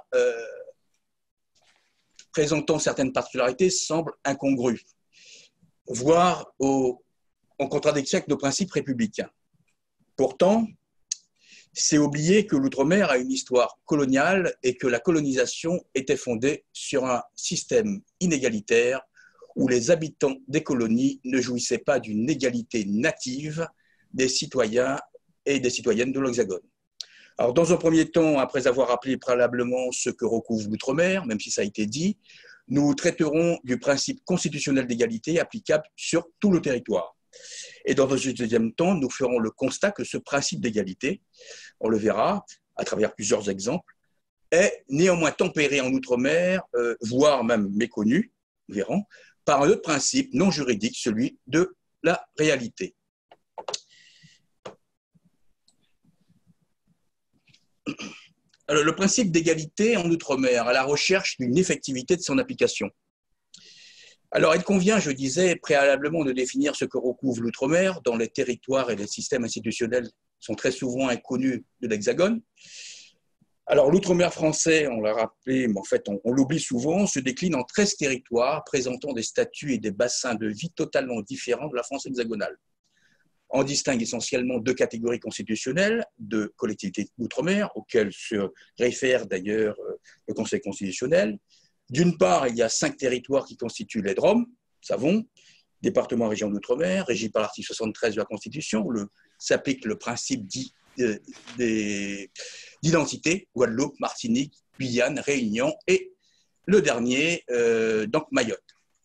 Speaker 5: présentant certaines particularités, semble incongru, voire en contradiction avec nos principes républicains. Pourtant, c'est oublier que l'Outre-mer a une histoire coloniale et que la colonisation était fondée sur un système inégalitaire où les habitants des colonies ne jouissaient pas d'une égalité native des citoyens et des citoyennes de l'Hexagone. Alors, dans un premier temps, après avoir rappelé préalablement ce que recouvre l'Outre-mer, même si ça a été dit, nous traiterons du principe constitutionnel d'égalité applicable sur tout le territoire. Et dans un deuxième temps, nous ferons le constat que ce principe d'égalité, on le verra à travers plusieurs exemples, est néanmoins tempéré en Outre-mer, voire même méconnu, nous verrons, par un autre principe non juridique, celui de la réalité. Alors, le principe d'égalité en Outre-mer à la recherche d'une effectivité de son application. Alors, il convient, je disais, préalablement de définir ce que recouvre l'outre-mer, dont les territoires et les systèmes institutionnels sont très souvent inconnus de l'Hexagone. Alors, l'outre-mer français, on l'a rappelé, mais en fait, on l'oublie souvent, se décline en 13 territoires présentant des statuts et des bassins de vie totalement différents de la France hexagonale. On distingue essentiellement deux catégories constitutionnelles de collectivités d'outre-mer, auxquelles se réfère d'ailleurs le Conseil constitutionnel. D'une part, il y a 5 territoires qui constituent les DROM, savons, départements et régions d'outre-mer, régis par l'article 73 de la Constitution, où s'applique le principe d'identité, Guadeloupe, Martinique, Guyane, Réunion, et le dernier, donc Mayotte.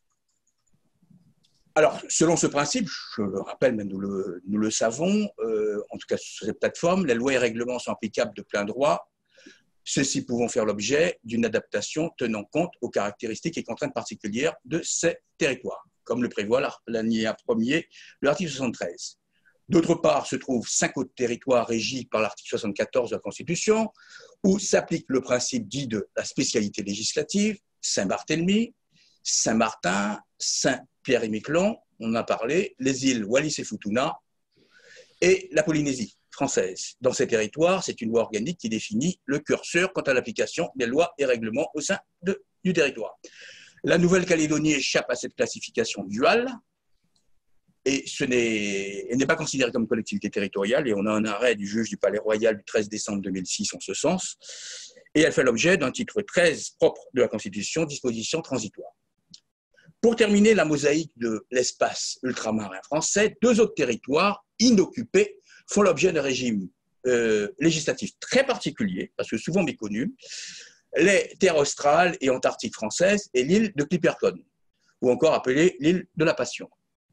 Speaker 5: Alors, selon ce principe, je le rappelle, mais nous le savons, en tout cas sur cette plateforme, les lois et règlements sont applicables de plein droit, ceux-ci pouvant faire l'objet d'une adaptation tenant compte aux caractéristiques et contraintes particulières de ces territoires, comme le prévoit l'alinéa 1er de l'article 73. D'autre part, se trouvent 5 autres territoires régis par l'article 74 de la Constitution, où s'applique le principe dit de la spécialité législative, Saint-Barthélemy, Saint-Martin, Saint-Pierre-et-Miquelon, on en a parlé, les îles Wallis et Futuna et la Polynésie française. Dans ces territoires, c'est une loi organique qui définit le curseur quant à l'application des lois et règlements au sein du territoire. La Nouvelle-Calédonie échappe à cette classification duale et elle n'est pas considérée comme collectivité territoriale, et on a un arrêt du juge du Palais Royal du 13 décembre 2006 en ce sens, et elle fait l'objet d'un titre 13 propre de la Constitution, disposition transitoire. Pour terminer la mosaïque de l'espace ultramarin français, 2 autres territoires inoccupés font l'objet d'un régime législatif très particulier, parce que souvent méconnu, les terres australes et antarctiques françaises et l'île de Clipperton, ou encore appelée l'île de la Passion.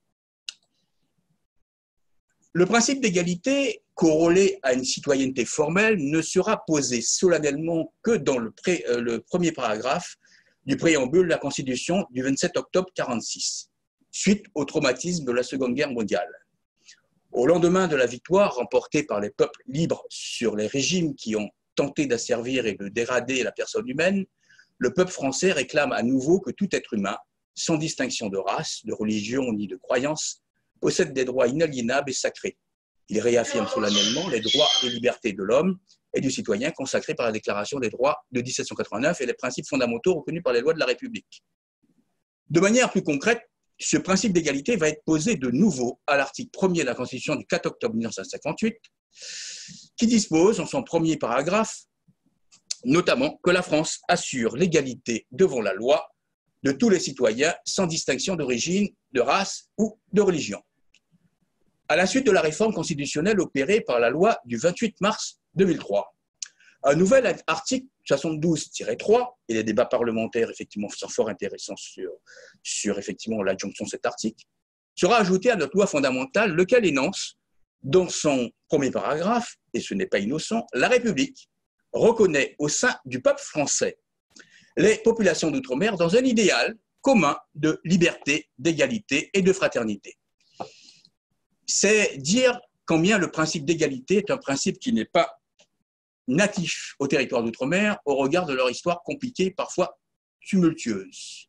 Speaker 5: Le principe d'égalité, corrélé à une citoyenneté formelle, ne sera posé solennellement que dans le premier paragraphe du préambule de la Constitution du 27 octobre 1946, suite au traumatisme de la Seconde Guerre mondiale. Au lendemain de la victoire remportée par les peuples libres sur les régimes qui ont tenté d'asservir et de dégrader la personne humaine, le peuple français réclame à nouveau que tout être humain, sans distinction de race, de religion ni de croyance, possède des droits inaliénables et sacrés. Il réaffirme solennellement les droits et libertés de l'homme et du citoyen consacrés par la Déclaration des droits de 1789 et les principes fondamentaux reconnus par les lois de la République. De manière plus concrète, ce principe d'égalité va être posé de nouveau à l'article 1er de la Constitution du 4 octobre 1958, qui dispose en son premier paragraphe, notamment que la France assure l'égalité devant la loi de tous les citoyens sans distinction d'origine, de race ou de religion. À la suite de la réforme constitutionnelle opérée par la loi du 28 mars 2003, un nouvel article 72-3, et les débats parlementaires effectivement sont fort intéressants sur effectivement l'adjonction de cet article, sera ajouté à notre loi fondamentale, lequel énonce dans son premier paragraphe, et ce n'est pas innocent, la République reconnaît au sein du peuple français les populations d'outre-mer dans un idéal commun de liberté, d'égalité et de fraternité. C'est dire combien le principe d'égalité est un principe qui n'est pas natif au territoire d'outre-mer au regard de leur histoire compliquée, parfois tumultueuse.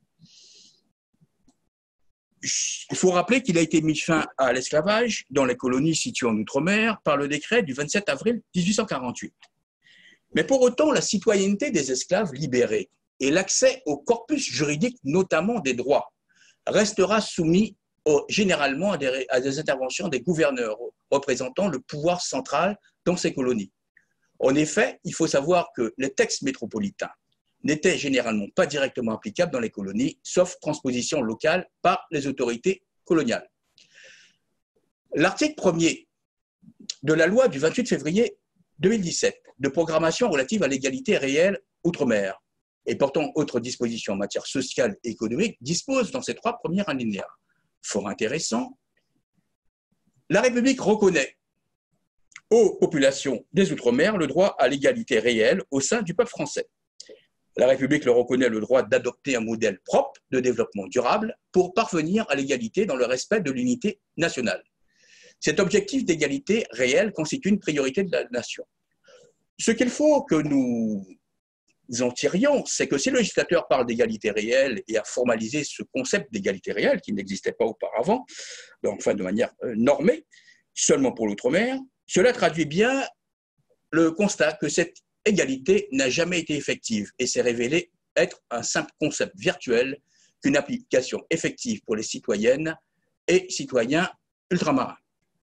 Speaker 5: Il faut rappeler qu'il a été mis fin à l'esclavage dans les colonies situées en outre-mer par le décret du 27 avril 1848. Mais pour autant, la citoyenneté des esclaves libérés et l'accès au corpus juridique, notamment des droits, restera soumis généralement à des interventions des gouverneurs représentant le pouvoir central dans ces colonies. En effet, il faut savoir que les textes métropolitains n'étaient généralement pas directement applicables dans les colonies, sauf transposition locale par les autorités coloniales. L'article 1er de la loi du 28 février 2017 de programmation relative à l'égalité réelle outre-mer et portant autres dispositions en matière sociale et économique dispose dans ses 3 premiers alinéas. Fort intéressant, la République reconnaît aux populations des Outre-mer le droit à l'égalité réelle au sein du peuple français. La République leur reconnaît le droit d'adopter un modèle propre de développement durable pour parvenir à l'égalité dans le respect de l'unité nationale. Cet objectif d'égalité réelle constitue une priorité de la nation. Ce qu'il faut que nous en tirions, c'est que si le législateur parle d'égalité réelle et a formalisé ce concept d'égalité réelle qui n'existait pas auparavant, donc, enfin de manière normée, seulement pour l'outre-mer, cela traduit bien le constat que cette égalité n'a jamais été effective et s'est révélée être un simple concept virtuel qu'une application effective pour les citoyennes et citoyens ultramarins.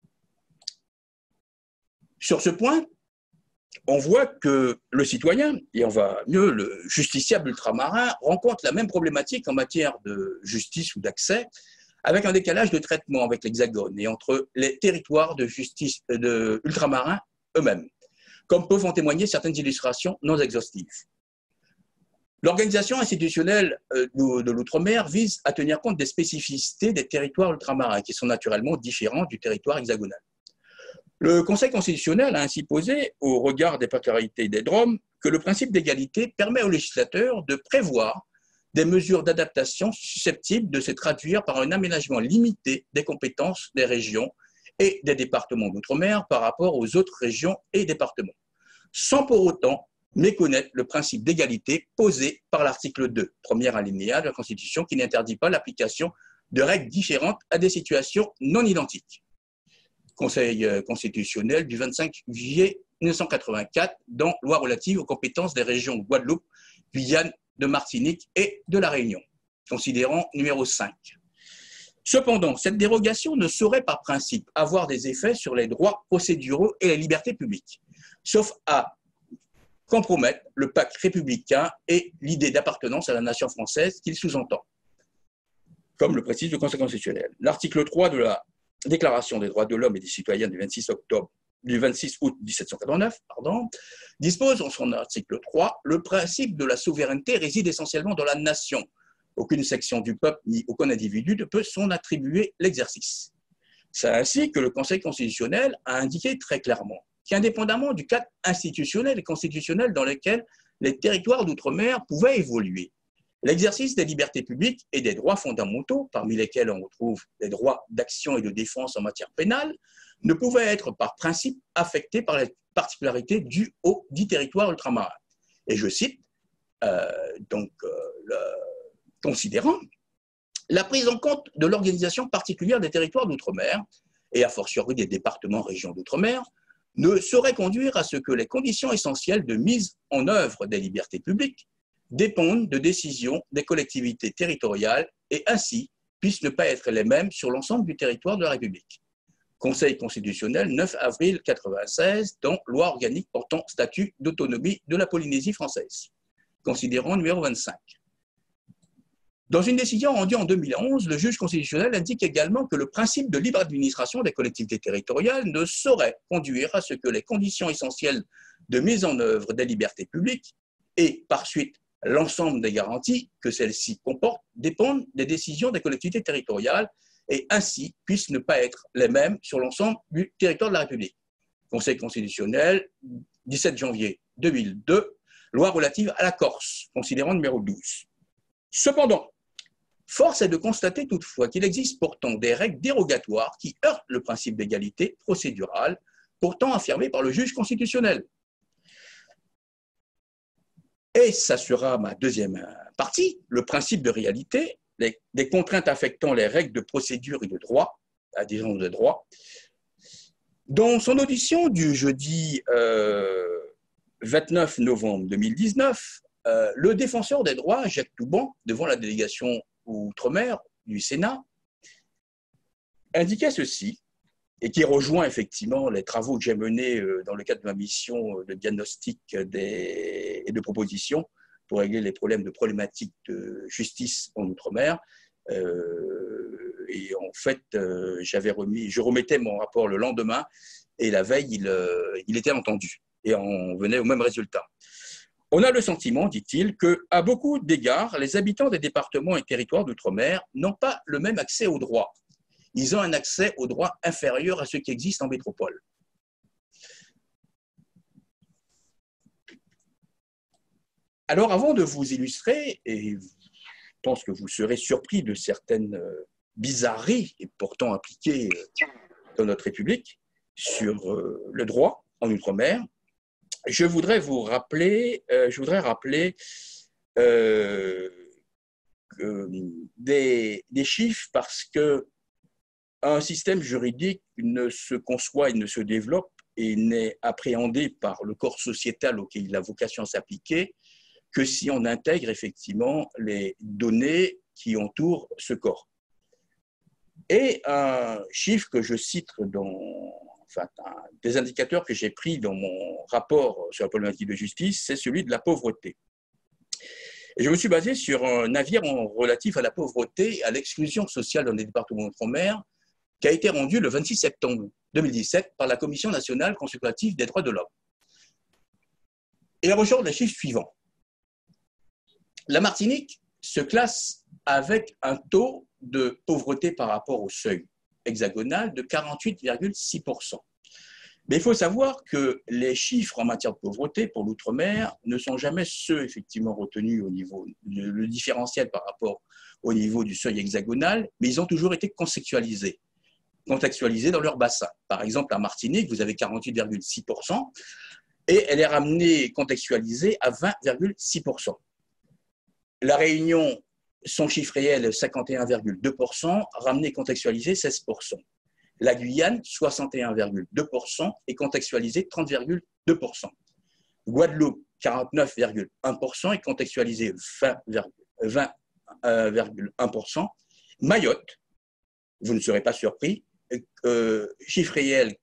Speaker 5: Sur ce point, on voit que le citoyen, et on va mieux, le justiciable ultramarin, rencontre la même problématique en matière de justice ou d'accès, avec un décalage de traitement avec l'Hexagone et entre les territoires de justice ultramarins eux-mêmes, comme peuvent en témoigner certaines illustrations non exhaustives. L'organisation institutionnelle de l'outre-mer vise à tenir compte des spécificités des territoires ultramarins, qui sont naturellement différents du territoire hexagonal. Le Conseil constitutionnel a ainsi posé, au regard des particularités des DROM, que le principe d'égalité permet au législateur de prévoir des mesures d'adaptation susceptibles de se traduire par un aménagement limité des compétences des régions et des départements d'outre-mer par rapport aux autres régions et départements, sans pour autant méconnaître le principe d'égalité posé par l'article 2, premier alinéa de la Constitution, qui n'interdit pas l'application de règles différentes à des situations non identiques. Conseil constitutionnel du 25 juillet 1984, dans loi relative aux compétences des régions de Guadeloupe, Guyane, de Martinique et de la Réunion, considérant numéro 5. Cependant, cette dérogation ne saurait par principe avoir des effets sur les droits procéduraux et les libertés publiques, sauf à compromettre le pacte républicain et l'idée d'appartenance à la nation française qu'il sous-entend, comme le précise le Conseil constitutionnel. L'article 3 de la Déclaration des droits de l'homme et des citoyens du 26 août 1789 dispose en son article 3 « Le principe de la souveraineté réside essentiellement dans la nation. Aucune section du peuple ni aucun individu ne peut s'en attribuer l'exercice. » C'est ainsi que le Conseil constitutionnel a indiqué très clairement qu'indépendamment du cadre institutionnel et constitutionnel dans lequel les territoires d'outre-mer pouvaient évoluer, l'exercice des libertés publiques et des droits fondamentaux, parmi lesquels on retrouve les droits d'action et de défense en matière pénale, ne pouvait être par principe affecté par les particularités dues aux dits territoires ultramarins. Et je cite, le considérant la prise en compte de l'organisation particulière des territoires d'outre-mer, et a fortiori des départements régions d'outre-mer, ne saurait conduire à ce que les conditions essentielles de mise en œuvre des libertés publiques dépendent de décisions des collectivités territoriales et ainsi puissent ne pas être les mêmes sur l'ensemble du territoire de la République. Conseil constitutionnel, 9 avril 1996, dans Loi organique portant statut d'autonomie de la Polynésie française, considérant numéro 25. Dans une décision rendue en 2011, le juge constitutionnel indique également que le principe de libre administration des collectivités territoriales ne saurait conduire à ce que les conditions essentielles de mise en œuvre des libertés publiques et, par suite, l'ensemble des garanties que celles-ci comportent dépendent des décisions des collectivités territoriales et ainsi puissent ne pas être les mêmes sur l'ensemble du territoire de la République. Conseil constitutionnel, 17 janvier 2002, loi relative à la Corse, considérant numéro 12. Cependant, force est de constater toutefois qu'il existe pourtant des règles dérogatoires qui heurtent le principe d'égalité procédurale, pourtant affirmé par le juge constitutionnel. Et ça sera ma deuxième partie, le principe de réalité, des contraintes affectant les règles de procédure et de droit, adhésion de droit. Dans son audition du jeudi 29 novembre 2019, le défenseur des droits, Jacques Toubon, devant la délégation Outre-mer du Sénat, indiquait ceci, et qui rejoint effectivement les travaux que j'ai menés dans le cadre de ma mission de diagnostic et de proposition pour régler les problèmes de problématiques de justice en Outre-mer. Et en fait, je remettais mon rapport le lendemain et la veille, il était entendu et on venait au même résultat. On a le sentiment, dit-il, qu'à beaucoup d'égards, les habitants des départements et territoires d'outre-mer n'ont pas le même accès aux droits. Ils ont un accès aux droits inférieur à ceux qui existent en métropole. Alors, avant de vous illustrer, et je pense que vous serez surpris de certaines bizarreries, et pourtant appliquées dans notre République, sur le droit en outre-mer, je voudrais rappeler des chiffres parce que un système juridique ne se conçoit, il ne se développe et n'est appréhendé par le corps sociétal auquel il a vocation à s'appliquer que si on intègre effectivement les données qui entourent ce corps. Et un chiffre que je cite des indicateurs que j'ai pris dans mon rapport sur la problématique de justice, c'est celui de la pauvreté. Et je me suis basé sur un avis relatif à la pauvreté et à l'exclusion sociale dans les départements d'outre-mer qui a été rendu le 26 septembre 2017 par la Commission nationale consultative des droits de l'homme. Et il ressort les chiffres suivants. La Martinique se classe avec un taux de pauvreté par rapport au seuil hexagonal de 48,6%. Mais il faut savoir que les chiffres en matière de pauvreté pour l'outre-mer ne sont jamais ceux effectivement retenus au niveau, le différentiel par rapport au niveau du seuil hexagonal, mais ils ont toujours été contextualisés dans leur bassin. Par exemple, à Martinique, vous avez 48,6% et elle est ramenée contextualisée à 20,6%. La Réunion, son chiffre réel est 51,2%, ramené contextualisé 16%. La Guyane, 61,2% et contextualisé 30,2%. Guadeloupe, 49,1% et contextualisé 20,1%. Mayotte, vous ne serez pas surpris, chiffre réel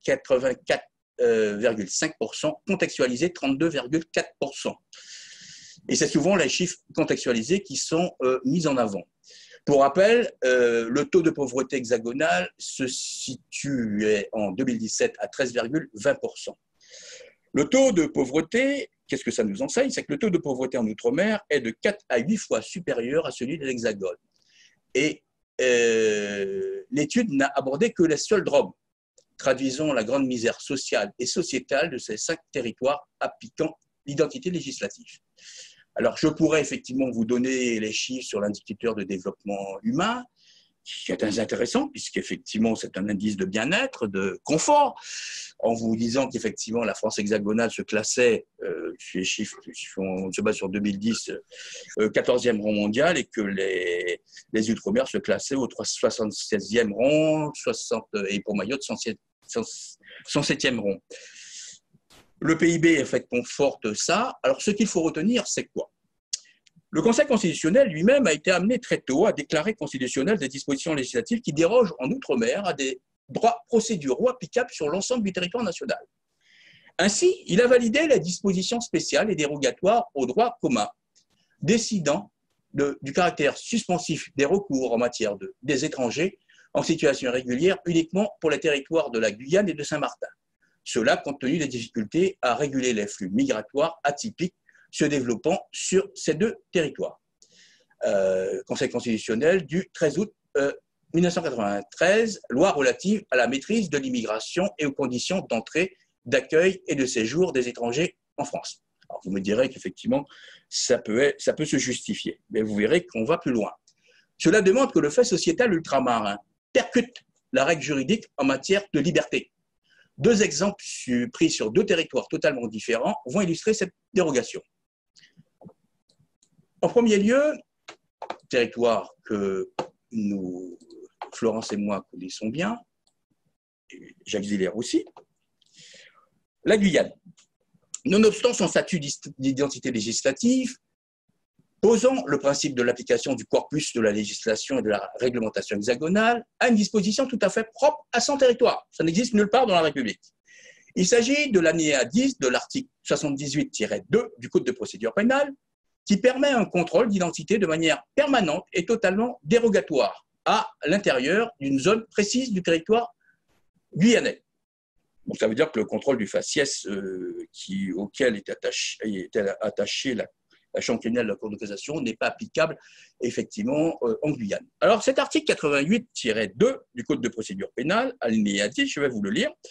Speaker 5: 84,5%, contextualisé 32,4%. Et c'est souvent les chiffres contextualisés qui sont mis en avant. Pour rappel, le taux de pauvreté hexagonal se situait en 2017 à 13,20%. Le taux de pauvreté, qu'est-ce que ça nous enseigne? C'est que le taux de pauvreté en Outre-mer est de 4 à 8 fois supérieur à celui de l'Hexagone. Et l'étude n'a abordé que les seuls DROM, traduisant la grande misère sociale et sociétale de ces 5 territoires appliquant l'identité législative. Alors, je pourrais effectivement vous donner les chiffres sur l'indicateur de développement humain, qui est très intéressant, puisqu'effectivement, c'est un indice de bien-être, de confort, en vous disant qu'effectivement, la France hexagonale se classait, les chiffres, on se base sur 2010, 14e rang mondial, et que les Outre-mer se classaient au 76e rang, et pour Mayotte, 107e rang. Le PIB, en fait, conforte ça. Alors, ce qu'il faut retenir, c'est quoi? Le Conseil constitutionnel lui-même a été amené très tôt à déclarer constitutionnelles des dispositions législatives qui dérogent en Outre-mer à des droits procéduraux applicables sur l'ensemble du territoire national. Ainsi, il a validé les dispositions spéciales et dérogatoires au droit commun, décidant du caractère suspensif des recours en matière des étrangers en situation irrégulière uniquement pour les territoires de la Guyane et de Saint-Martin. Cela compte tenu des difficultés à réguler les flux migratoires atypiques se développant sur ces 2 territoires. Conseil constitutionnel du 13 août 1993, loi relative à la maîtrise de l'immigration et aux conditions d'entrée, d'accueil et de séjour des étrangers en France. Alors vous me direz qu'effectivement, ça peut se justifier, mais vous verrez qu'on va plus loin. Cela demande que le fait sociétal ultramarin percute la règle juridique en matière de liberté. 2 exemples pris sur 2 territoires totalement différents vont illustrer cette dérogation. En premier lieu, territoire que nous, Florence et moi, connaissons bien, et Jacques Ziller aussi, la Guyane. Nonobstant son statut d'identité législative, posant le principe de l'application du corpus de la législation et de la réglementation hexagonale, a une disposition tout à fait propre à son territoire. Ça n'existe nulle part dans la République. Il s'agit de l'alinéa 10 de l'article 78-2 du Code de procédure pénale, qui permet un contrôle d'identité de manière permanente et totalement dérogatoire à l'intérieur d'une zone précise du territoire guyanais. Donc, ça veut dire que le contrôle du faciès auquel est attachée la chambre criminelle de la Cour de cassation n'est pas applicable effectivement en Guyane. Alors cet article 88-2 du Code de procédure pénale, alinéa 10, je vais vous le lire.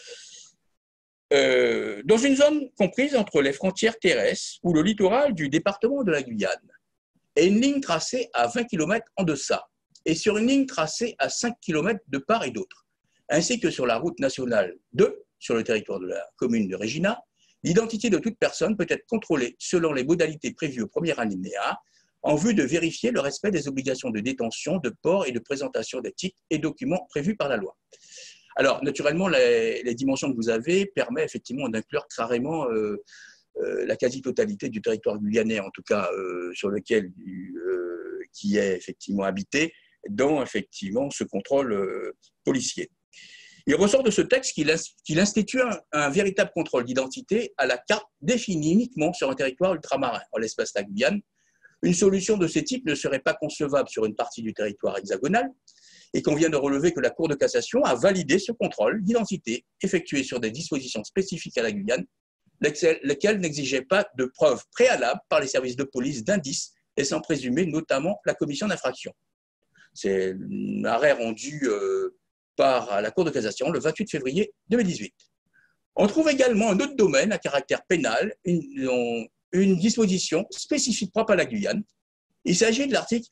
Speaker 5: Dans une zone comprise entre les frontières terrestres ou le littoral du département de la Guyane, et une ligne tracée à 20 km en deçà, et sur une ligne tracée à 5 km de part et d'autre, ainsi que sur la route nationale 2, sur le territoire de la commune de Regina, L'identité de toute personne peut être contrôlée selon les modalités prévues au premier alinéa en vue de vérifier le respect des obligations de détention, de port et de présentation des titres et documents prévus par la loi. Alors, naturellement, les dimensions que vous avez permettent effectivement d'inclure carrément la quasi-totalité du territoire guyanais, en tout cas sur lequel qui est effectivement habité, dans effectivement ce contrôle policier. Il ressort de ce texte qu'il institue un véritable contrôle d'identité à la carte définie uniquement sur un territoire ultramarin, en l'espèce la Guyane. Une solution de ce type ne serait pas concevable sur une partie du territoire hexagonal et qu'on vient de relever que la Cour de cassation a validé ce contrôle d'identité effectué sur des dispositions spécifiques à la Guyane, lesquelles n'exigeaient pas de preuves préalables par les services de police d'indices et sans présumer notamment la commission d'infraction. C'est un arrêt rendu par la Cour de cassation le 28 février 2018. On trouve également un autre domaine à caractère pénal, une disposition spécifique propre à la Guyane. Il s'agit de l'article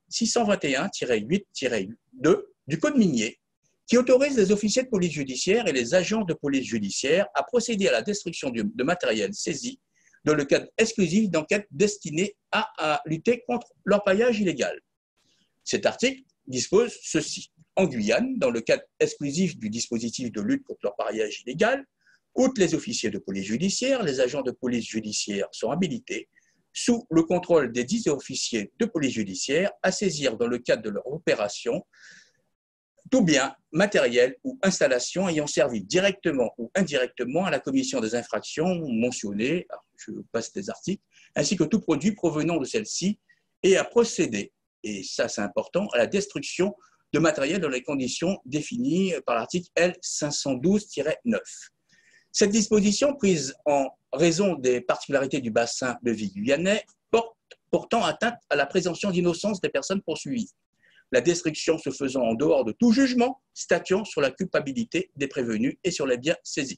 Speaker 5: L621-8-2 du Code minier qui autorise les officiers de police judiciaire et les agents de police judiciaire à procéder à la destruction de matériel saisi dans le cadre exclusif d'enquêtes destinées à lutter contre l'orpaillage illégal. Cet article dispose ceci. En Guyane, dans le cadre exclusif du dispositif de lutte contre l'orpaillage illégal, outre les officiers de police judiciaire, les agents de police judiciaire sont habilités, sous le contrôle des 10 officiers de police judiciaire, à saisir dans le cadre de leur opération tout bien, matériel ou installation ayant servi directement ou indirectement à la commission des infractions mentionnées, je passe des articles, ainsi que tout produit provenant de celle-ci, et à procéder, et ça c'est important, à la destruction de matériel dans les conditions définies par l'article L512-9. Cette disposition, prise en raison des particularités du bassin de vie guyanais, portant atteinte à la présomption d'innocence des personnes poursuivies. La destruction se faisant en dehors de tout jugement, statuant sur la culpabilité des prévenus et sur les biens saisis.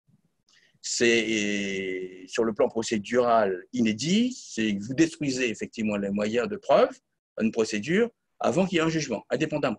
Speaker 5: C'est sur le plan procédural inédit, c'est que vous détruisez effectivement les moyens de preuve, une procédure, avant qu'il y ait un jugement, indépendamment.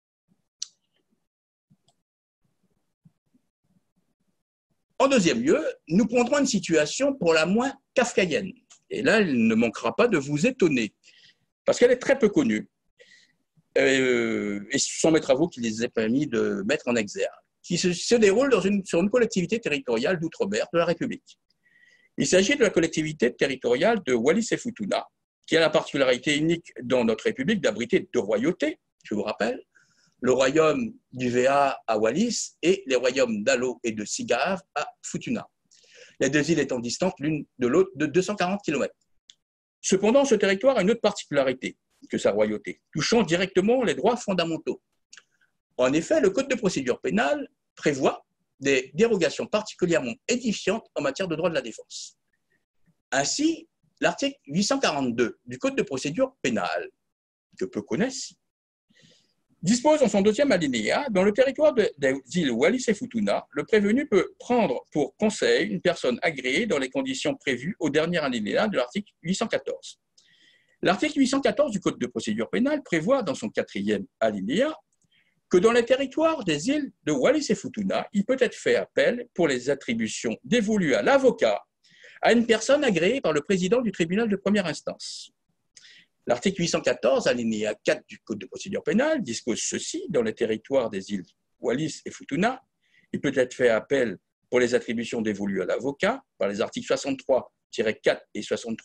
Speaker 5: En deuxième lieu, nous prendrons une situation pour la moins kafkaïenne. Et là, il ne manquera pas de vous étonner, parce qu'elle est très peu connue. Et ce sont mes travaux qui les aient permis de mettre en exergue, qui se déroule sur une collectivité territoriale d'outre-mer de la République. Il s'agit de la collectivité territoriale de Wallis-et-Futuna, qui a la particularité unique dans notre République d'abriter deux royautés, je vous rappelle, le royaume du VA à Wallis et les royaumes d'Alo et de Sigave à Futuna, les deux îles étant distantes l'une de l'autre de 240 km. Cependant, ce territoire a une autre particularité que sa royauté, touchant directement les droits fondamentaux. En effet, le Code de procédure pénale prévoit des dérogations particulièrement édifiantes en matière de droit de la défense. Ainsi, l'article 842 du Code de procédure pénale, que peu connaissent, dispose en son deuxième alinéa, dans le territoire des îles Wallis et Futuna, le prévenu peut prendre pour conseil une personne agréée dans les conditions prévues au dernier alinéa de l'article 814. L'article 814 du Code de procédure pénale prévoit dans son quatrième alinéa que dans les territoires des îles de Wallis et Futuna, il peut être fait appel pour les attributions dévolues à l'avocat à une personne agréée par le président du tribunal de première instance. L'article 814, alinéa 4 du Code de procédure pénale, dispose ceci: dans les territoires des îles Wallis et Futuna, il peut être fait appel pour les attributions dévolues à l'avocat par les articles 63-4 et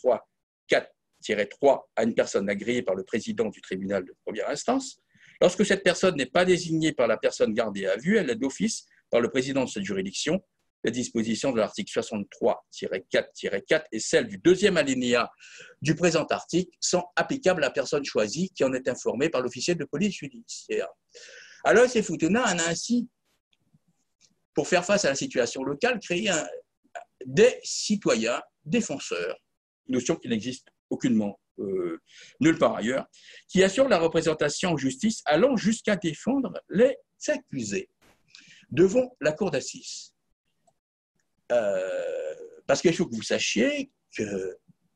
Speaker 5: 63-4-3 à une personne agréée par le président du tribunal de première instance. Lorsque cette personne n'est pas désignée par la personne gardée à vue, elle est d'office par le président de cette juridiction. Les dispositions de l'article 63-4-4 et celles du deuxième alinéa du présent article sont applicables à la personne choisie qui en est informée par l'officier de police judiciaire. Alors, Wallis et Futuna en a ainsi, pour faire face à la situation locale, créé des citoyens défenseurs, notion qui n'existe aucunement nulle part ailleurs, qui assurent la représentation en justice allant jusqu'à défendre les accusés devant la cour d'assises. Parce qu'il faut que vous sachiez que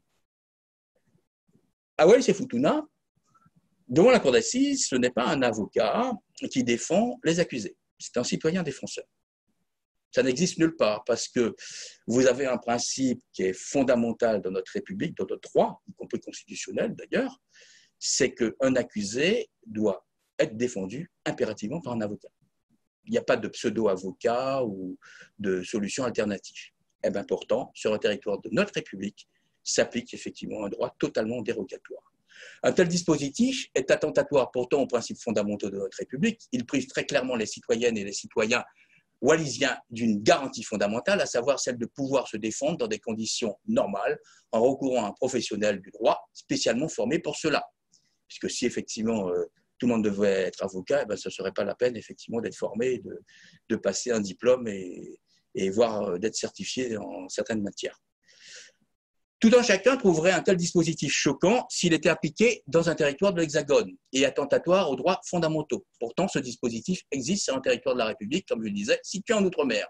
Speaker 5: à Wallis et Futuna, devant la cour d'assises, ce n'est pas un avocat qui défend les accusés, c'est un citoyen défenseur. Ça n'existe nulle part parce que vous avez un principe qui est fondamental dans notre République, dans notre droit, y compris constitutionnel d'ailleurs, c'est qu'un accusé doit être défendu impérativement par un avocat. Il n'y a pas de pseudo-avocat ou de solution alternative. Et bien pourtant, sur le territoire de notre République, s'applique effectivement un droit totalement dérogatoire. Un tel dispositif est attentatoire pourtant aux principes fondamentaux de notre République. Il prive très clairement les citoyennes et les citoyens wallisiens d'une garantie fondamentale, à savoir celle de pouvoir se défendre dans des conditions normales en recourant à un professionnel du droit spécialement formé pour cela. Puisque si effectivement tout le monde devait être avocat, eh bien, ce ne serait pas la peine effectivement d'être formé, de passer un diplôme et voire d'être certifié en certaines matières. Tout un chacun trouverait un tel dispositif choquant s'il était appliqué dans un territoire de l'Hexagone et attentatoire aux droits fondamentaux. Pourtant, ce dispositif existe sur un territoire de la République, comme je le disais, situé en Outre-mer.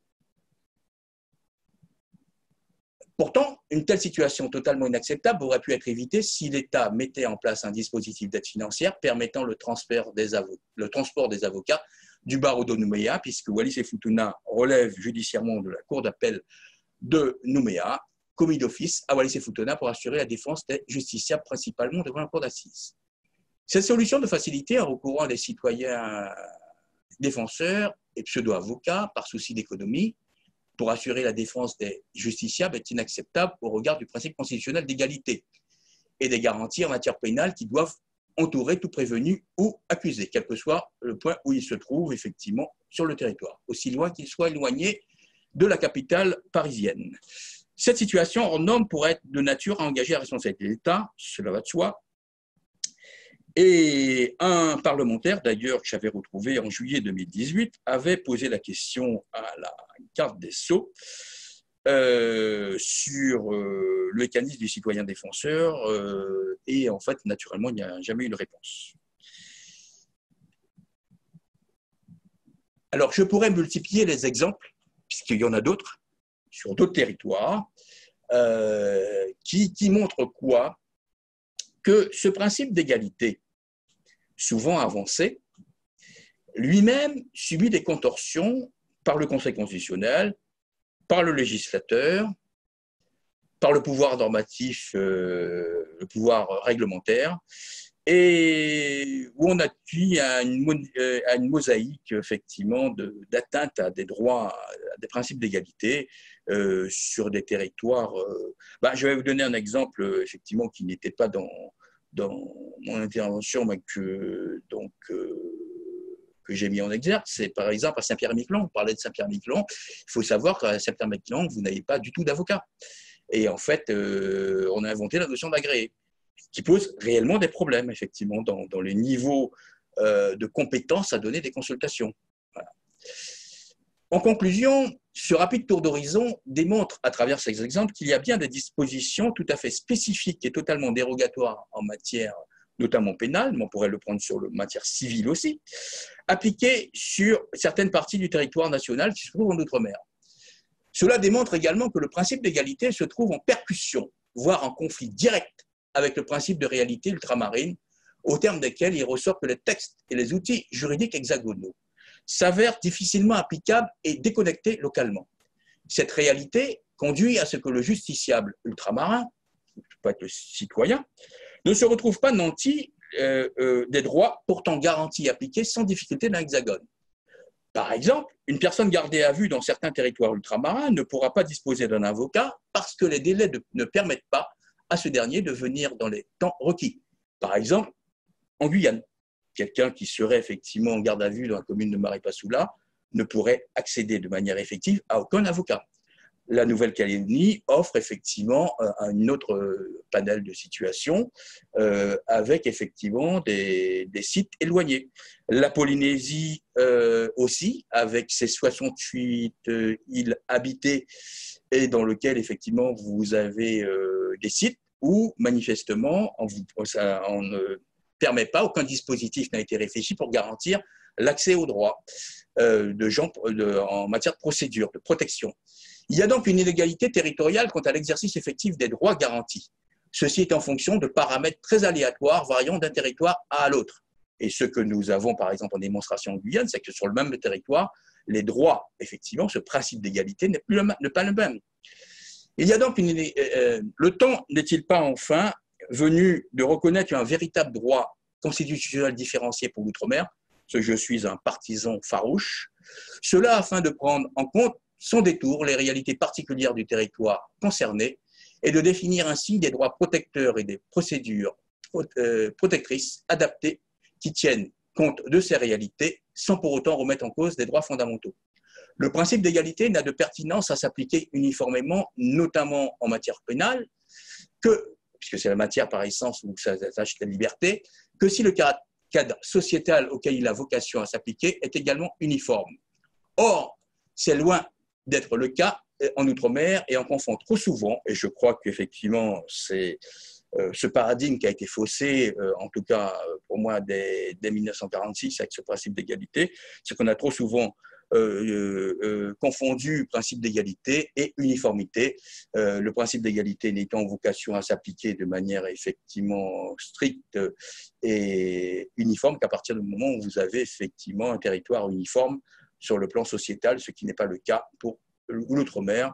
Speaker 5: Pourtant, une telle situation totalement inacceptable aurait pu être évitée si l'État mettait en place un dispositif d'aide financière permettant le transport des avocats du barreau de Nouméa, puisque Wallis et Futuna relève judiciairement de la Cour d'appel de Nouméa, commis d'office à Wallis et Futuna pour assurer la défense des justiciables, principalement devant la cour d'assises. Cette solution de facilité en recourant à des citoyens défenseurs et pseudo-avocats par souci d'économie pour assurer la défense des justiciables est inacceptable au regard du principe constitutionnel d'égalité et des garanties en matière pénale qui doivent entourer tout prévenu ou accusé, quel que soit le point où il se trouve effectivement sur le territoire, aussi loin qu'il soit éloigné de la capitale parisienne. Cette situation hors norme pourrait être de nature à engager la responsabilité de l'État, cela va de soi. Et un parlementaire, d'ailleurs, que j'avais retrouvé en juillet 2018, avait posé la question à la garde des Sceaux sur le mécanisme du citoyen défenseur et en fait, naturellement, il n'y a jamais eu de réponse. Alors, je pourrais multiplier les exemples, puisqu'il y en a d'autres, sur d'autres territoires, qui montrent quoi? Que ce principe d'égalité, souvent avancé, lui-même subit des contorsions par le Conseil constitutionnel, par le législateur, par le pouvoir normatif, le pouvoir réglementaire, et où on appuie à une mosaïque effectivement d'atteinte à des droits, à des principes d'égalité sur des territoires. Je vais vous donner un exemple effectivement qui n'était pas dans mon intervention, mais que j'ai mis en exergue. C'est par exemple à Saint-Pierre-et-Miquelon. On parlait de Saint-Pierre-et-Miquelon. Il faut savoir qu'à Saint-Pierre-et-Miquelon, vous n'avez pas du tout d'avocat. Et en fait, on a inventé la notion d'agréé, qui pose réellement des problèmes, effectivement, dans les niveaux de compétences à donner des consultations. Voilà. En conclusion, ce rapide tour d'horizon démontre, à travers ces exemples, qu'il y a bien des dispositions tout à fait spécifiques et totalement dérogatoires en matière notamment pénale, mais on pourrait le prendre sur la matière civile aussi, appliquées sur certaines parties du territoire national qui se trouvent en Outre-mer. Cela démontre également que le principe d'égalité se trouve en percussion, voire en conflit direct avec le principe de réalité ultramarine, au terme desquels il ressort que les textes et les outils juridiques hexagonaux s'avèrent difficilement applicables et déconnectés localement. Cette réalité conduit à ce que le justiciable ultramarin, qui peut être le citoyen, ne se retrouve pas nanti des droits pourtant garantis et appliqués sans difficulté dans l'hexagone. Par exemple, une personne gardée à vue dans certains territoires ultramarins ne pourra pas disposer d'un avocat parce que les délais ne permettent pas à ce dernier de venir dans les temps requis. Par exemple, en Guyane, quelqu'un qui serait effectivement en garde à vue dans la commune de Maripasoula ne pourrait accéder de manière effective à aucun avocat. La Nouvelle-Calédonie offre effectivement un autre panel de situations avec effectivement des sites éloignés. La Polynésie aussi, avec ses 68 îles habitées et dans lesquelles effectivement vous avez des sites où manifestement on ne permet pas, aucun dispositif n'a été réfléchi pour garantir l'accès aux droits en matière de procédure, de protection. Il y a donc une inégalité territoriale quant à l'exercice effectif des droits garantis. Ceci est en fonction de paramètres très aléatoires variant d'un territoire à l'autre. Et ce que nous avons, par exemple, en démonstration en Guyane, c'est que sur le même territoire, les droits, effectivement, ce principe d'égalité n'est pas le même. Il y a donc le temps n'est-il pas enfin venu de reconnaître un véritable droit constitutionnel différencié pour l'outre-mer, ce que je suis un partisan farouche, cela afin de prendre en compte sans détour les réalités particulières du territoire concerné et de définir ainsi des droits protecteurs et des procédures protectrices adaptées qui tiennent compte de ces réalités sans pour autant remettre en cause des droits fondamentaux. Le principe d'égalité n'a de pertinence à s'appliquer uniformément, notamment en matière pénale, puisque c'est la matière par essence où ça attache la liberté, que si le cadre sociétal auquel il a vocation à s'appliquer est également uniforme. Or, c'est loin d'être le cas en Outre-mer et on confond trop souvent, et je crois qu'effectivement c'est ce paradigme qui a été faussé, en tout cas pour moi dès 1946 avec ce principe d'égalité, c'est qu'on a trop souvent confondu principe d'égalité et uniformité. Le principe d'égalité n'étant vocation à s'appliquer de manière effectivement stricte et uniforme qu'à partir du moment où vous avez effectivement un territoire uniforme sur le plan sociétal, ce qui n'est pas le cas pour l'outre-mer.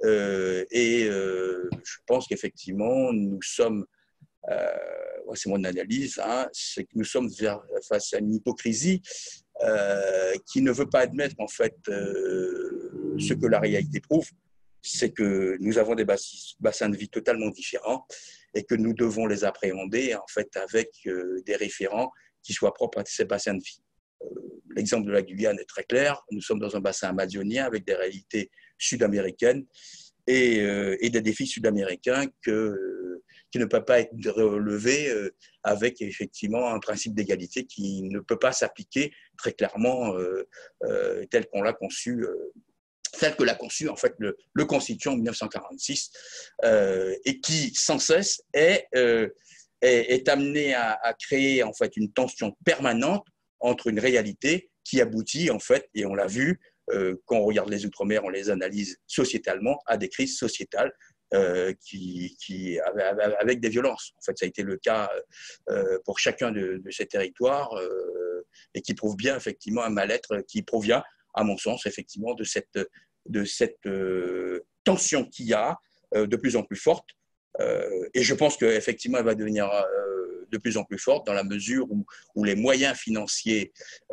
Speaker 5: Je pense qu'effectivement, nous sommes, c'est mon analyse, c'est que nous sommes face à une hypocrisie qui ne veut pas admettre en fait ce que la réalité prouve, c'est que nous avons des bassins de vie totalement différents et que nous devons les appréhender en fait avec des référents qui soient propres à ces bassins de vie. L'exemple de la Guyane est très clair. Nous sommes dans un bassin amazonien avec des réalités sud-américaines et des défis sud-américains qui ne peuvent pas être relevés avec effectivement un principe d'égalité qui ne peut pas s'appliquer très clairement tel qu'on l'a conçu, tel que l'a conçu en fait le Constituant en 1946 et qui sans cesse est amené à créer en fait une tension permanente entre une réalité qui aboutit en fait, et on l'a vu, quand on regarde les Outre-mer, on les analyse sociétalement, à des crises sociétales avec des violences. En fait, ça a été le cas pour chacun de ces territoires et qui prouve bien effectivement un mal-être qui provient, à mon sens, effectivement de cette tension qu'il y a de plus en plus forte. Et je pense qu'effectivement, elle va devenir de plus en plus forte dans la mesure où les moyens financiers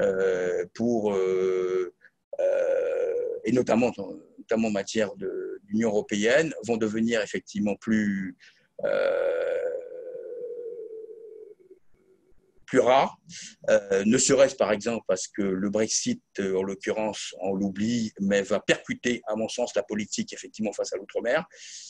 Speaker 5: et notamment en matière d'Union européenne, vont devenir effectivement plus rares, ne serait-ce par exemple parce que le Brexit, en l'occurrence, on l'oublie, mais va percuter, à mon sens, la politique effectivement face à l'outre-mer,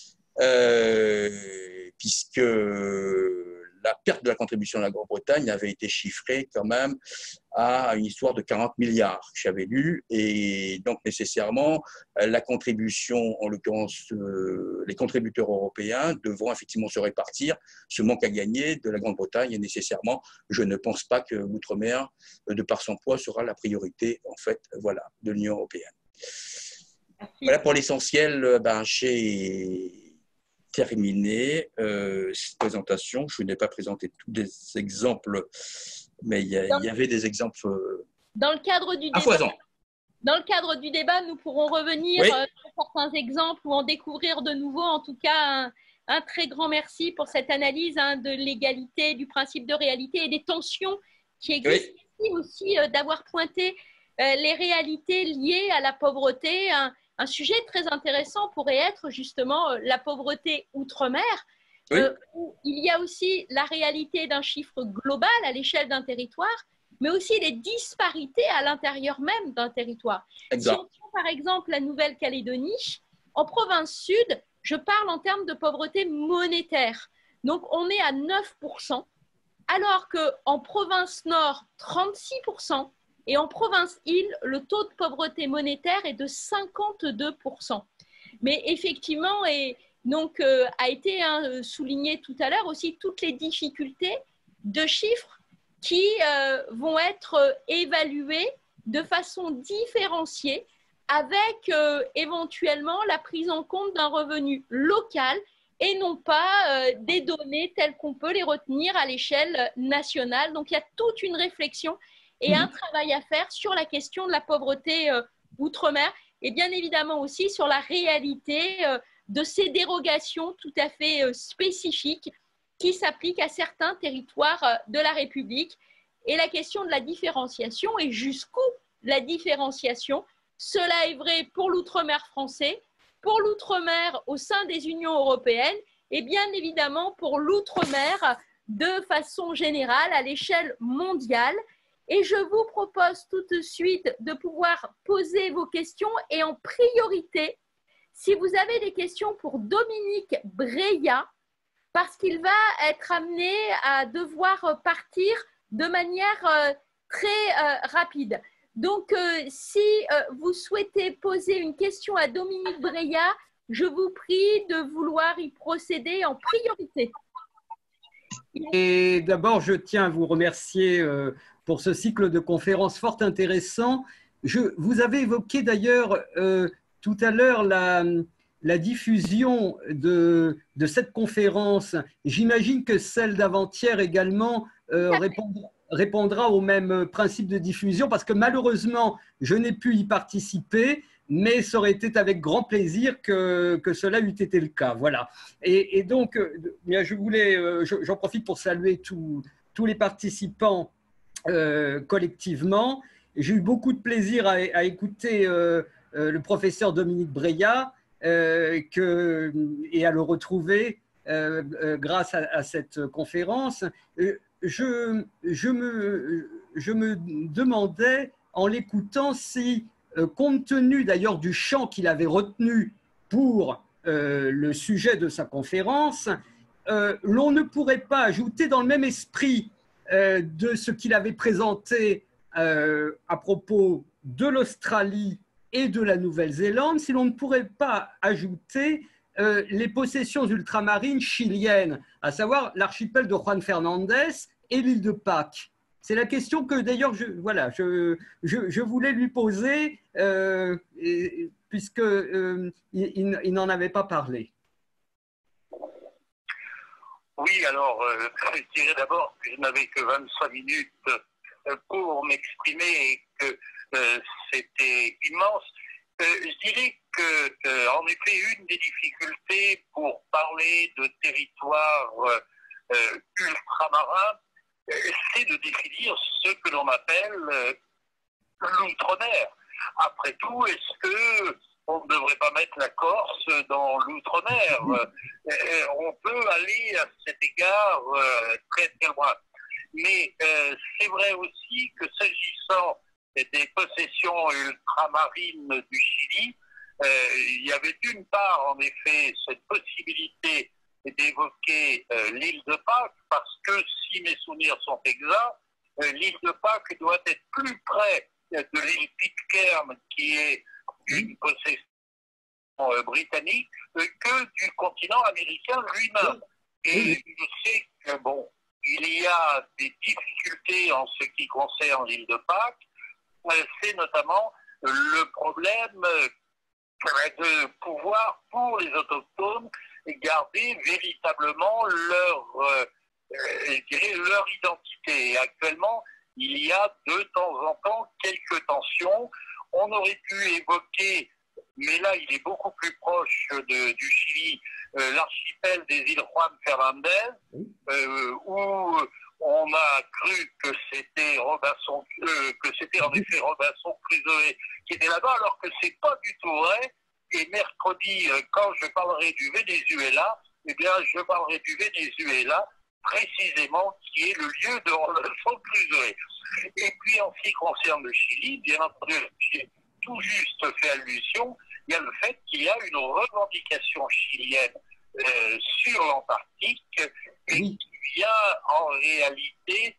Speaker 5: puisque la perte de la contribution de la Grande-Bretagne avait été chiffrée quand même à une histoire de 40 milliards que j'avais lu, et donc nécessairement la contribution, en l'occurrence les contributeurs européens devront effectivement se répartir ce manque à gagner de la Grande-Bretagne, et nécessairement je ne pense pas que l'outre-mer, de par son poids, sera la priorité en fait, voilà, de l'Union européenne. Merci. Voilà pour l'essentiel. J'ai terminé cette présentation. Je n'ai pas présenté tous les exemples, mais il y avait des exemples
Speaker 1: dans le cadre du
Speaker 5: à foison.
Speaker 1: Dans le cadre du débat, nous pourrons revenir sur certains exemples ou en découvrir de nouveaux. En tout cas, un très grand merci pour cette analyse de l'égalité, du principe de réalité et des tensions qui existent aussi, d'avoir pointé les réalités liées à la pauvreté. Un sujet très intéressant pourrait être justement la pauvreté outre-mer, où il y a aussi la réalité d'un chiffre global à l'échelle d'un territoire, mais aussi les disparités à l'intérieur même d'un territoire.
Speaker 5: Exact.
Speaker 1: Si on prend par exemple la Nouvelle-Calédonie, en province sud, je parle en termes de pauvreté monétaire. Donc on est à 9%, alors qu'en province nord, 36%, et en province île, le taux de pauvreté monétaire est de 52%. Mais effectivement, et donc a été souligné tout à l'heure aussi toutes les difficultés de chiffres qui vont être évalués de façon différenciée avec éventuellement la prise en compte d'un revenu local et non pas des données telles qu'on peut les retenir à l'échelle nationale. Donc il y a toute une réflexion et un travail à faire sur la question de la pauvreté outre-mer, et bien évidemment aussi sur la réalité de ces dérogations tout à fait spécifiques qui s'appliquent à certains territoires de la République. Et la question de la différenciation et jusqu'où la différenciation, cela est vrai pour l'outre-mer français, pour l'outre-mer au sein des unions européennes et bien évidemment pour l'outre-mer de façon générale à l'échelle mondiale. Et je vous propose tout de suite de pouvoir poser vos questions et en priorité, si vous avez des questions pour Dominique Breillat, parce qu'il va être amené à devoir partir de manière très rapide. Donc, si vous souhaitez poser une question à Dominique Breillat, je vous prie de vouloir y procéder en priorité.
Speaker 6: Et d'abord, je tiens à vous remercier pour ce cycle de conférences fort intéressant. Vous avez évoqué d'ailleurs tout à l'heure la diffusion de cette conférence. J'imagine que celle d'avant-hier également répondra au même principe de diffusion parce que malheureusement, je n'ai pu y participer, mais ça aurait été avec grand plaisir que cela eût été le cas. Voilà. Et donc, j'en profite pour saluer tous les participants collectivement. J'ai eu beaucoup de plaisir à écouter le professeur Dominique Breillat et à le retrouver grâce à cette conférence. Je me demandais en l'écoutant si, compte tenu d'ailleurs du champ qu'il avait retenu pour le sujet de sa conférence, l'on ne pourrait pas ajouter dans le même esprit de ce qu'il avait présenté à propos de l'Australie et de la Nouvelle-Zélande, si l'on ne pourrait pas ajouter les possessions ultramarines chiliennes, à savoir l'archipel de Juan Fernandez et l'île de Pâques. C'est la question que d'ailleurs je voulais lui poser puisqu'il n'en avait pas parlé.
Speaker 2: Oui, alors je dirais d'abord que je n'avais que 25 minutes pour m'exprimer et que c'était immense. Je dirais que, en effet, une des difficultés pour parler de territoires ultramarins, c'est de définir ce que l'on appelle l'outre-mer. Après tout, est-ce que on ne devrait pas mettre la Corse dans l'outre-mer? On peut aller à cet égard très très loin. Mais c'est vrai aussi que s'agissant des possessions ultramarines du Chili, il y avait d'une part en effet cette possibilité d'évoquer l'île de Pâques, parce que si mes souvenirs sont exacts, l'île de Pâques doit être plus près de l'île Pitcairn, qui est une possession britannique, que du continent américain lui-même. Et je sais que bon, il y a des difficultés en ce qui concerne l'île de Pâques. C'est notamment le problème de pouvoir, pour les autochtones, garder véritablement leur identité. Et actuellement, il y a de temps en temps quelques tensions. On aurait pu évoquer, mais là il est beaucoup plus proche du Chili, l'archipel des îles Juan Fernandez, où on a cru que c'était en effet Robinson Crusoe qui était là-bas, alors que c'est pas du tout vrai. Et mercredi, quand je parlerai du Venezuela, eh bien, je parlerai du Venezuela, précisément, qui est le lieu de Robinson Crusoe. Et puis, en ce qui concerne le Chili, bien entendu, j'ai tout juste fait allusion, il y a le fait qu'il y a une revendication chilienne sur l'Antarctique et qui vient en réalité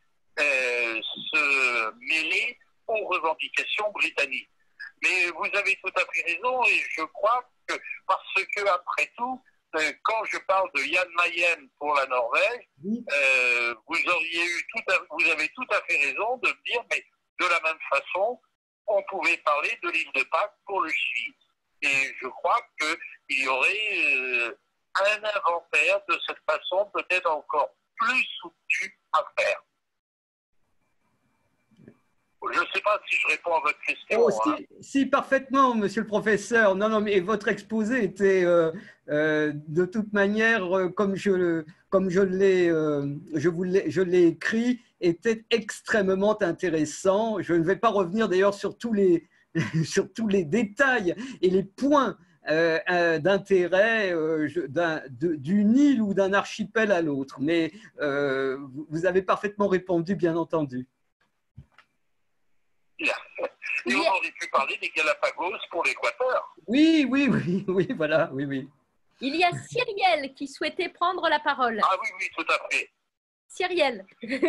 Speaker 2: se mêler aux revendications britanniques. Mais vous avez tout à fait raison, et je crois que, parce que après tout, quand je parle de Jan Mayen pour la Norvège, vous avez tout à fait raison de me dire, mais de la même façon, on pouvait parler de l'île de Pâques pour le Chili. Et je crois qu'il y aurait un inventaire de cette façon peut-être encore plus soutenu à faire. Je ne sais pas si je réponds à votre question.
Speaker 6: Oh, si, parfaitement, monsieur le professeur. Non, non, mais votre exposé était de toute manière, comme je l'ai écrit, était extrêmement intéressant. Je ne vais pas revenir d'ailleurs sur tous les, sur tous les détails et les points d'intérêt d'une île ou d'un archipel à l'autre. Mais vous avez parfaitement répondu, bien entendu.
Speaker 2: Et on aurait pu parler des Galapagos pour l'Équateur.
Speaker 6: Oui, voilà, oui.
Speaker 1: Il y a Cyrielle qui souhaitait prendre la parole.
Speaker 2: Ah oui, tout à fait.
Speaker 1: Cyrielle.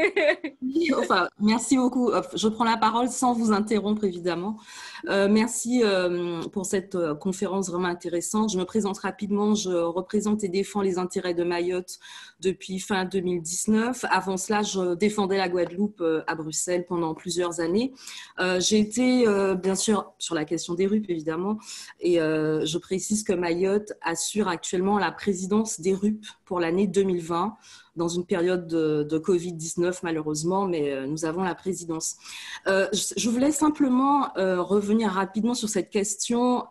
Speaker 7: Enfin, merci beaucoup. Je prends la parole sans vous interrompre, évidemment. Merci pour cette conférence vraiment intéressante. Je me présente rapidement. Je représente et défends les intérêts de Mayotte depuis fin 2019. Avant cela, je défendais la Guadeloupe à Bruxelles pendant plusieurs années. J'ai été, bien sûr, sur la question des RUP, évidemment, et je précise que Mayotte assure actuellement la présidence des RUP pour l'année 2020, dans une période de Covid-19 malheureusement, mais nous avons la présidence. Je voulais simplement revenir rapidement sur cette question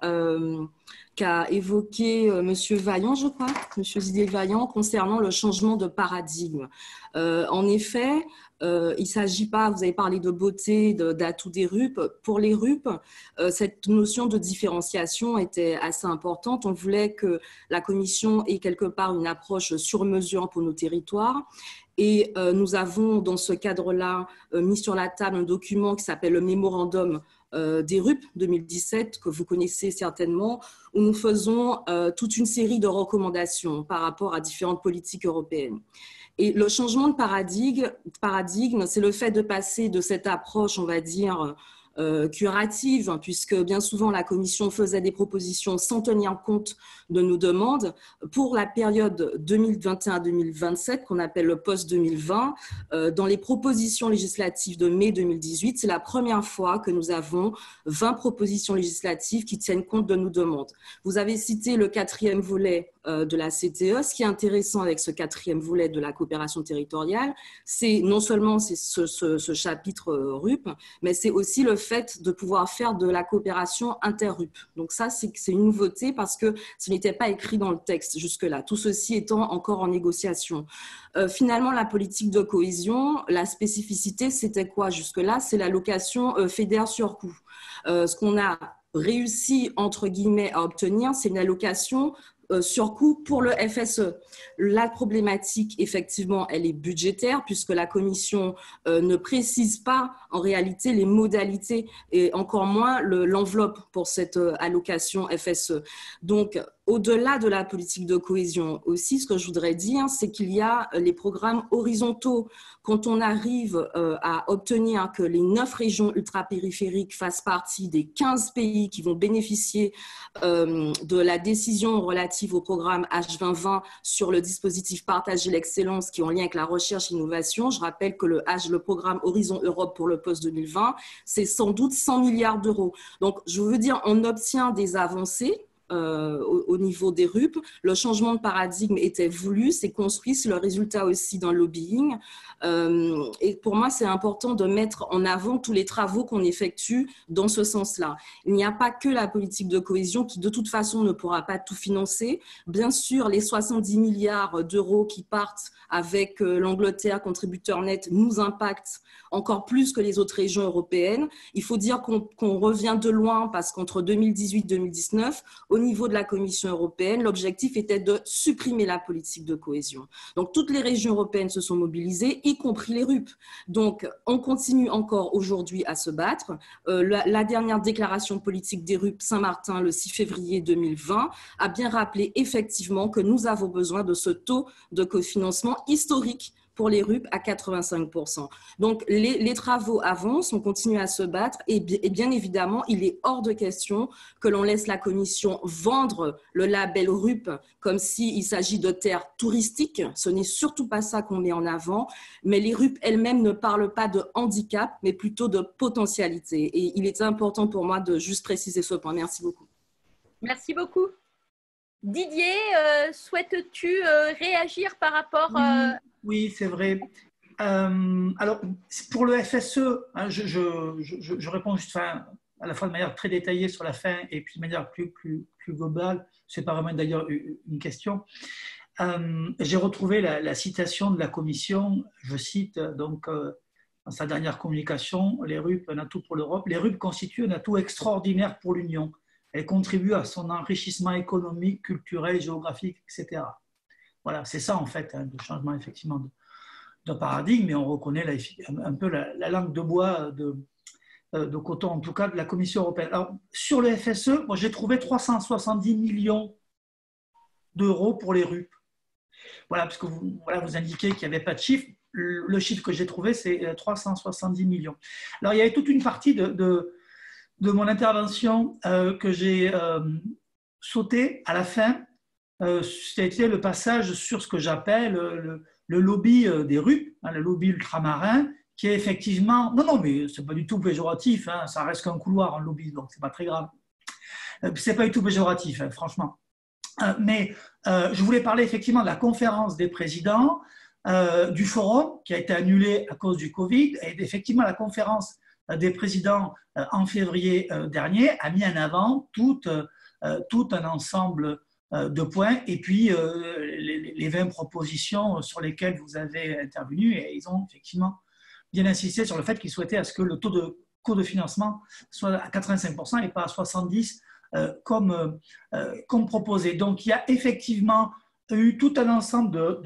Speaker 7: qu'a évoqué Monsieur Vaillant, je crois, Monsieur Didier Vaillant, concernant le changement de paradigme. En effet, il ne s'agit pas, vous avez parlé de beauté, d'atouts des RUP. Pour les RUP, cette notion de différenciation était assez importante. On voulait que la Commission ait quelque part une approche sur mesure pour nos territoires. Et nous avons, dans ce cadre-là, mis sur la table un document qui s'appelle le Mémorandum des RUP 2017, que vous connaissez certainement, où nous faisons toute une série de recommandations par rapport à différentes politiques européennes. Et le changement de paradigme, c'est le fait de passer de cette approche, on va dire, curative, puisque bien souvent la Commission faisait des propositions sans tenir compte de nos demandes. Pour la période 2021-2027, qu'on appelle le post-2020, dans les propositions législatives de mai 2018, c'est la première fois que nous avons 20 propositions législatives qui tiennent compte de nos demandes. Vous avez cité le 4e volet de la CTE. Ce qui est intéressant avec ce 4e volet de la coopération territoriale, c'est non seulement ce chapitre RUP, mais c'est aussi le fait de pouvoir faire de la coopération inter-RUP. Donc ça, c'est une nouveauté parce que ce n'était pas écrit dans le texte jusque-là, tout ceci étant encore en négociation. Finalement, la politique de cohésion, la spécificité, c'était quoi jusque-là? C'est l'allocation FEDER sur coût. Ce qu'on a réussi, entre guillemets, à obtenir, c'est une allocation sur coût pour le FSE. La problématique, effectivement, elle est budgétaire puisque la Commission ne précise pas en réalité les modalités et encore moins l'enveloppe pour cette allocation FSE. Donc, au-delà de la politique de cohésion aussi, ce que je voudrais dire, c'est qu'il y a les programmes horizontaux. Quand on arrive à obtenir que les 9 régions ultrapériphériques fassent partie des 15 pays qui vont bénéficier de la décision relative au programme H2020 sur le dispositif Partager l'excellence qui est en lien avec la recherche et l'innovation, je rappelle que le programme Horizon Europe pour le post-2020, c'est sans doute 100 milliards d'euros. Donc, je veux dire, on obtient des avancées au niveau des RUP. Le changement de paradigme était voulu, c'est construit, c'est le résultat aussi d'un lobbying. Et pour moi, c'est important de mettre en avant tous les travaux qu'on effectue dans ce sens-là. Il n'y a pas que la politique de cohésion qui, de toute façon, ne pourra pas tout financer. Bien sûr, les 70 milliards d'euros qui partent avec l'Angleterre, contributeur net, nous impactent encore plus que les autres régions européennes. Il faut dire qu'on revient de loin parce qu'entre 2018 et 2019, au niveau de la Commission européenne, l'objectif était de supprimer la politique de cohésion. Donc, toutes les régions européennes se sont mobilisées, y compris les RUP. Donc, on continue encore aujourd'hui à se battre. La dernière déclaration politique des RUP Saint-Martin, le 6 février 2020, a bien rappelé effectivement que nous avons besoin de ce taux de cofinancement historique pour les RUP à 85%. Donc, les travaux avancent, on continue à se battre et bien évidemment, il est hors de question que l'on laisse la Commission vendre le label RUP comme s'il s'agit de terres touristiques. Ce n'est surtout pas ça qu'on met en avant, mais les RUP elles-mêmes ne parlent pas de handicap, mais plutôt de potentialité. Et il est important pour moi de juste préciser ce point. Merci beaucoup.
Speaker 1: Merci beaucoup. Didier, souhaites-tu réagir par rapport…
Speaker 4: Oui, c'est vrai. Alors, pour le FSE, hein, je réponds juste, enfin, à la fois de manière très détaillée sur la fin et puis de manière plus globale. C'est pas vraiment d'ailleurs une question. J'ai retrouvé la citation de la Commission, je cite donc dans sa dernière communication, les RUP, un atout pour l'Europe. Les RUP constituent un atout extraordinaire pour l'Union. Elles contribuent à son enrichissement économique, culturel, géographique, etc. Voilà, c'est ça en fait, hein, le changement effectivement de paradigme, et on reconnaît un peu la langue de bois de coton, en tout cas de la Commission européenne. Alors, sur le FSE, moi j'ai trouvé 370 millions d'euros pour les RUP. Voilà, parce que vous indiquez qu'il n'y avait pas de chiffre. Le chiffre que j'ai trouvé, c'est 370 millions. Alors, il y avait toute une partie de mon intervention que j'ai sauté à la fin. C'était le passage sur ce que j'appelle le lobby des RUP, hein, le lobby ultramarin, qui est effectivement… Non, mais ce n'est pas du tout péjoratif, hein, ça reste qu'un couloir, un lobby, donc ce n'est pas très grave. Ce n'est pas du tout péjoratif, hein, franchement. Mais je voulais parler effectivement de la conférence des présidents, du forum qui a été annulé à cause du Covid, et effectivement la conférence des présidents en février dernier a mis en avant tout un ensemble de points, et puis les 20 propositions sur lesquelles vous avez intervenu, et ils ont effectivement bien insisté sur le fait qu'ils souhaitaient à ce que le taux de cofinancement soit à 85% et pas à 70%, comme proposé. Donc, il y a effectivement eu tout un ensemble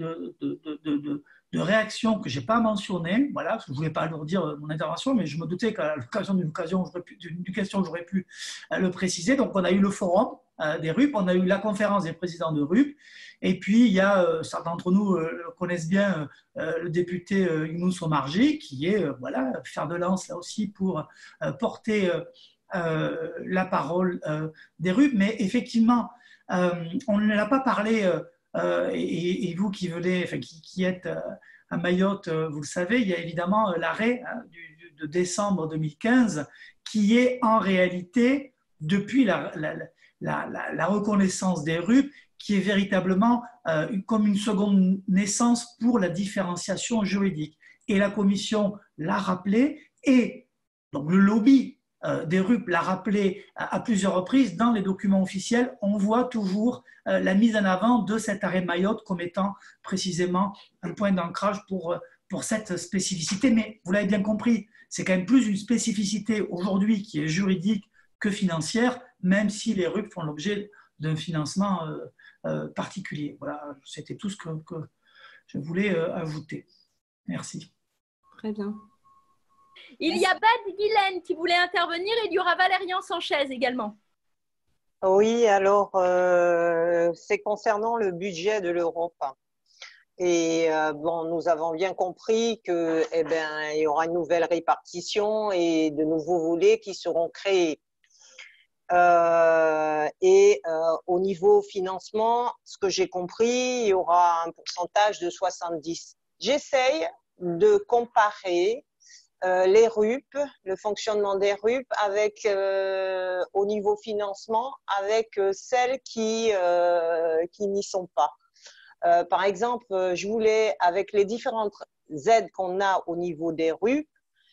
Speaker 4: de réactions que je n'ai pas mentionnées, voilà, parce que je ne voulais pas alourdir mon intervention, mais je me doutais qu'à l'occasion d'une question, j'aurais pu le préciser. Donc, on a eu le forum des RUP, on a eu la conférence des présidents de RUP, et puis il y a, certains d'entre nous connaissent bien le député Younous Omarjee, qui est, voilà, fer de lance là aussi pour porter la parole des RUP, mais effectivement, on ne l'a pas parlé, et vous qui venez, enfin, qui êtes à Mayotte, vous le savez, il y a évidemment l'arrêt de décembre 2015 qui est en réalité, depuis la reconnaissance des RUP, qui est véritablement comme une seconde naissance pour la différenciation juridique. Et la Commission l'a rappelé, et donc le lobby des RUP l'a rappelé à plusieurs reprises. Dans les documents officiels, on voit toujours la mise en avant de cet arrêt Mayotte comme étant précisément un point d'ancrage pour cette spécificité. Mais vous l'avez bien compris, c'est quand même plus une spécificité aujourd'hui qui est juridique que financière, même si les RUP font l'objet d'un financement particulier. Voilà, c'était tout ce que je voulais ajouter. Merci.
Speaker 7: Très bien.
Speaker 1: Il y a Bad Guylaine qui voulait intervenir, et il y aura Valérian Sanchez également.
Speaker 8: Oui, alors c'est concernant le budget de l'Europe. Et bon, nous avons bien compris que, il y aura une nouvelle répartition et de nouveaux volets qui seront créés. Au niveau financement, ce que j'ai compris, il y aura un pourcentage de 70. J'essaye de comparer les RUP, le fonctionnement des RUP avec au niveau financement avec celles qui n'y sont pas. Par exemple, je voulais, avec les différentes aides qu'on a au niveau des RUP,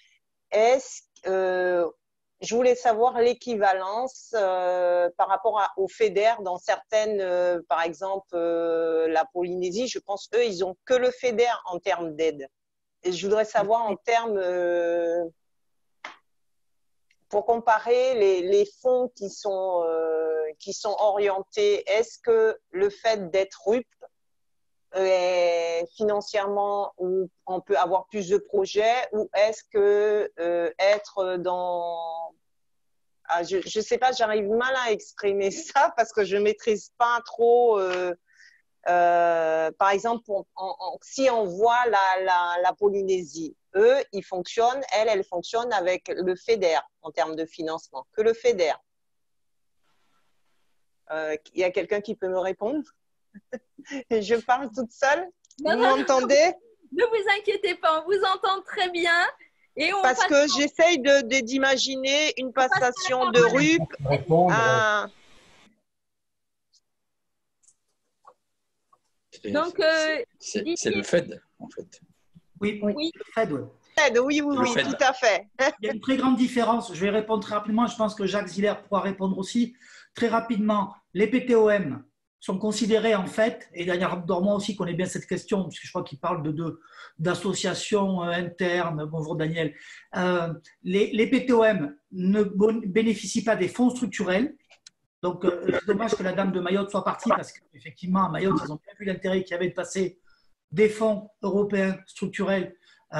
Speaker 8: je voulais savoir l'équivalence par rapport au FEDER dans certaines, par exemple la Polynésie, je pense eux, ils ont que le FEDER en termes d'aide. Et je voudrais savoir en termes, pour comparer les fonds qui sont orientés, est-ce que le fait d'être RUP, financièrement, on peut avoir plus de projets, ou est-ce que être dans… je ne sais pas, j'arrive mal à exprimer ça parce que je ne maîtrise pas trop… par exemple, si on voit la Polynésie, eux, ils fonctionnent, elle fonctionne avec le FEDER en termes de financement, que le FEDER. Il y a quelqu'un qui peut me répondre? Je parle toute seule. Vous m'entendez?
Speaker 1: Ne vous inquiétez pas, on vous entend très bien. Et
Speaker 8: parce que j'essaye d'imaginer une passation de RUP à…
Speaker 5: C'est le FED, en fait.
Speaker 4: Oui,
Speaker 1: Oui.
Speaker 4: le Fed, oui.
Speaker 8: Oui, oui, oui,
Speaker 5: Fed.
Speaker 8: tout à fait.
Speaker 4: Il y a une très grande différence. Je vais répondre très rapidement. Je pense que Jacques Ziller pourra répondre aussi très rapidement. Les PTOM sont considérés en fait, et Daniel Dormois aussi connaît bien cette question, puisque je crois qu'il parle d'associations internes. Bonjour Daniel. Les PTOM ne bénéficient pas des fonds structurels. Donc, c'est dommage que la dame de Mayotte soit partie parce qu'effectivement, à Mayotte, ils ont bien vu l'intérêt qu'il y avait de passer des fonds européens structurels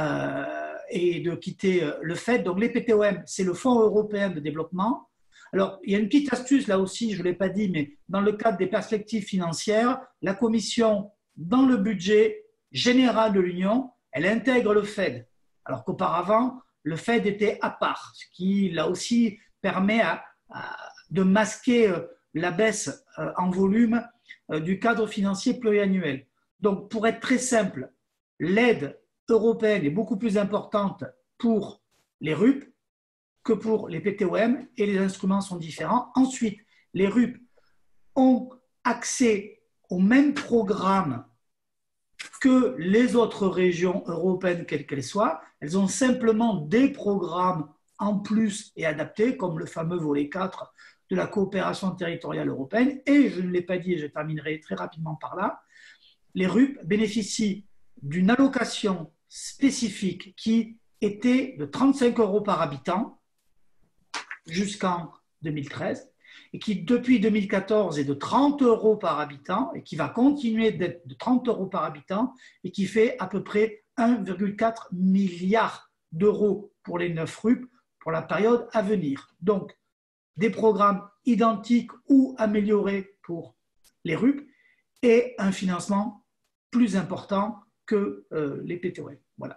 Speaker 4: et de quitter le FED. Donc, les PTOM, c'est le Fonds européen de développement. Alors, il y a une petite astuce là aussi, je ne l'ai pas dit, mais dans le cadre des perspectives financières, la Commission, dans le budget général de l'Union, elle intègre le FED. Alors qu'auparavant, le FED était à part, ce qui là aussi permet de masquer la baisse en volume du cadre financier pluriannuel. Donc, pour être très simple, l'aide européenne est beaucoup plus importante pour les RUP que pour les PTOM et les instruments sont différents. Ensuite, les RUP ont accès au même programme que les autres régions européennes, quelles qu'elles soient. Elles ont simplement des programmes en plus et adaptés, comme le fameux volet 4 de la coopération territoriale européenne. Et je ne l'ai pas dit et je terminerai très rapidement par là, les RUP bénéficient d'une allocation spécifique qui était de 35 € par habitant jusqu'en 2013 et qui depuis 2014 est de 30 € par habitant et qui va continuer d'être de 30 € par habitant et qui fait à peu près 1,4 milliard d'euros pour les 9 RUP pour la période à venir. Donc, des programmes identiques ou améliorés pour les RUP et un financement plus important que les PTOM. Voilà.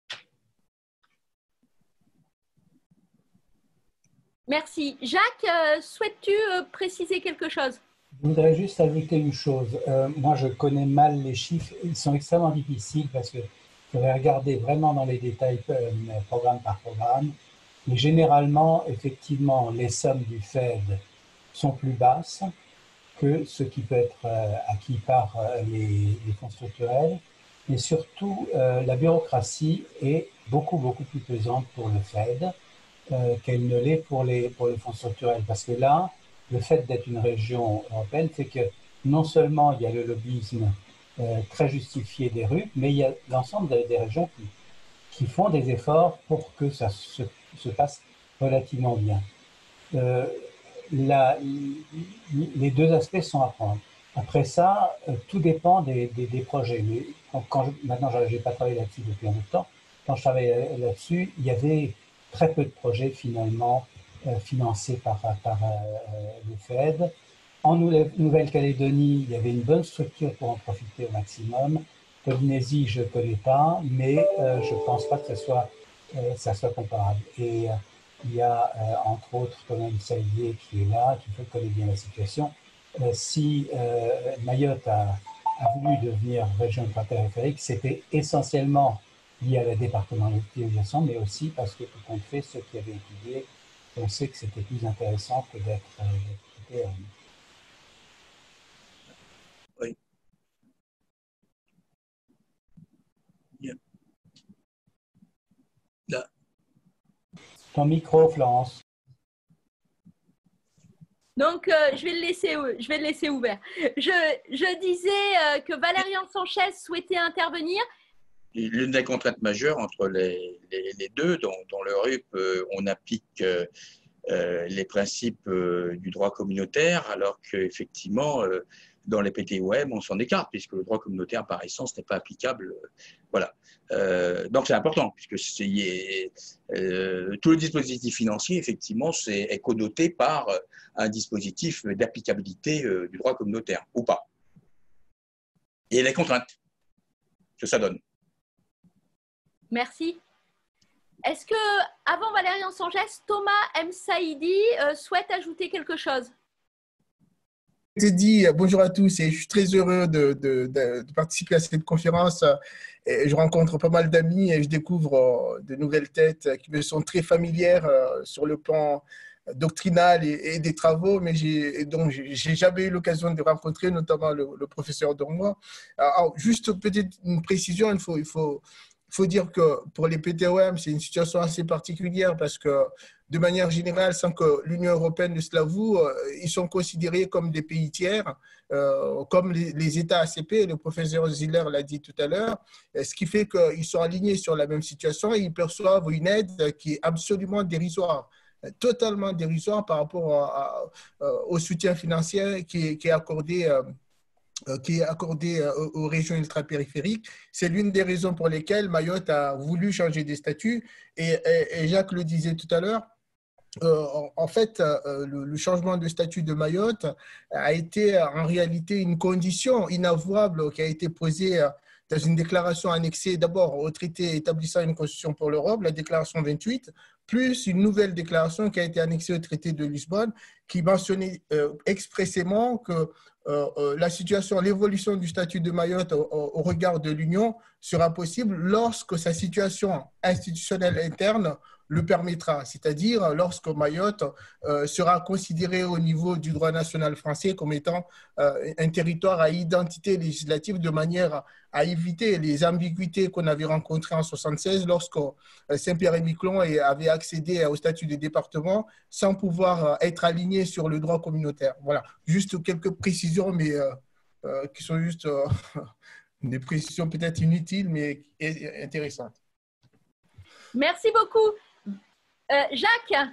Speaker 1: Merci. Jacques, souhaites-tu préciser quelque chose?
Speaker 3: Je voudrais juste ajouter une chose. Moi, je connais mal les chiffres. Ils sont extrêmement difficiles parce que je vais regarder vraiment dans les détails programme par programme. Mais généralement, effectivement, les sommes du FED sont plus basses que ce qui peut être acquis par les fonds structurels. Mais surtout, la bureaucratie est beaucoup plus pesante pour le FED qu'elle ne l'est pour les fonds structurels. Parce que là, le fait d'être une région européenne fait que non seulement il y a le lobbyisme très justifié des RUP, mais il y a l'ensemble des régions qui font des efforts pour que ça se passe relativement bien. Les deux aspects sont à prendre. Après ça, tout dépend des projets. Mais maintenant, je n'ai pas travaillé là-dessus depuis un bout de temps. Quand je travaillais là-dessus, il y avait très peu de projets finalement financés par le FED. En Nouvelle-Calédonie, il y avait une bonne structure pour en profiter au maximum. Polynésie, je ne connais pas, mais je ne pense pas que ça soit comparable. Et il y a entre autres quand même Salier qui est là, qui connaît bien la situation. Si Mayotte a voulu devenir région ultrapériphérique, c'était essentiellement lié à la départementalisation, mais aussi parce que tout compte fait, ceux qui avaient étudié, on sait que c'était plus intéressant que d'être
Speaker 5: oui. Là.
Speaker 3: Ton micro, Florence.
Speaker 1: Donc, je vais le laisser ouvert. Je disais que Valérian Sanchez souhaitait intervenir.
Speaker 5: L'une des contraintes majeures entre les deux, dans le RUP, on applique les principes du droit communautaire, alors qu'effectivement, dans les PTOM, on s'en écarte, puisque le droit communautaire, par essence, n'est pas applicable. Voilà. Donc, c'est important, puisque tout le dispositif financier, effectivement, est connoté par un dispositif d'applicabilité du droit communautaire, ou pas. Et les contraintes que ça donne.
Speaker 1: Merci. Est-ce que, avant Valérian Sanchez, Thomas M. Saïdi souhaite ajouter quelque chose?
Speaker 9: Je te dis bonjour à tous et je suis très heureux de participer à cette conférence. Et je rencontre pas mal d'amis et je découvre de nouvelles têtes qui me sont très familières sur le plan doctrinal et des travaux, mais donc j'ai jamais eu l'occasion de rencontrer notamment le professeur Dormois. Alors, juste peut-être une précision, il faut Il faut dire que pour les PTOM, c'est une situation assez particulière parce que, de manière générale, sans que l'Union européenne ne se l'avoue, ils sont considérés comme des pays tiers, comme les États ACP, le professeur Ziller l'a dit tout à l'heure, ce qui fait qu'ils sont alignés sur la même situation et ils perçoivent une aide qui est absolument dérisoire, totalement dérisoire par rapport au soutien financier qui est accordé aux régions ultrapériphériques. C'est l'une des raisons pour lesquelles Mayotte a voulu changer des statuts. Et Jacques le disait tout à l'heure, en fait, le changement de statut de Mayotte a été en réalité une condition inavouable qui a été posée dans une déclaration annexée d'abord au traité établissant une constitution pour l'Europe, la déclaration 28, plus une nouvelle déclaration qui a été annexée au traité de Lisbonne, qui mentionnait expressément que la situation, l'évolution du statut de Mayotte au regard de l'Union sera possible lorsque sa situation institutionnelle interne le permettra, c'est-à-dire lorsque Mayotte sera considéré au niveau du droit national français comme étant un territoire à identité législative de manière à éviter les ambiguïtés qu'on avait rencontrées en 1976 lorsque Saint-Pierre-et-Miquelon avait accédé au statut de département sans pouvoir être aligné sur le droit communautaire. Voilà, juste quelques précisions, mais qui sont juste des précisions peut-être inutiles, mais intéressantes.
Speaker 1: Merci beaucoup. Jacques?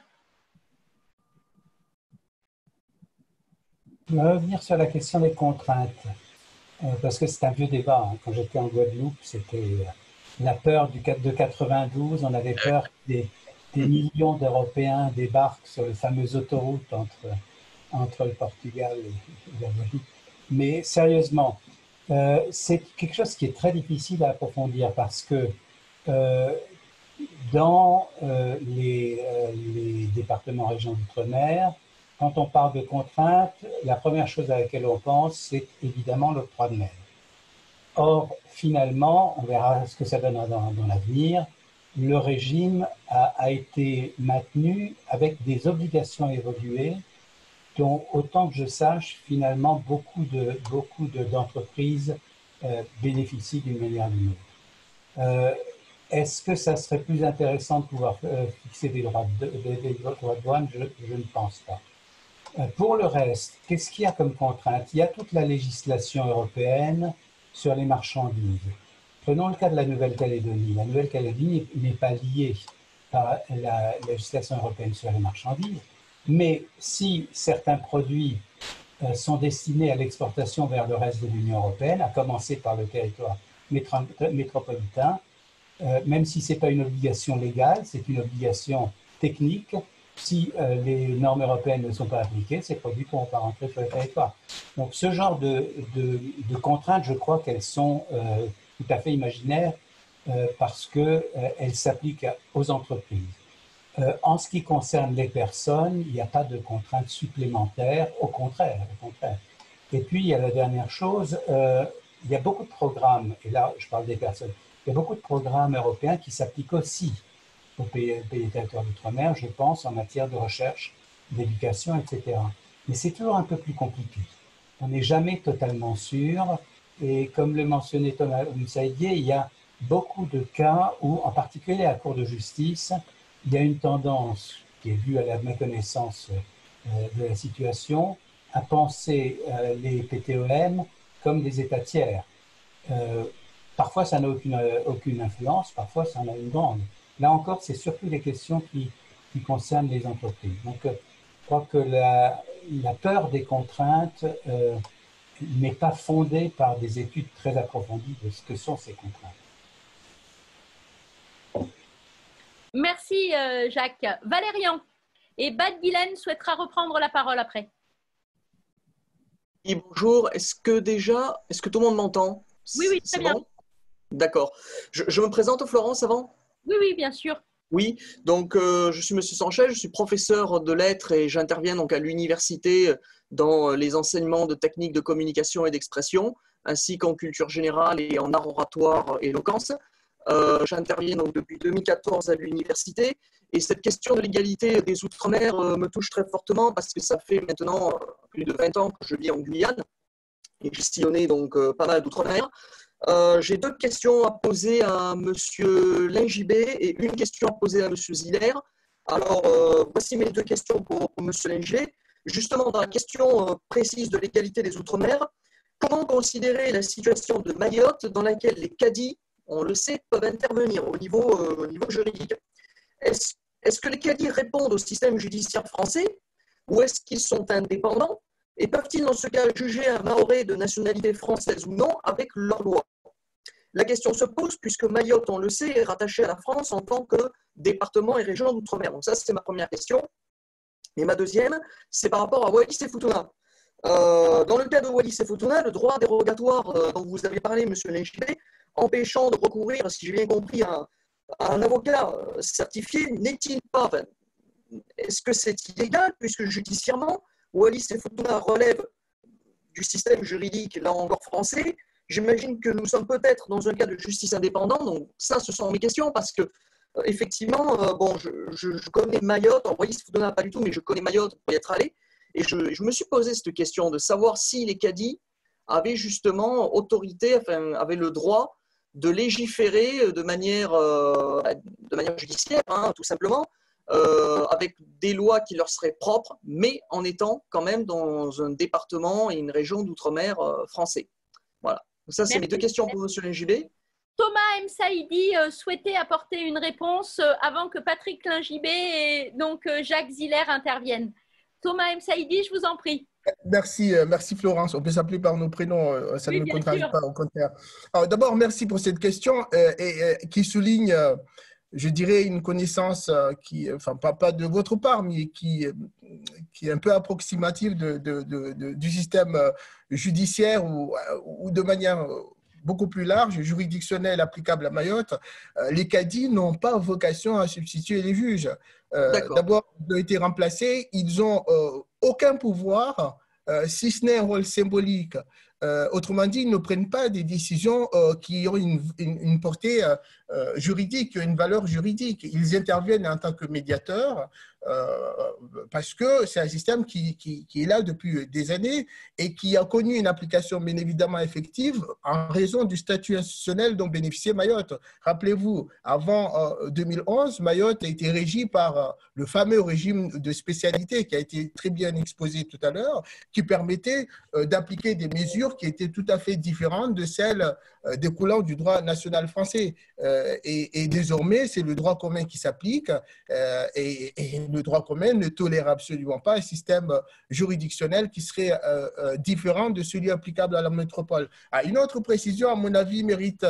Speaker 3: Je vais revenir sur la question des contraintes, parce que c'est un vieux débat. Hein. Quand j'étais en Guadeloupe, c'était la peur de 92. On avait peur que des millions d'Européens débarquent sur les fameuses autoroutes entre le Portugal et la Guadeloupe. Mais sérieusement, c'est quelque chose qui est très difficile à approfondir parce que dans les départements régions d'outre-mer, quand on parle de contraintes, la première chose à laquelle on pense, c'est évidemment l'octroi de mer. Or, finalement, on verra ce que ça donnera dans l'avenir, le régime a été maintenu avec des obligations évoluées dont, autant que je sache, finalement, beaucoup d'entreprises bénéficient d'une manière ou d'une autre. Est-ce que ça serait plus intéressant de pouvoir fixer des droits de douane? Je ne pense pas. Pour le reste, qu'est-ce qu'il y a comme contrainte? Il y a toute la législation européenne sur les marchandises. Prenons le cas de la Nouvelle-Calédonie. La Nouvelle-Calédonie n'est pas liée par la législation européenne sur les marchandises, mais si certains produits sont destinés à l'exportation vers le reste de l'Union européenne, à commencer par le territoire métropolitain, même si ce n'est pas une obligation légale, c'est une obligation technique. Si les normes européennes ne sont pas appliquées, ces produits ne pourront pas rentrer sur le territoire. Donc ce genre de contraintes, je crois qu'elles sont tout à fait imaginaires parce qu'elles s'appliquent aux entreprises. En ce qui concerne les personnes, il n'y a pas de contraintes supplémentaires, au contraire. Et puis, il y a la dernière chose, il y a beaucoup de programmes, et là, je parle des personnes, il y a beaucoup de programmes européens qui s'appliquent aussi aux pays et territoires d'outre-mer, je pense, en matière de recherche, d'éducation, etc. Mais c'est toujours un peu plus compliqué. On n'est jamais totalement sûr, et comme le mentionnait Thomas Moussaïdier, il y a beaucoup de cas où, en particulier à la Cour de justice, il y a une tendance qui est due à la méconnaissance de la situation à penser les PTOM comme des États tiers. Parfois, ça n'a aucune influence, parfois, ça en a une grande. Là encore, c'est surtout des questions qui concernent les entreprises. Donc, je crois que la peur des contraintes n'est pas fondée par des études très approfondies de ce que sont ces contraintes.
Speaker 1: Merci Jacques. Valérian, et Bad Guylaine souhaitera reprendre la parole après.
Speaker 10: Oui, bonjour, est-ce que tout le monde m'entend?
Speaker 1: Oui, très bien.
Speaker 10: Bon, d'accord. Je me présente, Florence, avant?
Speaker 1: Oui, bien sûr.
Speaker 10: Oui, donc je suis Monsieur Sanchez, je suis professeur de lettres et j'interviens donc à l'université dans les enseignements de techniques de communication et d'expression, ainsi qu'en culture générale et en art oratoire et éloquence. J'interviens donc depuis 2014 à l'université et cette question de l'égalité des Outre-mer me touche très fortement parce que ça fait maintenant plus de 20 ans que je vis en Guyane et j'ai sillonné donc pas mal d'Outre-mer. J'ai deux questions à poser à M. Lingibé et une question à poser à M. Ziller. Alors, voici mes deux questions pour M. Lingibé. Justement, dans la question précise de l'égalité des Outre-mer, comment considérer la situation de Mayotte dans laquelle les cadis, on le sait, peuvent intervenir au niveau juridique? Est-ce que les cadis répondent au système judiciaire français ou est-ce qu'ils sont indépendants et peuvent-ils dans ce cas juger un Mahorais de nationalité française ou non avec leur loi? La question se pose puisque Mayotte, on le sait, est rattachée à la France en tant que département et région d'outre-mer. Donc ça, c'est ma première question. Et ma deuxième, c'est par rapport à Wallis et Futuna. Dans le cas de Wallis et Futuna, le droit dérogatoire dont vous avez parlé, M. Lingibé, empêchant de recourir, si j'ai bien compris, à un avocat certifié, n'est-il pas, enfin, est-ce que c'est illégal puisque judiciairement, Wallis et Futuna relèvent du système juridique, là encore français? J'imagine que nous sommes peut-être dans un cas de justice indépendante, donc ça, ce sont mes questions, parce que effectivement, bon, je connais Mayotte, en Wallis et Futuna pas du tout, mais je connais Mayotte pour y être allé, et je me suis posé cette question de savoir si les cadis avaient justement autorité, enfin, avaient le droit de légiférer de manière judiciaire, hein, tout simplement, avec des lois qui leur seraient propres, mais en étant quand même dans un département et une région d'outre-mer français. Voilà. Donc ça, c'est mes deux questions pour M. Lingibé.
Speaker 1: Thomas M. Saïdi souhaitait apporter une réponse avant que Patrick Lingibé et donc Jacques Ziller interviennent. Thomas M. Saïdi, je vous en prie.
Speaker 9: Merci, merci Florence. On peut s'appeler par nos prénoms, ça ne me contrarie pas, au contraire. D'abord, merci pour cette question qui souligne, je dirais, une connaissance qui, enfin, pas de votre part, mais qui est un peu approximative du système judiciaire ou de manière beaucoup plus large, juridictionnelle, applicable à Mayotte. Les cadis n'ont pas vocation à substituer les juges. D'abord, ils ont été remplacés, ils n'ont aucun pouvoir, si ce n'est un rôle symbolique. Autrement dit, ils ne prennent pas des décisions qui ont une portée juridique, une valeur juridique. Ils interviennent en tant que médiateurs parce que c'est un système qui est là depuis des années et qui a connu une application bien évidemment effective en raison du statut institutionnel dont bénéficiait Mayotte. Rappelez-vous, avant 2011, Mayotte a été régie par le fameux régime de spécialité qui a été très bien exposé tout à l'heure, qui permettait d'appliquer des mesures qui étaient tout à fait différentes de celles découlant du droit national français. Et désormais, c'est le droit commun qui s'applique et le droit commun ne tolère absolument pas un système juridictionnel qui serait différent de celui applicable à la métropole. Une autre précision, à mon avis, mérite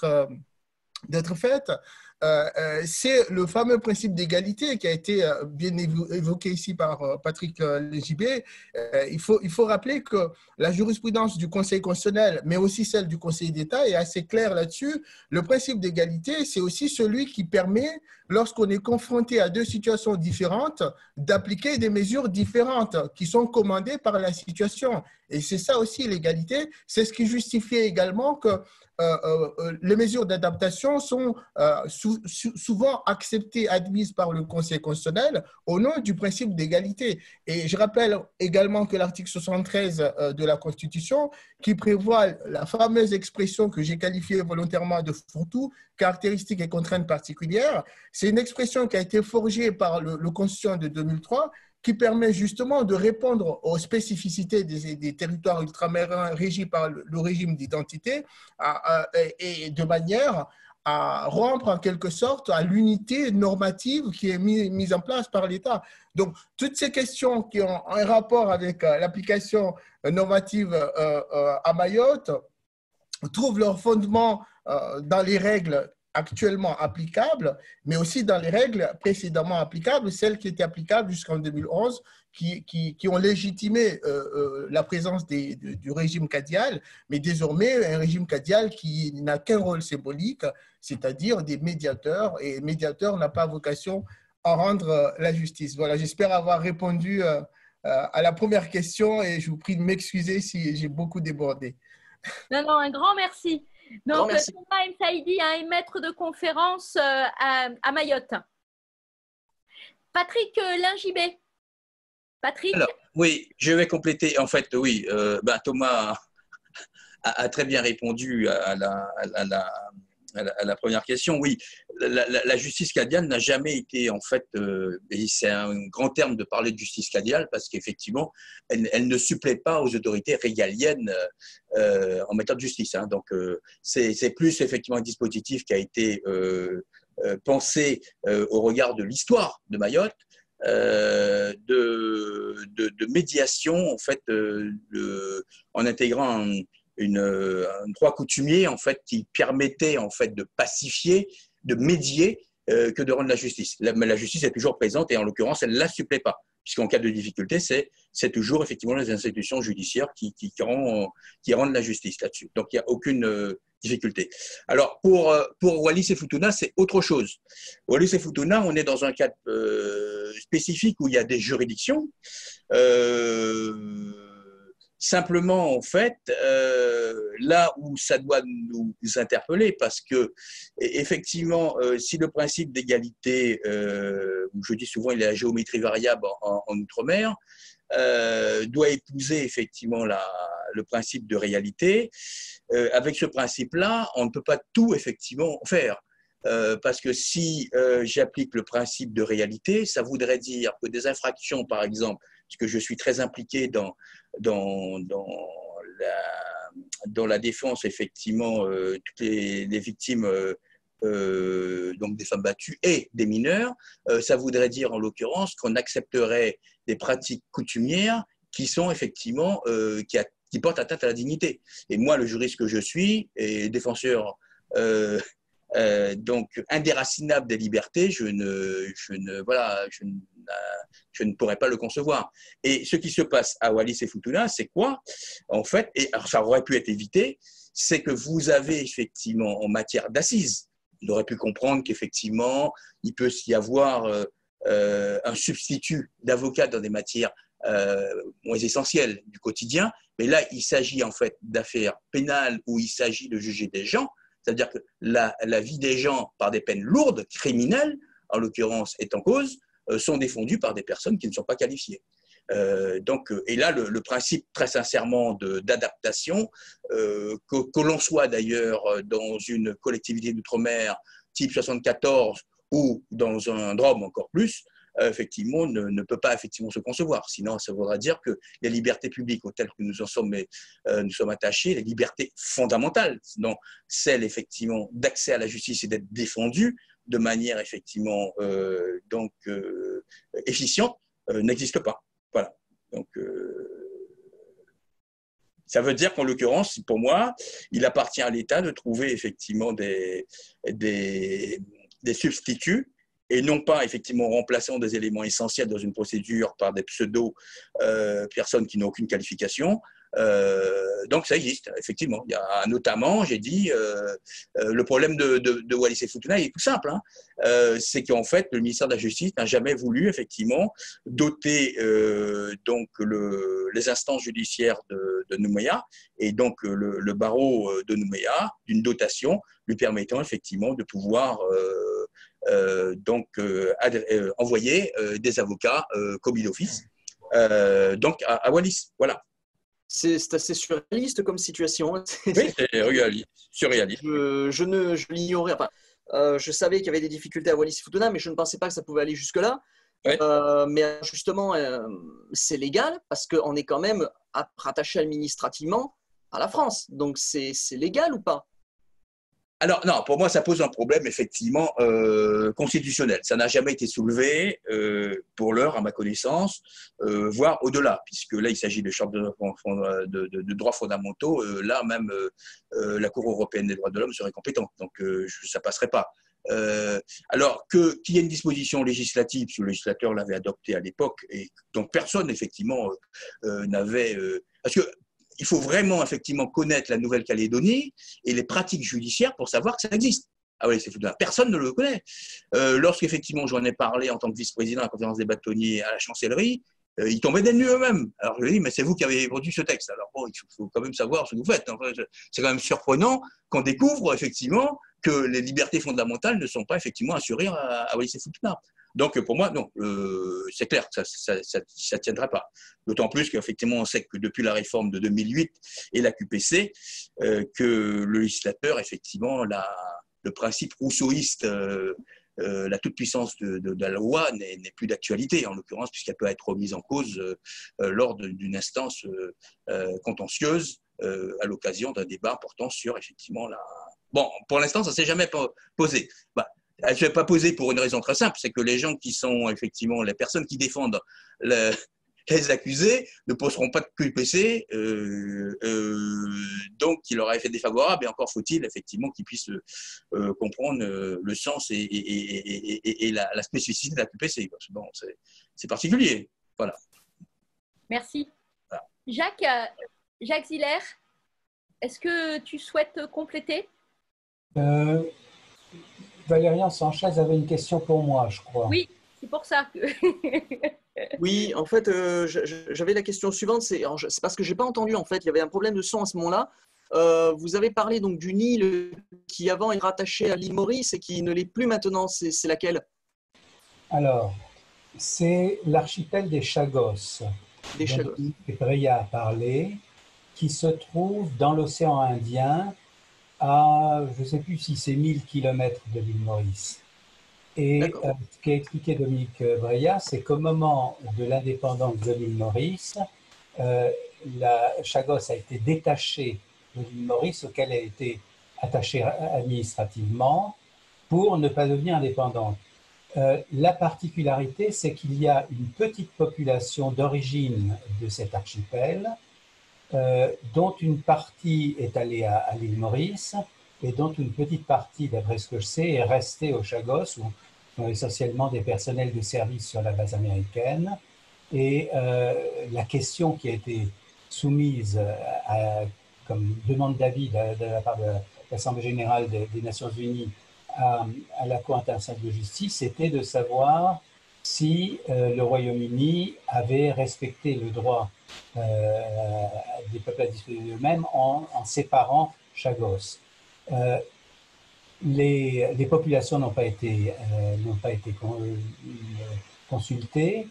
Speaker 9: d'être faite. C'est le fameux principe d'égalité qui a été bien évoqué ici par Patrick Lingibé. Il faut rappeler que la jurisprudence du Conseil constitutionnel, mais aussi celle du Conseil d'État, est assez claire là-dessus. Le principe d'égalité, c'est aussi celui qui permet, lorsqu'on est confronté à deux situations différentes, d'appliquer des mesures différentes qui sont commandées par la situation. Et c'est ça aussi l'égalité. C'est ce qui justifie également que les mesures d'adaptation sont souvent acceptées, admises par le Conseil constitutionnel au nom du principe d'égalité. Et je rappelle également que l'article 73 de la Constitution, qui prévoit la fameuse expression que j'ai qualifiée volontairement de fourre-tout, caractéristiques et contraintes particulières, c'est une expression qui a été forgée par le Constitution de 2003, qui permet justement de répondre aux spécificités des territoires ultramarins régis par le régime d'identité et de manière à rompre en quelque sorte à l'unité normative qui est mise en place par l'État. Donc, toutes ces questions qui ont un rapport avec l'application normative à Mayotte trouvent leur fondement dans les règles actuellement applicables, mais aussi dans les règles précédemment applicables, celles qui étaient applicables jusqu'en 2011, qui ont légitimé la présence du régime cadial, mais désormais un régime cadial qui n'a qu'un rôle symbolique, c'est-à-dire des médiateurs, et médiateur n'a pas vocation à rendre la justice. Voilà, j'espère avoir répondu à la première question et je vous prie de m'excuser si j'ai beaucoup débordé.
Speaker 1: Non, un grand merci. Donc, Thomas M. Saïdi, un maître de conférence à Mayotte. Patrick Lingibé. Patrick.
Speaker 5: Alors, oui, je vais compléter. En fait, oui, Thomas a très bien répondu à la première question. Oui, la justice cadiale n'a jamais été, en fait, et c'est un grand terme de parler de justice cadiale, parce qu'effectivement, elle ne supplée pas aux autorités régaliennes en matière de justice. Hein. Donc, c'est plus effectivement un dispositif qui a été pensé au regard de l'histoire de Mayotte, de médiation, en fait, en intégrant un droit coutumier, en fait, qui permettait, en fait, de pacifier, de médier, que de rendre la justice. Mais la justice est toujours présente, et en l'occurrence, elle ne la supplée pas, puisqu'en cas de difficulté, c'est toujours effectivement les institutions judiciaires qui rendent la justice là-dessus. Donc, il n'y a aucune difficulté. Alors, pour Wallis et Futuna, c'est autre chose. Wallis et Futuna, on est dans un cadre spécifique où il y a des juridictions. Simplement, en fait, là où ça doit nous interpeller, parce que, effectivement, si le principe d'égalité, je dis souvent, il est la géométrie variable en Outre-mer, doit épouser effectivement le principe de réalité, avec ce principe-là, on ne peut pas tout effectivement faire. Parce que si j'applique le principe de réalité, ça voudrait dire que des infractions, par exemple, parce que je suis très impliqué dans la défense, effectivement, toutes les victimes, donc des femmes battues et des mineurs, ça voudrait dire en l'occurrence qu'on accepterait des pratiques coutumières qui sont effectivement, qui portent atteinte à la dignité. Et moi, le juriste que je suis, et défenseur donc indéracinable des libertés, je ne pourrais pas le concevoir. Et ce qui se passe à Wallis et Futuna, c'est quoi? En fait, et alors ça aurait pu être évité, c'est que vous avez effectivement en matière d'assises, on aurait pu comprendre qu'effectivement, il peut y avoir un substitut d'avocat dans des matières moins essentielles du quotidien, mais là, il s'agit en fait d'affaires pénales où il s'agit de juger des gens. C'est-à-dire que la vie des gens, par des peines lourdes, criminelles, en l'occurrence est en cause, sont défendues par des personnes qui ne sont pas qualifiées. Et là, le principe très sincèrement d'adaptation, que l'on soit d'ailleurs dans une collectivité d'outre-mer type 74 ou dans un DROM encore plus, effectivement, ne peut pas effectivement se concevoir. Sinon, ça voudra dire que les libertés publiques auxquelles nous sommes attachés, les libertés fondamentales, sinon celle effectivement d'accès à la justice et d'être défendu de manière effectivement efficiente, n'existent pas. Voilà. Donc, ça veut dire qu'en l'occurrence, pour moi, il appartient à l'État de trouver effectivement des substituts, et non pas effectivement en remplaçant des éléments essentiels dans une procédure par des pseudo-personnes qui n'ont aucune qualification. Donc ça existe, effectivement. Il y a notamment, j'ai dit, le problème de Wallis et Futuna est tout simple. Hein. C'est qu'en fait, le ministère de la Justice n'a jamais voulu effectivement doter les instances judiciaires de Nouméa et donc le barreau de Nouméa d'une dotation lui permettant effectivement de pouvoir envoyer des avocats commis d'office donc à Wallis. Voilà.
Speaker 10: C'est assez surréaliste comme situation.
Speaker 5: Oui, c'est surréaliste.
Speaker 10: Je l'ignorais. Enfin, je savais qu'il y avait des difficultés à Wallis et Futuna, mais je ne pensais pas que ça pouvait aller jusque-là. Ouais. Mais justement, c'est légal parce qu'on est quand même rattaché administrativement à la France. Donc, c'est légal ou pas?
Speaker 5: Alors, non, pour moi, ça pose un problème, effectivement, constitutionnel. Ça n'a jamais été soulevé, pour l'heure, à ma connaissance, voire au-delà, puisque là, il s'agit de charte de droits fondamentaux. Là, même, la Cour européenne des droits de l'homme serait compétente, donc ça ne passerait pas. Alors, qu'il y ait une disposition législative, si le législateur l'avait adoptée à l'époque, et donc personne, effectivement, n'avait… parce que il faut vraiment effectivement connaître la Nouvelle-Calédonie et les pratiques judiciaires pour savoir que ça existe. Ah oui, c'est fou. Personne ne le connaît. Lorsqu'effectivement j'en ai parlé en tant que vice-président à la conférence des bâtonniers à la chancellerie, ils tombaient des nues eux-mêmes. Alors je lui ai dit, mais c'est vous qui avez produit ce texte. Alors bon, il faut quand même savoir ce que vous faites. Enfin, c'est quand même surprenant qu'on découvre effectivement que les libertés fondamentales ne sont pas effectivement assurées à Wallis et Futuna. Donc, pour moi, non, c'est clair que ça ne tiendra pas. D'autant plus qu'effectivement, on sait que depuis la réforme de 2008 et la QPC, que le législateur, effectivement, le principe rousseauiste, la toute-puissance de la loi n'est plus d'actualité, en l'occurrence, puisqu'elle peut être remise en cause lors d'une instance contentieuse à l'occasion d'un débat portant sur, effectivement, Bon, pour l'instant, ça ne s'est jamais posé. Bah, elle ne s'est pas posée pour une raison très simple, c'est que les gens qui sont, effectivement, les personnes qui défendent les accusés ne poseront pas de QPC, donc il leur a fait défavorable, et encore faut-il effectivement qu'ils puissent comprendre le sens et la spécificité de la QPC. Parce que bon, c'est particulier. Voilà.
Speaker 1: Merci.
Speaker 5: Voilà.
Speaker 1: Jacques Ziller, est-ce que tu souhaites compléter?
Speaker 3: Valérian Sanchez avait une question pour moi, je crois.
Speaker 1: Oui, c'est pour ça que…
Speaker 10: Oui, en fait, j'avais la question suivante. C'est parce que je n'ai pas entendu, en fait. Il y avait un problème de son à ce moment-là. Vous avez parlé donc d'une île qui avant est rattachée à l'île Maurice et qui ne l'est plus maintenant. C'est laquelle?
Speaker 3: Alors, c'est l'archipel des Chagos.
Speaker 10: Des Chagos.
Speaker 3: Dont Breya a parlé, qui se trouve dans l'océan Indien à, je ne sais plus si c'est 1000 km de l'île Maurice. Et ce qu'a expliqué Dominique Breya, c'est qu'au moment de l'indépendance de l'île Maurice, la Chagos a été détachée de l'île Maurice, auquel elle a été attachée administrativement, pour ne pas devenir indépendante. La particularité, c'est qu'il y a une petite population d'origine de cet archipel, dont une partie est allée à l'île Maurice et dont une petite partie, d'après ce que je sais, est restée aux Chagos, où sont essentiellement des personnels de service sur la base américaine. Et la question qui a été soumise comme demande d'avis de la part de l'Assemblée générale des Nations unies à la Cour internationale de justice, c'était de savoir si le Royaume-Uni avait respecté le droit des peuples à disposer d'eux-mêmes en séparant Chagos. Les populations n'ont pas été consultées.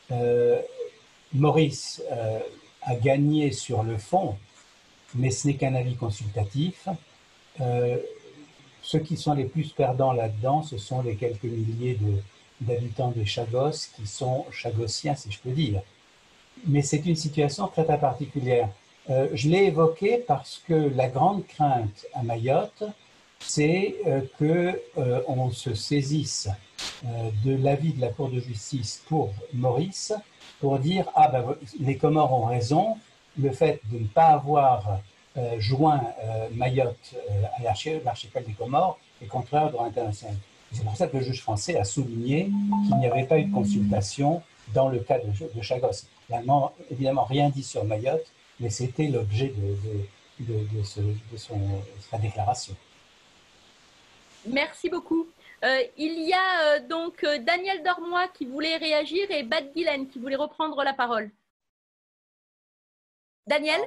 Speaker 3: Maurice a gagné sur le fond, mais ce n'est qu'un avis consultatif. Ceux qui sont les plus perdants là-dedans, ce sont les quelques milliers d'habitants de Chagos qui sont chagossiens, si je peux dire. Mais c'est une situation très, très particulière. Je l'ai évoqué parce que la grande crainte à Mayotte, c'est qu'on se saisisse de l'avis de la Cour de justice pour Maurice, pour dire « Ah, ben, les Comores ont raison, le fait de ne pas avoir joint Mayotte à l'archipel des Comores est contraire au droit international ». C'est pour ça que le juge français a souligné qu'il n'y avait pas eu de consultation dans le cas de Chagos. Il n'a évidemment rien dit sur Mayotte, mais c'était l'objet de sa déclaration.
Speaker 1: Merci beaucoup. Il y a donc Daniel Dormois qui voulait réagir et Bad Guylaine qui voulait reprendre la parole. Daniel?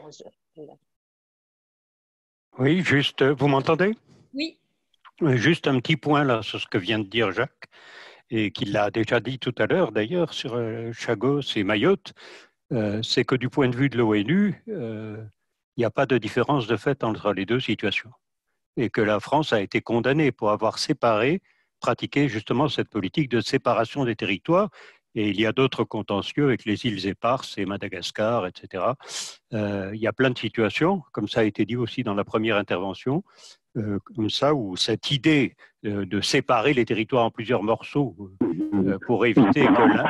Speaker 11: Oui, juste, vous m'entendez?
Speaker 1: Oui.
Speaker 11: Juste un petit point là sur ce que vient de dire Jacques, et qu'il l'a déjà dit tout à l'heure d'ailleurs sur Chagos et Mayotte, c'est que du point de vue de l'ONU, il n'y a pas de différence de fait entre les deux situations. Et que la France a été condamnée pour avoir pratiqué justement cette politique de séparation des territoires. Et il y a d'autres contentieux avec les îles éparses et Madagascar, etc. Il y a plein de situations, comme ça a été dit aussi dans la première intervention, comme ça, où cette idée de séparer les territoires en plusieurs morceaux pour éviter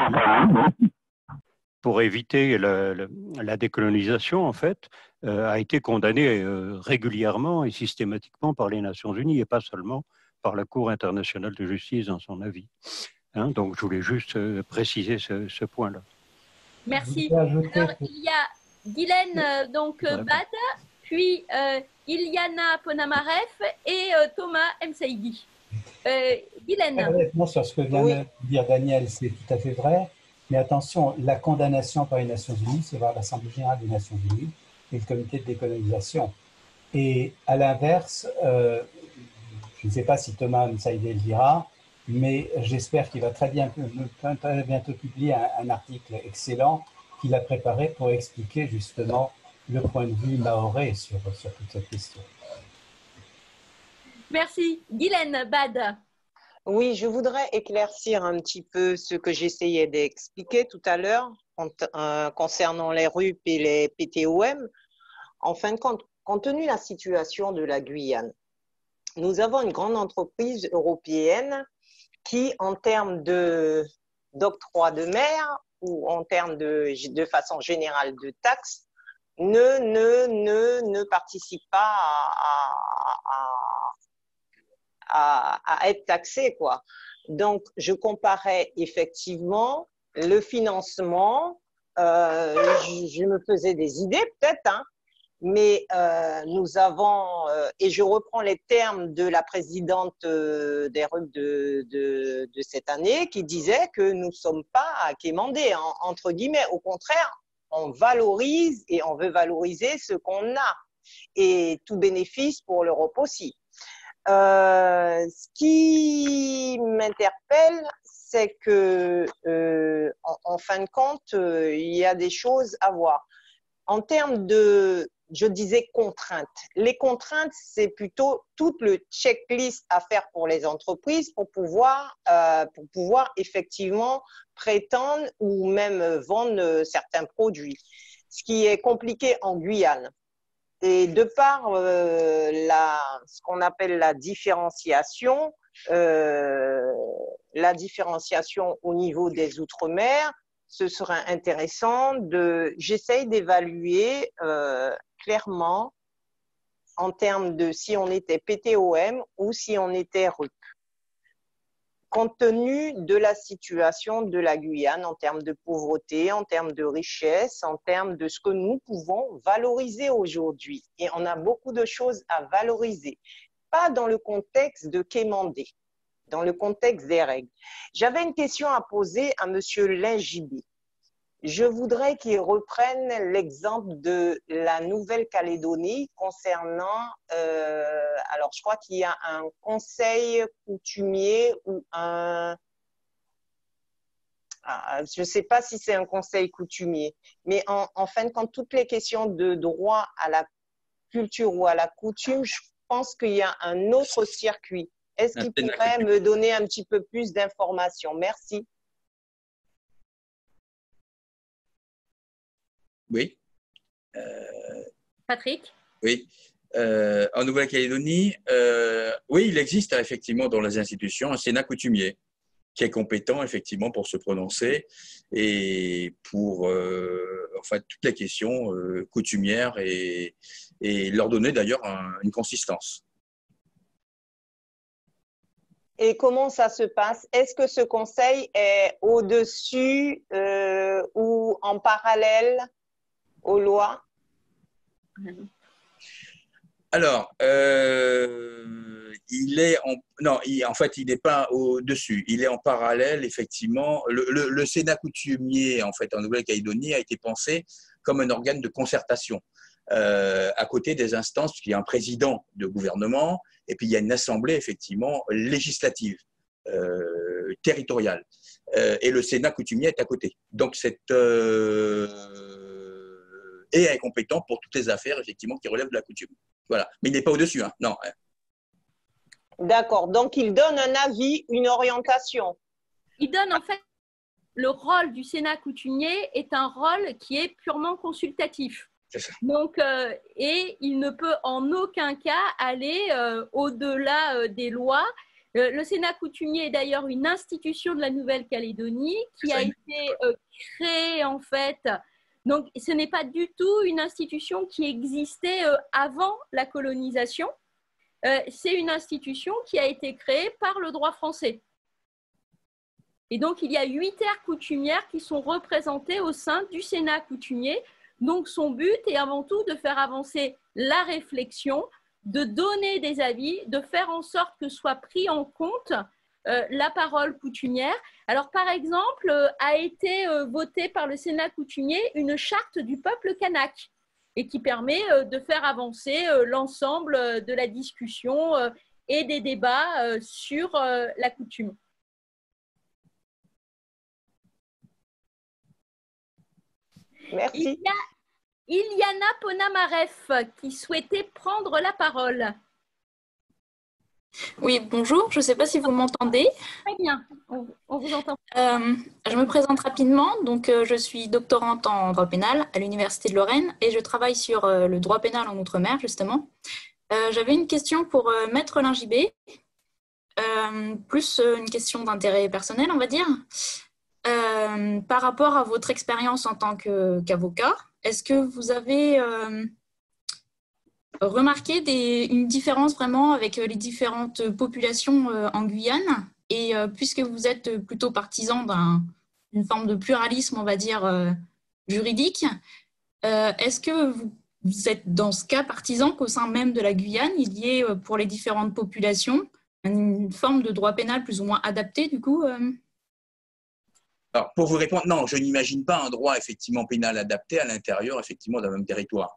Speaker 11: la décolonisation, en fait, a été condamnée régulièrement et systématiquement par les Nations Unies et pas seulement par la Cour internationale de justice dans son avis. Hein, donc, je voulais juste préciser ce point-là.
Speaker 1: Merci. Alors, il y a Guylaine Bad, puis Iliana Ponamaref et Thomas Msaïdi. Guylaine.
Speaker 3: Moi, sur ce que vient de dire Daniel, c'est tout à fait vrai. Mais attention, la condamnation par les Nations Unies, c'est par l'Assemblée générale des Nations Unies et le comité de décolonisation. Et à l'inverse, je ne sais pas si Thomas Msaïdi le dira, mais j'espère qu'il va très bientôt publier un article excellent qu'il a préparé pour expliquer justement le point de vue mahorais sur toute cette question.
Speaker 1: Merci. Guylaine Bade.
Speaker 8: Oui, je voudrais éclaircir un petit peu ce que j'essayais d'expliquer tout à l'heure concernant les RUP et les PTOM. En fin de compte, compte tenu de la situation de la Guyane, nous avons une grande entreprise européenne qui, en termes d'octroi de mer ou en termes de façon générale de taxes, ne participe pas à être taxée, quoi. Donc, je comparais effectivement le financement, je me faisais des idées peut-être, hein, mais nous avons, et je reprends les termes de la présidente des RUP de cette année, qui disait que nous ne sommes pas à quémander, entre guillemets. Au contraire, on valorise et on veut valoriser ce qu'on a, et tout bénéfice pour l'Europe aussi. Ce qui m'interpelle, c'est que, en fin de compte, il y a des choses à voir. En termes de, je disais contraintes. Les contraintes, c'est plutôt toute le checklist à faire pour les entreprises pour pouvoir effectivement prétendre ou même vendre certains produits. Ce qui est compliqué en Guyane. Et de par ce qu'on appelle la différenciation au niveau des Outre-mer, ce serait intéressant j'essaye d'évaluer clairement en termes de si on était PTOM ou si on était RUP. Compte tenu de la situation de la Guyane en termes de pauvreté, en termes de richesse, en termes de ce que nous pouvons valoriser aujourd'hui. Et on a beaucoup de choses à valoriser, pas dans le contexte de quémander, dans le contexte des règles. J'avais une question à poser à M. Lingibé. Je voudrais qu'il reprenne l'exemple de la Nouvelle-Calédonie concernant, alors je crois qu'il y a un conseil coutumier ou je ne sais pas si c'est un conseil coutumier, mais en fin de compte, toutes les questions de droit à la culture ou à la coutume, je pense qu'il y a un autre circuit. Est-ce qu'il pourrait me donner un petit peu plus d'informations? Merci.
Speaker 5: Oui.
Speaker 1: Patrick?
Speaker 5: Oui. En Nouvelle-Calédonie, oui, il existe effectivement dans les institutions un Sénat coutumier qui est compétent effectivement pour se prononcer et pour toutes les questions coutumières et leur donner d'ailleurs une consistance.
Speaker 8: Et comment ça se passe? Est-ce que ce conseil est au-dessus ou en parallèle aux lois?
Speaker 5: Alors, il n'est pas au-dessus. Il est en parallèle, effectivement. Le Sénat coutumier, en fait, en Nouvelle-Calédonie, a été pensé comme un organe de concertation à côté des instances, parce qu'il y a un président de gouvernement et puis il y a une assemblée, effectivement, législative, territoriale. Et le Sénat coutumier est à côté. Donc, et est compétent pour toutes les affaires, effectivement, qui relèvent de la coutume. Voilà. Mais il n'est pas au-dessus, hein. Non.
Speaker 8: D'accord. Donc, il donne un avis, une orientation.
Speaker 1: Il donne, en fait, le rôle du Sénat coutumier est un rôle qui est purement consultatif.
Speaker 5: C'est ça.
Speaker 1: Donc, et il ne peut en aucun cas aller au-delà des lois. Le Sénat coutumier est d'ailleurs une institution de la Nouvelle-Calédonie qui a été créée, en fait. Donc, ce n'est pas du tout une institution qui existait avant la colonisation. C'est une institution qui a été créée par le droit français. Et donc, il y a 8 aires coutumières qui sont représentées au sein du Sénat coutumier. Donc, son but est avant tout de faire avancer la réflexion, de donner des avis, de faire en sorte que soit pris en compte la parole coutumière. Alors, par exemple, a été votée par le Sénat coutumier une charte du peuple kanak et qui permet de faire avancer l'ensemble de la discussion et des débats sur la coutume.
Speaker 8: Merci.
Speaker 1: Il y a Iliana Ponamaref qui souhaitait prendre la parole.
Speaker 12: Oui, bonjour, je ne sais pas si vous m'entendez.
Speaker 1: Très bien, on vous entend.
Speaker 12: Je me présente rapidement. Donc, je suis doctorante en droit pénal à l'Université de Lorraine et je travaille sur le droit pénal en Outre-mer, justement. J'avais une question pour Maître Lingibé, plus une question d'intérêt personnel, on va dire. Par rapport à votre expérience en tant qu'avocat, est-ce que vous avez remarqué une différence vraiment avec les différentes populations en Guyane? Et puisque vous êtes plutôt partisan d'une forme de pluralisme, on va dire, juridique, est-ce que vous êtes dans ce cas partisan qu'au sein même de la Guyane, il y ait pour les différentes populations une forme de droit pénal plus ou moins adapté du coup
Speaker 5: Alors, pour vous répondre, non, je n'imagine pas un droit effectivement pénal adapté à l'intérieur effectivement d'un même territoire.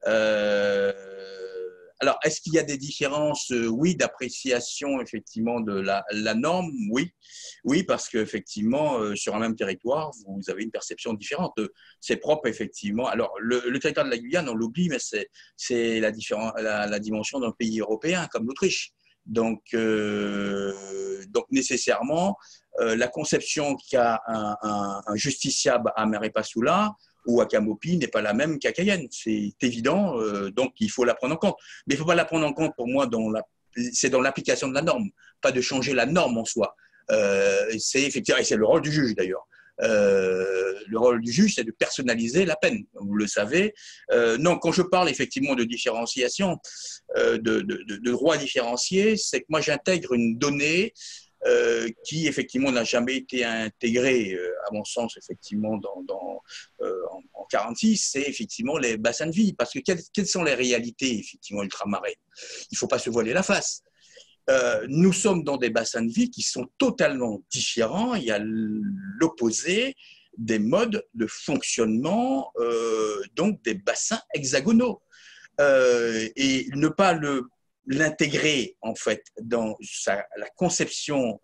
Speaker 5: Alors, est-ce qu'il y a des différences? Oui, d'appréciation effectivement de la norme, oui. Oui, parce qu'effectivement, sur un même territoire, vous avez une perception différente. C'est propre effectivement. Alors, le territoire de la Guyane, on l'oublie, mais c'est la dimension d'un pays européen comme l'Autriche. Donc nécessairement, la conception qu'a un justiciable à Maripasoula ou à Camopi n'est pas la même qu'à Cayenne. C'est évident, donc il faut la prendre en compte. Mais il ne faut pas la prendre en compte, pour moi, c'est dans l'application de la norme, pas de changer la norme en soi. C'est effectivement, et c'est le rôle du juge d'ailleurs. Le rôle du juge, c'est de personnaliser la peine, vous le savez. Non, quand je parle effectivement de différenciation, de droit différencié, c'est que moi j'intègre une donnée qui effectivement n'a jamais été intégrée, à mon sens, effectivement, en 46, c'est effectivement les bassins de vie. Parce que quelles sont les réalités effectivement ultramarines? Il ne faut pas se voiler la face. Nous sommes dans des bassins de vie qui sont totalement différents. Il y a l'opposé des modes de fonctionnement, donc des bassins hexagonaux. Et ne pas l'intégrer en fait dans la conception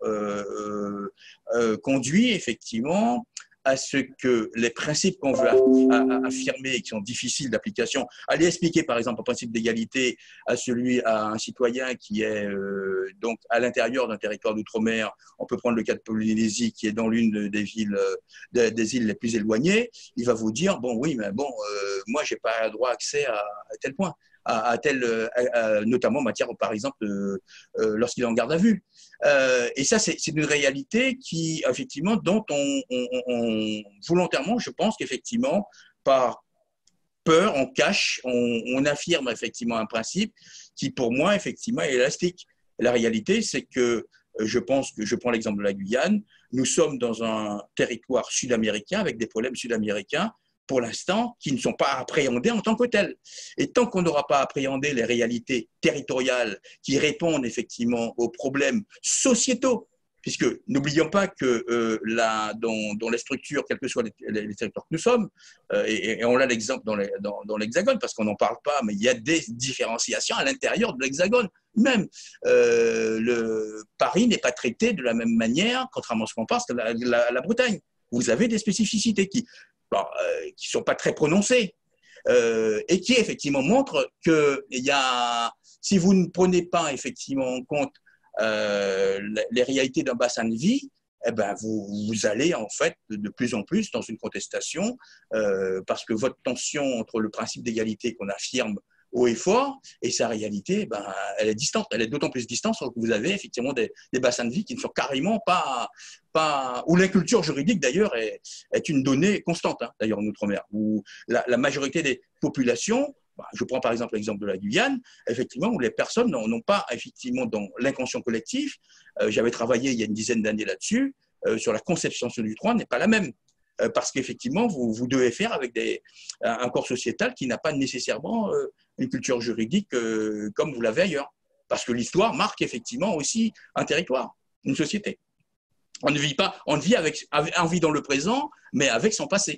Speaker 5: conduit effectivement à ce que les principes qu'on veut affirmer et qui sont difficiles d'application, aller expliquer par exemple un principe d'égalité à un citoyen qui est donc à l'intérieur d'un territoire d'outre-mer. On peut prendre le cas de Polynésie qui est dans l'une des îles les plus éloignées. Il va vous dire bon oui mais bon moi j'ai pas droit accès à tel point. Notamment en matière, par exemple, lorsqu'il est en garde à vue. Et ça, c'est une réalité qui, effectivement, dont on volontairement, je pense qu'effectivement, par peur, on cache, on affirme effectivement un principe qui, pour moi, effectivement, est élastique. La réalité, c'est que je pense que, je prends l'exemple de la Guyane, nous sommes dans un territoire sud-américain avec des problèmes sud-américains pour l'instant, qui ne sont pas appréhendés en tant que tels. Et tant qu'on n'aura pas appréhendé les réalités territoriales qui répondent effectivement aux problèmes sociétaux, puisque n'oublions pas que dans les structures, quels que soient les territoires que nous sommes, et on a l'exemple dans l'Hexagone, parce qu'on n'en parle pas, mais il y a des différenciations à l'intérieur de l'Hexagone. Même Paris n'est pas traité de la même manière, contrairement à ce qu'on pense, que la Bretagne. Vous avez des spécificités qui ne sont pas très prononcées et qui effectivement montrent que si vous ne prenez pas effectivement en compte les réalités d'un bassin de vie, eh ben vous allez en fait de plus en plus dans une contestation parce que votre tension entre le principe d'égalité qu'on affirme haut et fort et sa réalité, elle est distante. Elle est d'autant plus distante que vous avez effectivement des bassins de vie qui ne sont carrément pas où l'inculture juridique d'ailleurs est une donnée constante, hein, d'ailleurs en Outre-mer, où la majorité des populations, je prends par exemple l'exemple de la Guyane, effectivement, où les personnes n'ont pas effectivement dans l'inconscient collectif, j'avais travaillé il y a une dizaine d'années là-dessus, sur la conception du droit n'est pas la même. Parce qu'effectivement, vous devez faire avec un corps sociétal qui n'a pas nécessairement une culture juridique comme vous l'avez ailleurs. Parce que l'histoire marque effectivement aussi un territoire, une société. On ne vit pas, on vit dans le présent, mais avec son passé.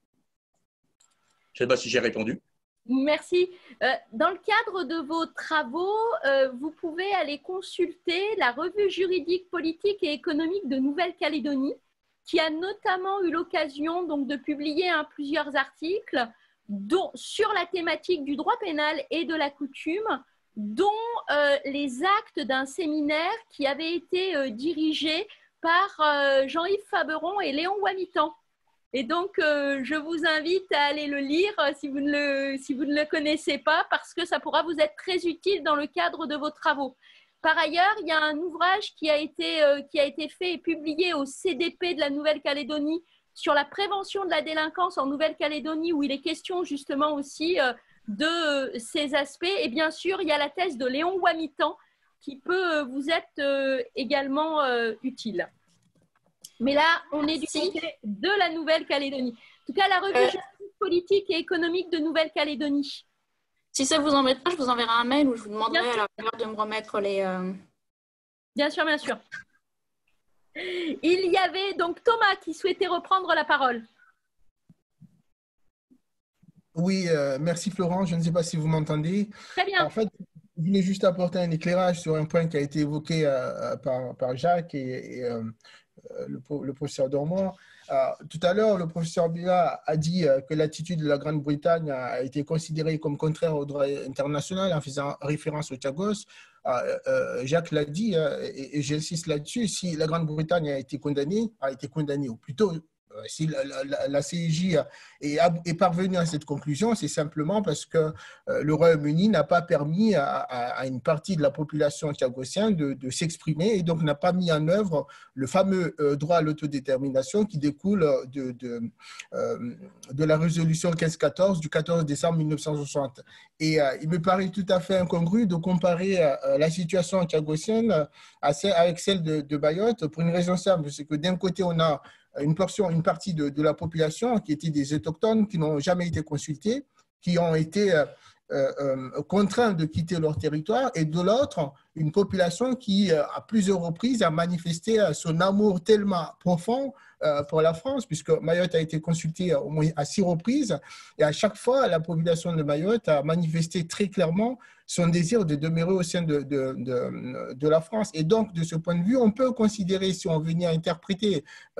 Speaker 5: Je ne sais pas si j'ai répondu.
Speaker 1: Merci. Dans le cadre de vos travaux, vous pouvez aller consulter la revue juridique, politique et économique de Nouvelle-Calédonie qui a notamment eu l'occasion donc de publier plusieurs articles sur la thématique du droit pénal et de la coutume, dont les actes d'un séminaire qui avait été dirigé par Jean-Yves Faberon et Léon Wamitan. Et donc, je vous invite à aller le lire si vous ne le connaissez pas, parce que ça pourra vous être très utile dans le cadre de vos travaux. Par ailleurs, il y a un ouvrage qui a été fait et publié au CDP de la Nouvelle-Calédonie sur la prévention de la délinquance en Nouvelle-Calédonie, où il est question justement aussi de ces aspects. Et bien sûr, il y a la thèse de Léon Wamitan qui peut vous être également utile. Mais là, on est du côté de la Nouvelle-Calédonie. En tout cas, la revue Justice politique et économique de Nouvelle-Calédonie.
Speaker 12: Si ça vous embête pas, je vous enverrai un mail où je vous demanderai à la rigueur de me remettre les…
Speaker 1: Bien sûr, bien sûr. Il y avait donc Thomas qui souhaitait reprendre la parole.
Speaker 9: Oui, merci Florent. Je ne sais pas si vous m'entendez.
Speaker 1: Très bien.
Speaker 9: En fait, je voulais juste apporter un éclairage sur un point qui a été évoqué par Jacques et le professeur Dormois. Tout à l'heure, le professeur Bila a dit que l'attitude de la Grande-Bretagne a été considérée comme contraire au droit international en faisant référence au Chagos. Jacques l'a dit, et j'insiste là-dessus, si la Grande-Bretagne a été condamnée, ou plutôt si la CIJ est parvenue à cette conclusion, c'est simplement parce que le Royaume-Uni n'a pas permis à une partie de la population tchagosienne de s'exprimer et donc n'a pas mis en œuvre le fameux droit à l'autodétermination qui découle de la résolution 1514 du 14 décembre 1960. Et il me paraît tout à fait incongru de comparer la situation tchagosienne avec celle de Mayotte pour une raison simple, c'est que d'un côté, on a une partie de la population qui étaient des autochtones qui n'ont jamais été consultés, qui ont été contraints de quitter leur territoire, et de l'autre, une population qui, à plusieurs reprises, a manifesté son amour tellement profond pour la France, puisque Mayotte a été consultée au moins à 6 reprises, et à chaque fois, la population de Mayotte a manifesté très clairement son désir de demeurer au sein de la France. Et donc, de ce point de vue, on peut considérer, si on venait à interpréter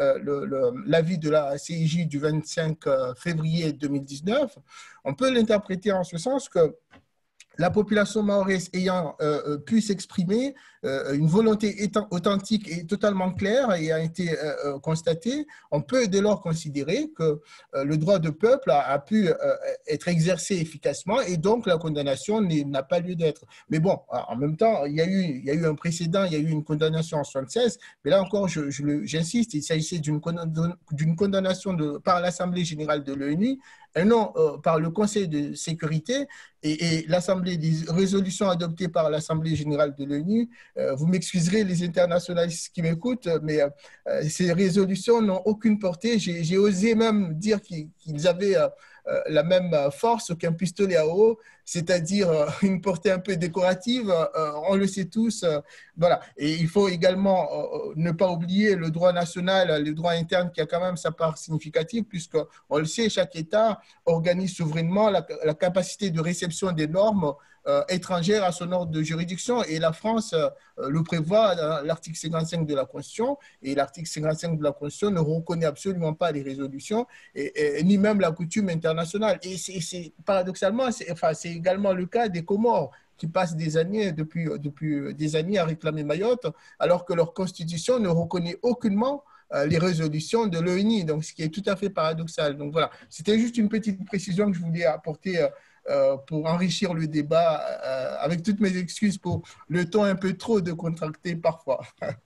Speaker 9: l'avis de la CIJ du 25 février 2019, on peut l'interpréter en ce sens que la population mahoraise ayant pu s'exprimer, une volonté authentique et totalement claire et a été constatée, on peut dès lors considérer que le droit de peuple a pu être exercé efficacement et donc la condamnation n'a pas lieu d'être. Mais bon, en même temps, il y a eu un précédent, il y a eu une condamnation en 1976, mais là encore, j'insiste, il s'agissait d'une condamnation par l'Assemblée générale de l'ONU et non par le Conseil de sécurité et l'Assemblée des résolutions adoptées par l'Assemblée générale de l'ONU. Vous m'excuserez les internationalistes qui m'écoutent, mais ces résolutions n'ont aucune portée. J'ai osé même dire qu'ils avaient la même force qu'un pistolet à eau, c'est-à-dire une portée un peu décorative, on le sait tous. Voilà. Et il faut également ne pas oublier le droit national, le droit interne qui a quand même sa part significative, puisqu'on le sait, chaque État organise souverainement la capacité de réception des normes étrangères à son ordre de juridiction, et la France le prévoit dans l'article 55 de la Constitution, et l'article 55 de la Constitution ne reconnaît absolument pas les résolutions, ni même la coutume internationale. Et paradoxalement, c'est également le cas des Comores, qui passent des années, depuis des années à réclamer Mayotte, alors que leur constitution ne reconnaît aucunement les résolutions de l'ONU, donc ce qui est tout à fait paradoxal. Donc voilà, c'était juste une petite précision que je voulais apporter pour enrichir le débat, avec toutes mes excuses pour le ton un peu trop décontracté parfois.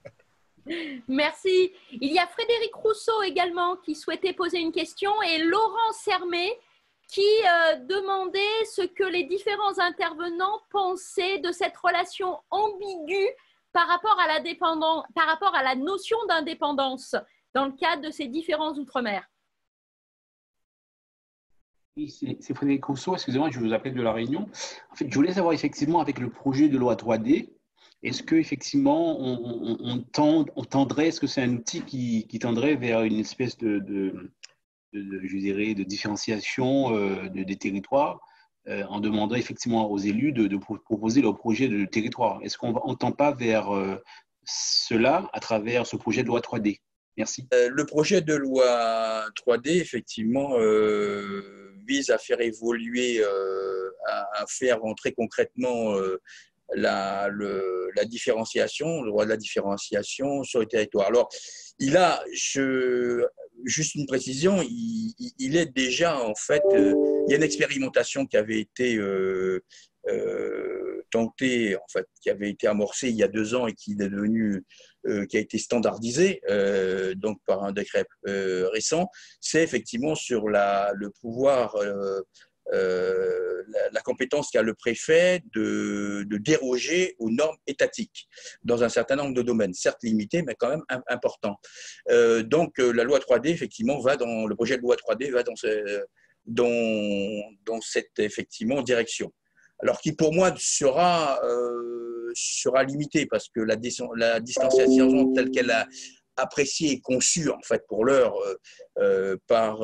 Speaker 1: Merci. Il y a Frédéric Rousseau également qui souhaitait poser une question, et Laurent Sermet qui demandait ce que les différents intervenants pensaient de cette relation ambiguë par rapport à la notion d'indépendance dans le cadre de ces différents outre-mer.
Speaker 13: Oui, c'est Frédéric Rousseau, excusez-moi, je vous appelle de La Réunion. En fait, je voulais savoir effectivement, avec le projet de loi 3D, est-ce qu'effectivement on tendrait, est-ce que c'est un outil qui tendrait vers une espèce je dirais, de différenciation des territoires, en demandant effectivement aux élus de proposer leur projet de territoire. Est-ce qu'on ne tend pas vers cela à travers ce projet de loi 3D? Merci.
Speaker 5: Le projet de loi 3D, effectivement, vise à faire évoluer, à faire entrer concrètement la différenciation, le droit de la différenciation sur le territoire. Alors, juste une précision, il est déjà, en fait, il y a une expérimentation qui avait été tentée, en fait, qui avait été amorcée il y a 2 ans et qui est devenue, qui a été standardisée donc par un décret récent. C'est effectivement sur le pouvoir, la compétence qu'a le préfet de déroger aux normes étatiques dans un certain nombre de domaines, certes limités, mais quand même importants. Donc, la loi 3D, effectivement, le projet de loi 3D va dans cette effectivement direction. Alors qui pour moi sera limité parce que la distanciation telle qu'elle a appréciée et conçue en fait pour l'heure par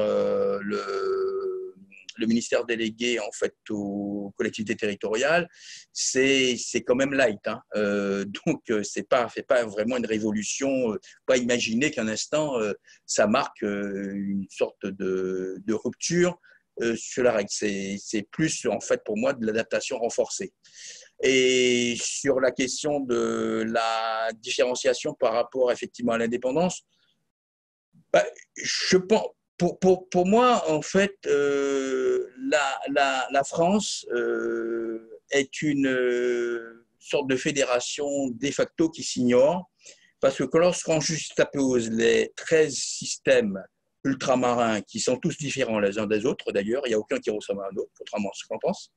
Speaker 5: le ministère délégué en fait aux collectivités territoriales, c'est quand même light. Hein. Donc c'est pas vraiment une révolution. Pas imaginer qu'un instant ça marque une sorte de rupture sur la règle. C'est plus, en fait, pour moi, de l'adaptation renforcée. Et sur la question de la différenciation par rapport, effectivement, à l'indépendance, je pense, pour moi, en fait, la France est une sorte de fédération de facto qui s'ignore, parce que lorsqu'on juxtapose les 13 systèmes ultramarins qui sont tous différents les uns des autres, d'ailleurs, il n'y a aucun qui ressemble à un autre, contrairement à ce qu'on pense,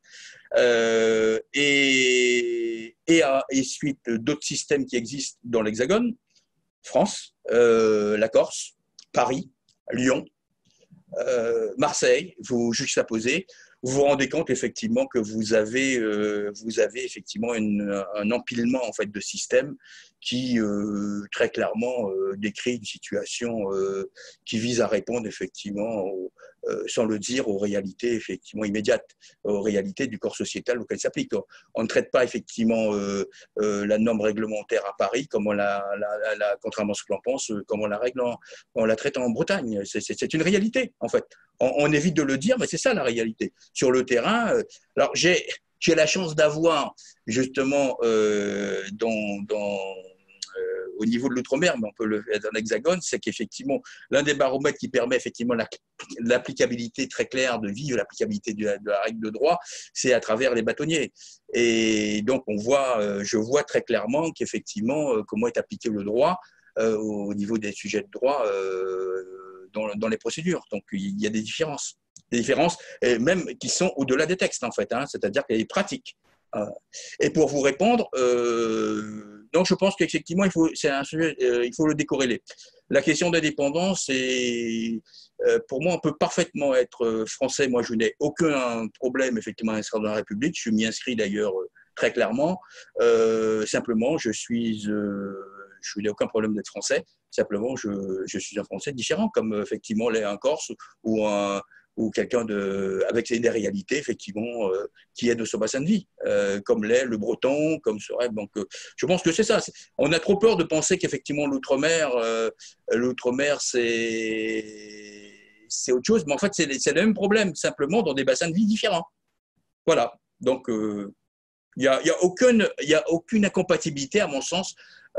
Speaker 5: et suite d'autres systèmes qui existent dans l'Hexagone, France, la Corse, Paris, Lyon, Marseille, vous juxtaposez, vous vous rendez compte effectivement que vous avez effectivement un empilement en fait de systèmes qui très clairement décrit une situation qui vise à répondre effectivement sans le dire aux réalités effectivement immédiates, aux réalités du corps sociétal auquel s'applique. On ne traite pas effectivement la norme réglementaire à Paris comme contrairement à ce que l'on pense, comme on la traite en Bretagne. C'est une réalité en fait. On évite de le dire, mais c'est ça la réalité. Sur le terrain, alors j'ai la chance d'avoir justement au niveau de l'outre-mer, mais on peut le faire dans l'Hexagone, c'est qu'effectivement, l'un des baromètres qui permet effectivement l'applicabilité très claire de vivre l'applicabilité de la règle de droit, c'est à travers les bâtonniers. Et donc, je vois très clairement qu'effectivement, comment est appliqué le droit au niveau des sujets de droit dans les procédures. Donc, il y a des différences. Des différences même qui sont au-delà des textes, en fait, hein, c'est-à-dire qu'il y a des pratiques. Et pour vous répondre, donc je pense qu'effectivement, c'est un sujet, il faut le décorréler. La question d'indépendance, pour moi, on peut parfaitement être français. Moi, je n'ai aucun problème, effectivement, à inscrire dans la République. Je m'y inscris d'ailleurs très clairement. Simplement, je n'ai aucun problème d'être français. Simplement, je suis un Français différent, comme effectivement l'est un Corse ou quelqu'un avec des réalités, effectivement, qui est de ce bassin de vie, comme l'est le Breton, comme serait. Donc, je pense que c'est ça. On a trop peur de penser qu'effectivement, l'outre-mer, c'est autre chose, mais en fait, c'est le même problème, simplement dans des bassins de vie différents. Voilà. Donc, il n'y a aucune incompatibilité, à mon sens,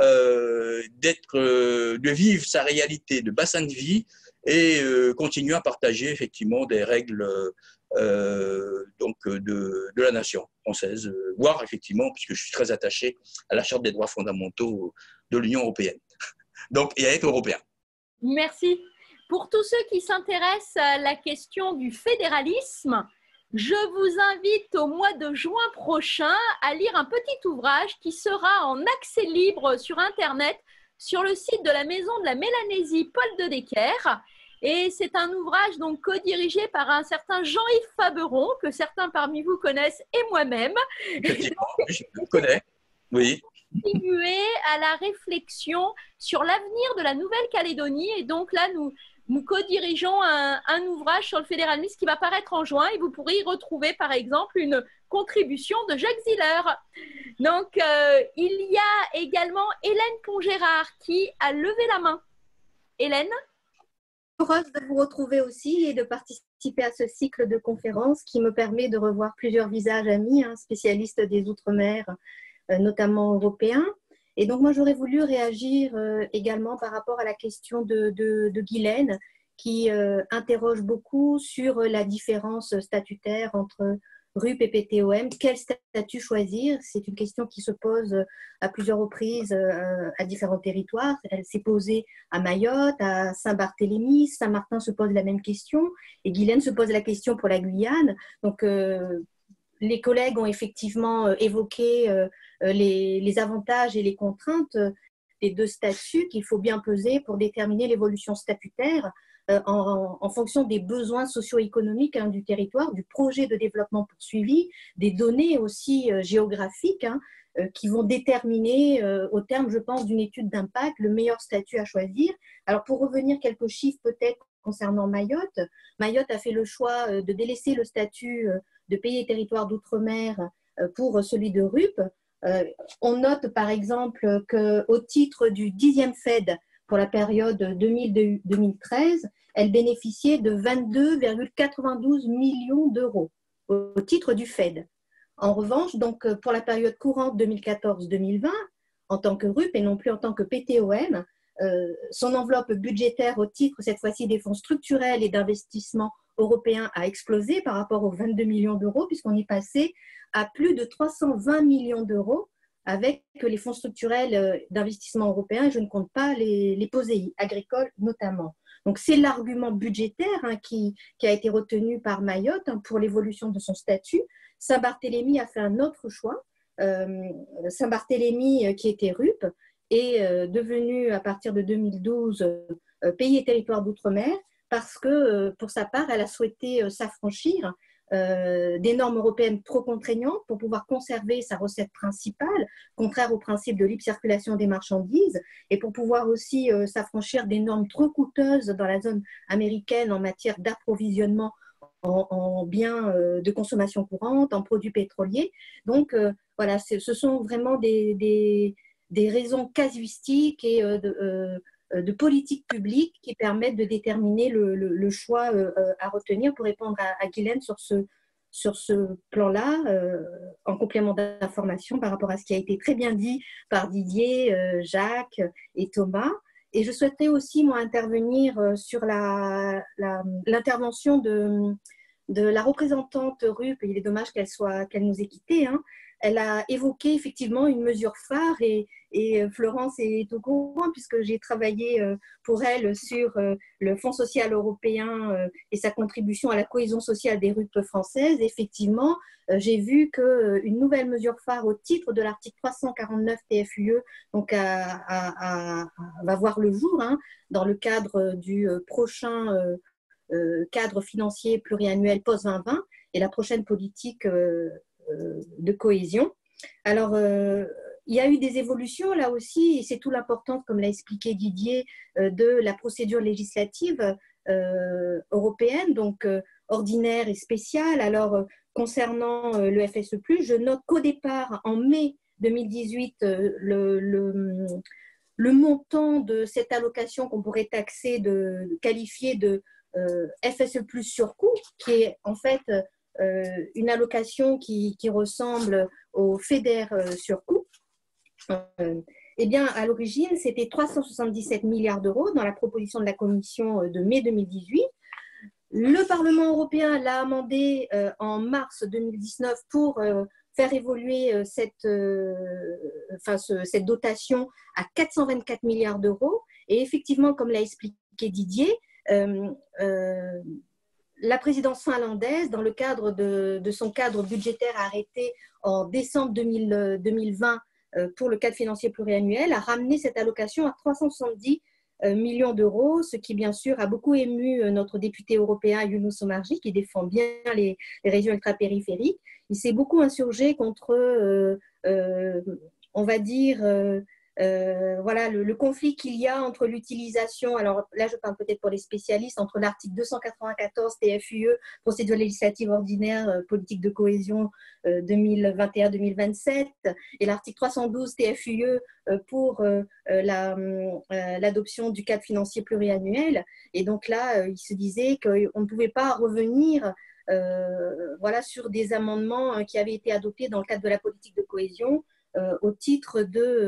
Speaker 5: de vivre sa réalité de bassin de vie et continuer à partager effectivement des règles donc de la nation française, voire effectivement, puisque je suis très attaché à la Charte des droits fondamentaux de l'Union européenne, donc et à être européen.
Speaker 1: Merci. Pour tous ceux qui s'intéressent à la question du fédéralisme, je vous invite au mois de juin prochain à lire un petit ouvrage qui sera en accès libre sur Internet sur le site de la Maison de la Mélanésie Paul de Decker. Et c'est un ouvrage donc co-dirigé par un certain Jean-Yves Faberon, que certains parmi vous connaissent, et moi-même.
Speaker 5: Effectivement, je le connais, oui.
Speaker 1: Contribuer à la réflexion sur l'avenir de la Nouvelle-Calédonie. Et donc là, nous co-dirigeons un ouvrage sur le fédéralisme qui va paraître en juin et vous pourrez y retrouver par exemple une contribution de Jacques Ziller. Donc il y a également Hélène Pongérard qui a levé la main Hélène?
Speaker 14: Heureuse de vous retrouver aussi et de participer à ce cycle de conférences qui me permet de revoir plusieurs visages amis, spécialistes des Outre-mer, notamment européens. Et donc, moi, j'aurais voulu réagir également par rapport à la question de Guylaine, qui interroge beaucoup sur la différence statutaire entre RUP et PTOM. Quel statut choisir? C'est une question qui se pose à plusieurs reprises à différents territoires. Elle s'est posée à Mayotte, à Saint-Barthélemy, Saint-Martin se pose la même question et Guylaine se pose la question pour la Guyane. Donc, les collègues ont effectivement évoqué les avantages et les contraintes des deux statuts qu'il faut bien peser pour déterminer l'évolution statutaire en fonction des besoins socio-économiques du territoire, du projet de développement poursuivi, des données aussi géographiques qui vont déterminer, au terme, je pense, d'une étude d'impact, le meilleur statut à choisir. Alors, pour revenir quelques chiffres peut-être concernant Mayotte, Mayotte a fait le choix de délaisser le statut de pays et territoire d'outre-mer pour celui de RUP. On note par exemple qu'au titre du 10e FED pour la période 2000-2013, elle bénéficiait de 22,92 millions d'euros au titre du FED. En revanche, donc, pour la période courante 2014-2020, en tant que RUP et non plus en tant que PTOM, son enveloppe budgétaire au titre, cette fois-ci, des fonds structurels et d'investissement européens a explosé par rapport aux 22 millions d'euros, puisqu'on est passé à plus de 320 millions d'euros avec les fonds structurels d'investissement européens, et je ne compte pas les POSEI, agricoles notamment. Donc, c'est l'argument budgétaire qui a été retenu par Mayotte pour l'évolution de son statut. Saint-Barthélemy a fait un autre choix. Saint-Barthélemy, qui était RUP, est devenu, à partir de 2012, pays et territoire d'outre-mer, parce que, pour sa part, elle a souhaité s'affranchir des normes européennes trop contraignantes pour pouvoir conserver sa recette principale, contraire au principe de libre circulation des marchandises, et pour pouvoir aussi s'affranchir des normes trop coûteuses dans la zone américaine en matière d'approvisionnement en biens de consommation courante, en produits pétroliers. Donc, voilà, ce sont vraiment des raisons casuistiques et de politique publique qui permettent de déterminer le choix à retenir pour répondre à Guylaine sur ce plan-là, en complément d'information par rapport à ce qui a été très bien dit par Didier, Jacques et Thomas. Et je souhaiterais aussi, moi, intervenir sur l'intervention de la représentante RUP. Il est dommage qu'elle nous ait quittés. Elle a évoqué effectivement une mesure phare et Florence est au courant puisque j'ai travaillé pour elle sur le Fonds social européen et sa contribution à la cohésion sociale des RUP françaises. Effectivement, j'ai vu qu'une nouvelle mesure phare au titre de l'article 349 TFUE donc va voir le jour dans le cadre du prochain cadre financier pluriannuel post-2020 et la prochaine politique de cohésion. Alors, il y a eu des évolutions là aussi, et c'est tout l'importance, comme l'a expliqué Didier, de la procédure législative européenne, donc ordinaire et spéciale. Alors, concernant le FSE+, je note qu'au départ, en mai 2018, le montant de cette allocation qu'on pourrait qualifier de FSE+ surcoût, qui est en fait une allocation qui ressemble au FEDER surcoût, eh bien, à l'origine, c'était 377 milliards d'euros dans la proposition de la Commission de mai 2018. Le Parlement européen l'a amendé en mars 2019 pour faire évoluer cette dotation à 424 milliards d'euros. Et effectivement, comme l'a expliqué Didier, la présidence finlandaise, dans le cadre de son cadre budgétaire arrêté en décembre 2020 pour le cadre financier pluriannuel, a ramené cette allocation à 370 millions d'euros, ce qui bien sûr a beaucoup ému notre député européen Younous Omarjee, qui défend bien les régions ultrapériphériques. Il s'est beaucoup insurgé contre, on va dire, voilà, le conflit qu'il y a entre l'utilisation, alors là je parle peut-être pour les spécialistes, entre l'article 294 TFUE, procédure législative ordinaire, politique de cohésion 2021-2027, et l'article 312 TFUE pour l'adoption du cadre financier pluriannuel. Et donc là, il se disait qu'on ne pouvait pas revenir voilà, sur des amendements qui avaient été adoptés dans le cadre de la politique de cohésion au titre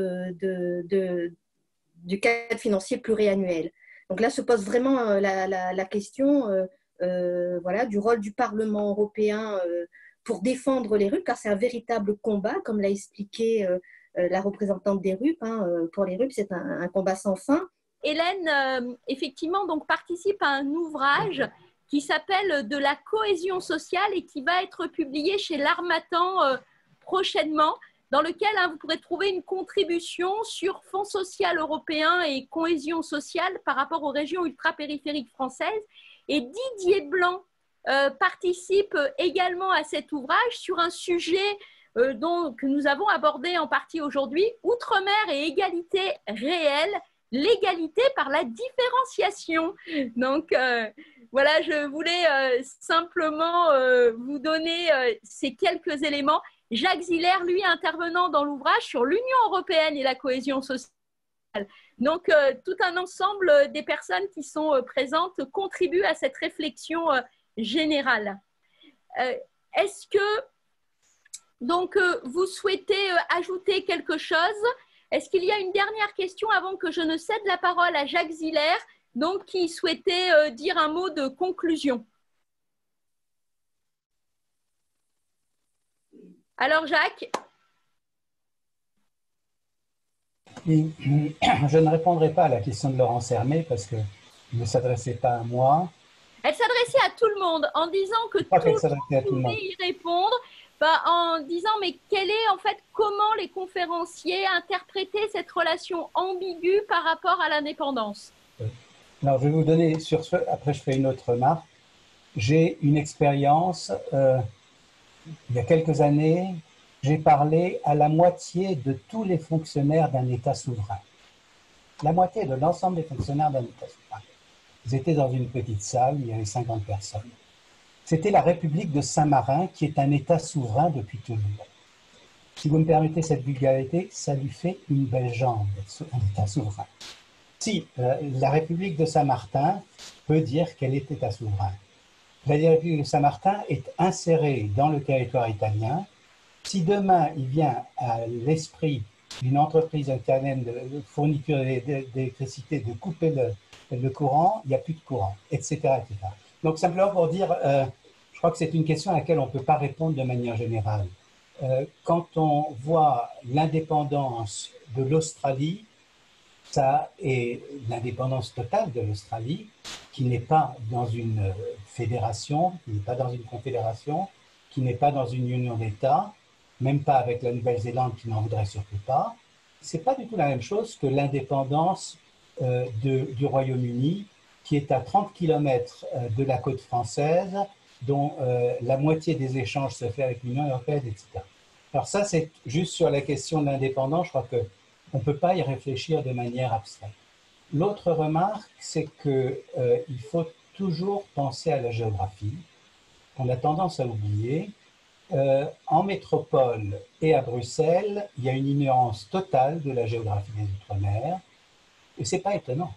Speaker 14: du cadre financier pluriannuel. Donc là se pose vraiment la question voilà, du rôle du Parlement européen pour défendre les RUP, car c'est un véritable combat, comme l'a expliqué la représentante des RUP. Hein, pour les RUP, c'est un combat sans fin.
Speaker 1: Hélène, effectivement, donc, participe à un ouvrage qui s'appelle « De la cohésion sociale » et qui va être publié chez l'Harmattan prochainement, dans lequel vous pourrez trouver une contribution sur Fonds social européen et cohésion sociale par rapport aux régions ultrapériphériques françaises. Et Didier Blanc participe également à cet ouvrage sur un sujet que nous avons abordé en partie aujourd'hui, Outre-mer et égalité réelle, l'égalité par la différenciation. Donc, voilà, je voulais simplement vous donner ces quelques éléments. Jacques Ziller, lui, intervenant dans l'ouvrage sur l'Union européenne et la cohésion sociale. Donc, tout un ensemble des personnes qui sont présentes contribuent à cette réflexion générale. Est-ce que donc, vous souhaitez ajouter quelque chose? Est-ce qu'il y a une dernière question avant que je ne cède la parole à Jacques Ziller, donc, qui souhaitait dire un mot de conclusion? Alors, Jacques?
Speaker 3: Je ne répondrai pas à la question de Laurence Hermé parce qu'elle ne s'adressait pas à moi.
Speaker 1: Elle s'adressait à tout le monde en disant que tout le monde pouvait y répondre, en disant mais quel est en fait comment les conférenciers interprétaient cette relation ambiguë par rapport à l'indépendance.
Speaker 3: Alors je vais vous donner sur ce, après je fais une autre remarque. J'ai une expérience, il y a quelques années, j'ai parlé à la moitié de tous les fonctionnaires d'un État souverain. La moitié de l'ensemble des fonctionnaires d'un État souverain. Ils étaient dans une petite salle, il y avait 50 personnes. C'était la République de Saint-Marin, qui est un État souverain depuis toujours. Si vous me permettez cette vulgarité, ça lui fait une belle jambe, un État souverain. Si la République de Saint-Martin peut dire qu'elle est État souverain. La République de Saint-Martin est insérée dans le territoire italien. Si demain il vient à l'esprit d'une entreprise italienne de fourniture d'électricité de couper le courant, il n'y a plus de courant, etc., etc. Donc simplement pour dire, je crois que c'est une question à laquelle on ne peut pas répondre de manière générale. Quand on voit l'indépendance de l'Australie, ça est l'indépendance totale de l'Australie, qui n'est pas dans une fédération, qui n'est pas dans une confédération, qui n'est pas dans une union d'États, même pas avec la Nouvelle-Zélande qui n'en voudrait surtout pas. Ce n'est pas du tout la même chose que l'indépendance du Royaume-Uni, qui est à 30 km de la côte française, dont la moitié des échanges se fait avec l'Union européenne, etc. Alors ça, c'est juste sur la question de l'indépendance, je crois qu'on ne peut pas y réfléchir de manière abstraite. L'autre remarque, c'est qu'il faut toujours penser à la géographie. On a tendance à oublier. En métropole et à Bruxelles, il y a une ignorance totale de la géographie des Outre-mer, et ce n'est pas étonnant.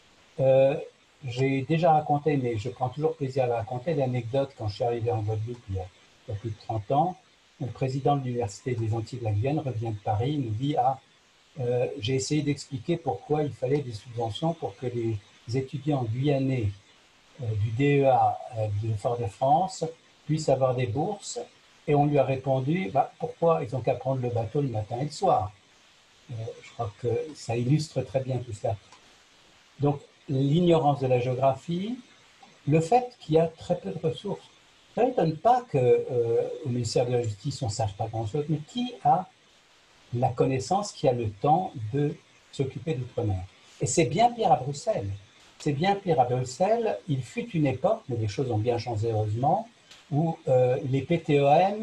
Speaker 3: J'ai déjà raconté, mais je prends toujours plaisir à la raconter, l'anecdote quand je suis arrivé en Guadeloupe il y a plus de 30 ans. Le président de l'Université des Antilles de la Guyane revient de Paris, il nous dit « j'ai essayé d'expliquer pourquoi il fallait des subventions pour que les étudiants guyanais du DEA de Fort-de-France puissent avoir des bourses. » Et on lui a répondu pourquoi ils n'ont qu'à prendre le bateau le matin et le soir. Je crois que ça illustre très bien tout cela. Donc, l'ignorance de la géographie, le fait qu'il y a très peu de ressources. Ça n'étonne pas qu'au ministère de la Justice, on ne sache pas grand-chose, mais qui a la connaissance, qui a le temps de s'occuper d'outre-mer? Et c'est bien pire à Bruxelles. C'est bien pire à Bruxelles. Il fut une époque, mais les choses ont bien changé heureusement, où les PTOM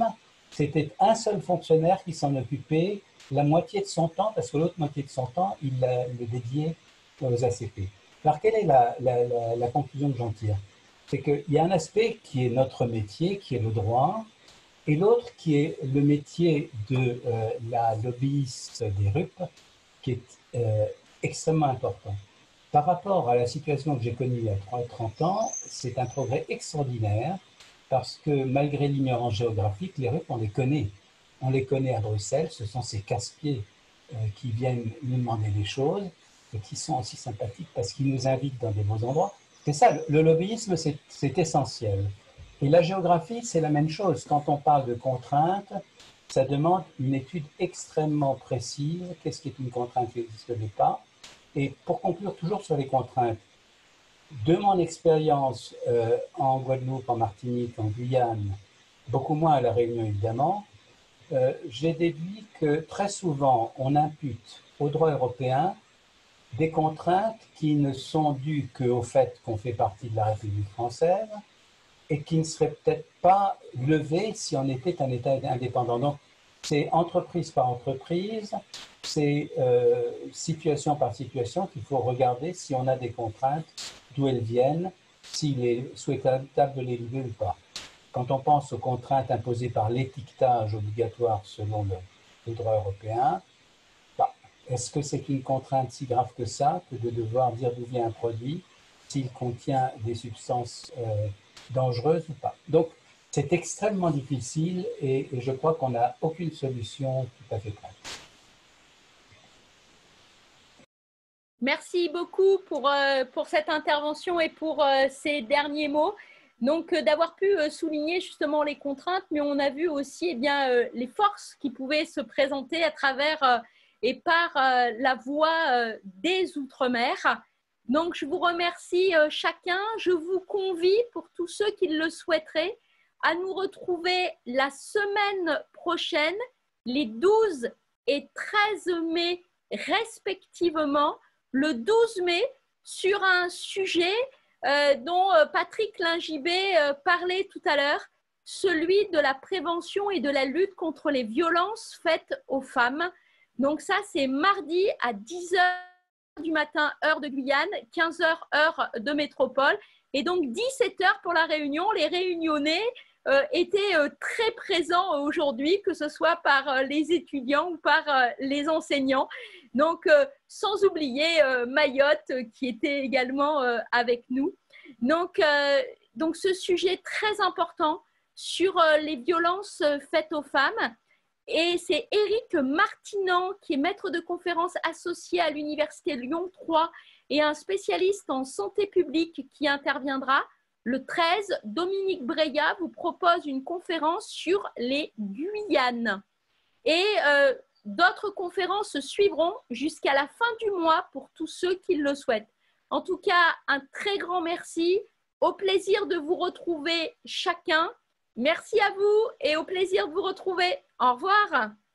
Speaker 3: c'était un seul fonctionnaire qui s'en occupait la moitié de son temps, parce que l'autre moitié de son temps, il le dédiait aux ACP. Alors, quelle est la conclusion que j'en tire? C'est qu'il y a un aspect qui est notre métier, qui est le droit, et l'autre qui est le métier de la lobbyiste des RUP, qui est extrêmement important. Par rapport à la situation que j'ai connue il y a 30 ans, c'est un progrès extraordinaire, parce que malgré l'ignorance géographique, les RUP, on les connaît. On les connaît à Bruxelles, ce sont ces casse-pieds qui viennent nous demander des choses, et qui sont aussi sympathiques parce qu'ils nous invitent dans des beaux endroits. C'est ça, le lobbyisme, c'est essentiel. Et la géographie, c'est la même chose. Quand on parle de contraintes, ça demande une étude extrêmement précise. Qu'est-ce qui est une contrainte qui n'existe pas? Et pour conclure toujours sur les contraintes, de mon expérience en Guadeloupe, en Martinique, en Guyane, beaucoup moins à La Réunion évidemment, j'ai déduit que très souvent, on impute au droit européen des contraintes qui ne sont dues qu'au fait qu'on fait partie de la République française et qui ne seraient peut-être pas levées si on était un État indépendant. Donc, c'est entreprise par entreprise, c'est situation par situation qu'il faut regarder si on a des contraintes, d'où elles viennent, s'il est souhaitable de les lever ou pas. Quand on pense aux contraintes imposées par l'étiquetage obligatoire selon le droit européen, est-ce que c'est une contrainte si grave que ça, que de devoir dire d'où vient un produit, s'il contient des substances dangereuses ou pas? Donc, c'est extrêmement difficile et je crois qu'on n'a aucune solution tout à fait prête.
Speaker 1: Merci beaucoup pour cette intervention et pour ces derniers mots. Donc, d'avoir pu souligner justement les contraintes, mais on a vu aussi les forces qui pouvaient se présenter à travers et par la voie des Outre-mer. Donc, je vous remercie chacun. Je vous convie, pour tous ceux qui le souhaiteraient, à nous retrouver la semaine prochaine, les 12 et 13 mai respectivement. Le 12 mai, sur un sujet dont Patrick Lingibé parlait tout à l'heure, celui de la prévention et de la lutte contre les violences faites aux femmes. Donc ça, c'est mardi à 10h du matin, heure de Guyane, 15h, heure de métropole. Et donc 17h pour la Réunion. Les Réunionnais étaient très présents aujourd'hui, que ce soit par les étudiants ou par les enseignants. Donc, sans oublier Mayotte qui était également avec nous. Donc, ce sujet très important sur les violences faites aux femmes. Et c'est Éric Martinan, qui est maître de conférence associé à l'Université Lyon 3 et un spécialiste en santé publique qui interviendra. Le 13, Dominique Breillat vous propose une conférence sur les Guyanes. Et d'autres conférences suivront jusqu'à la fin du mois pour tous ceux qui le souhaitent. En tout cas, un très grand merci. Au plaisir de vous retrouver chacun. Merci à vous et au plaisir de vous retrouver. Au revoir.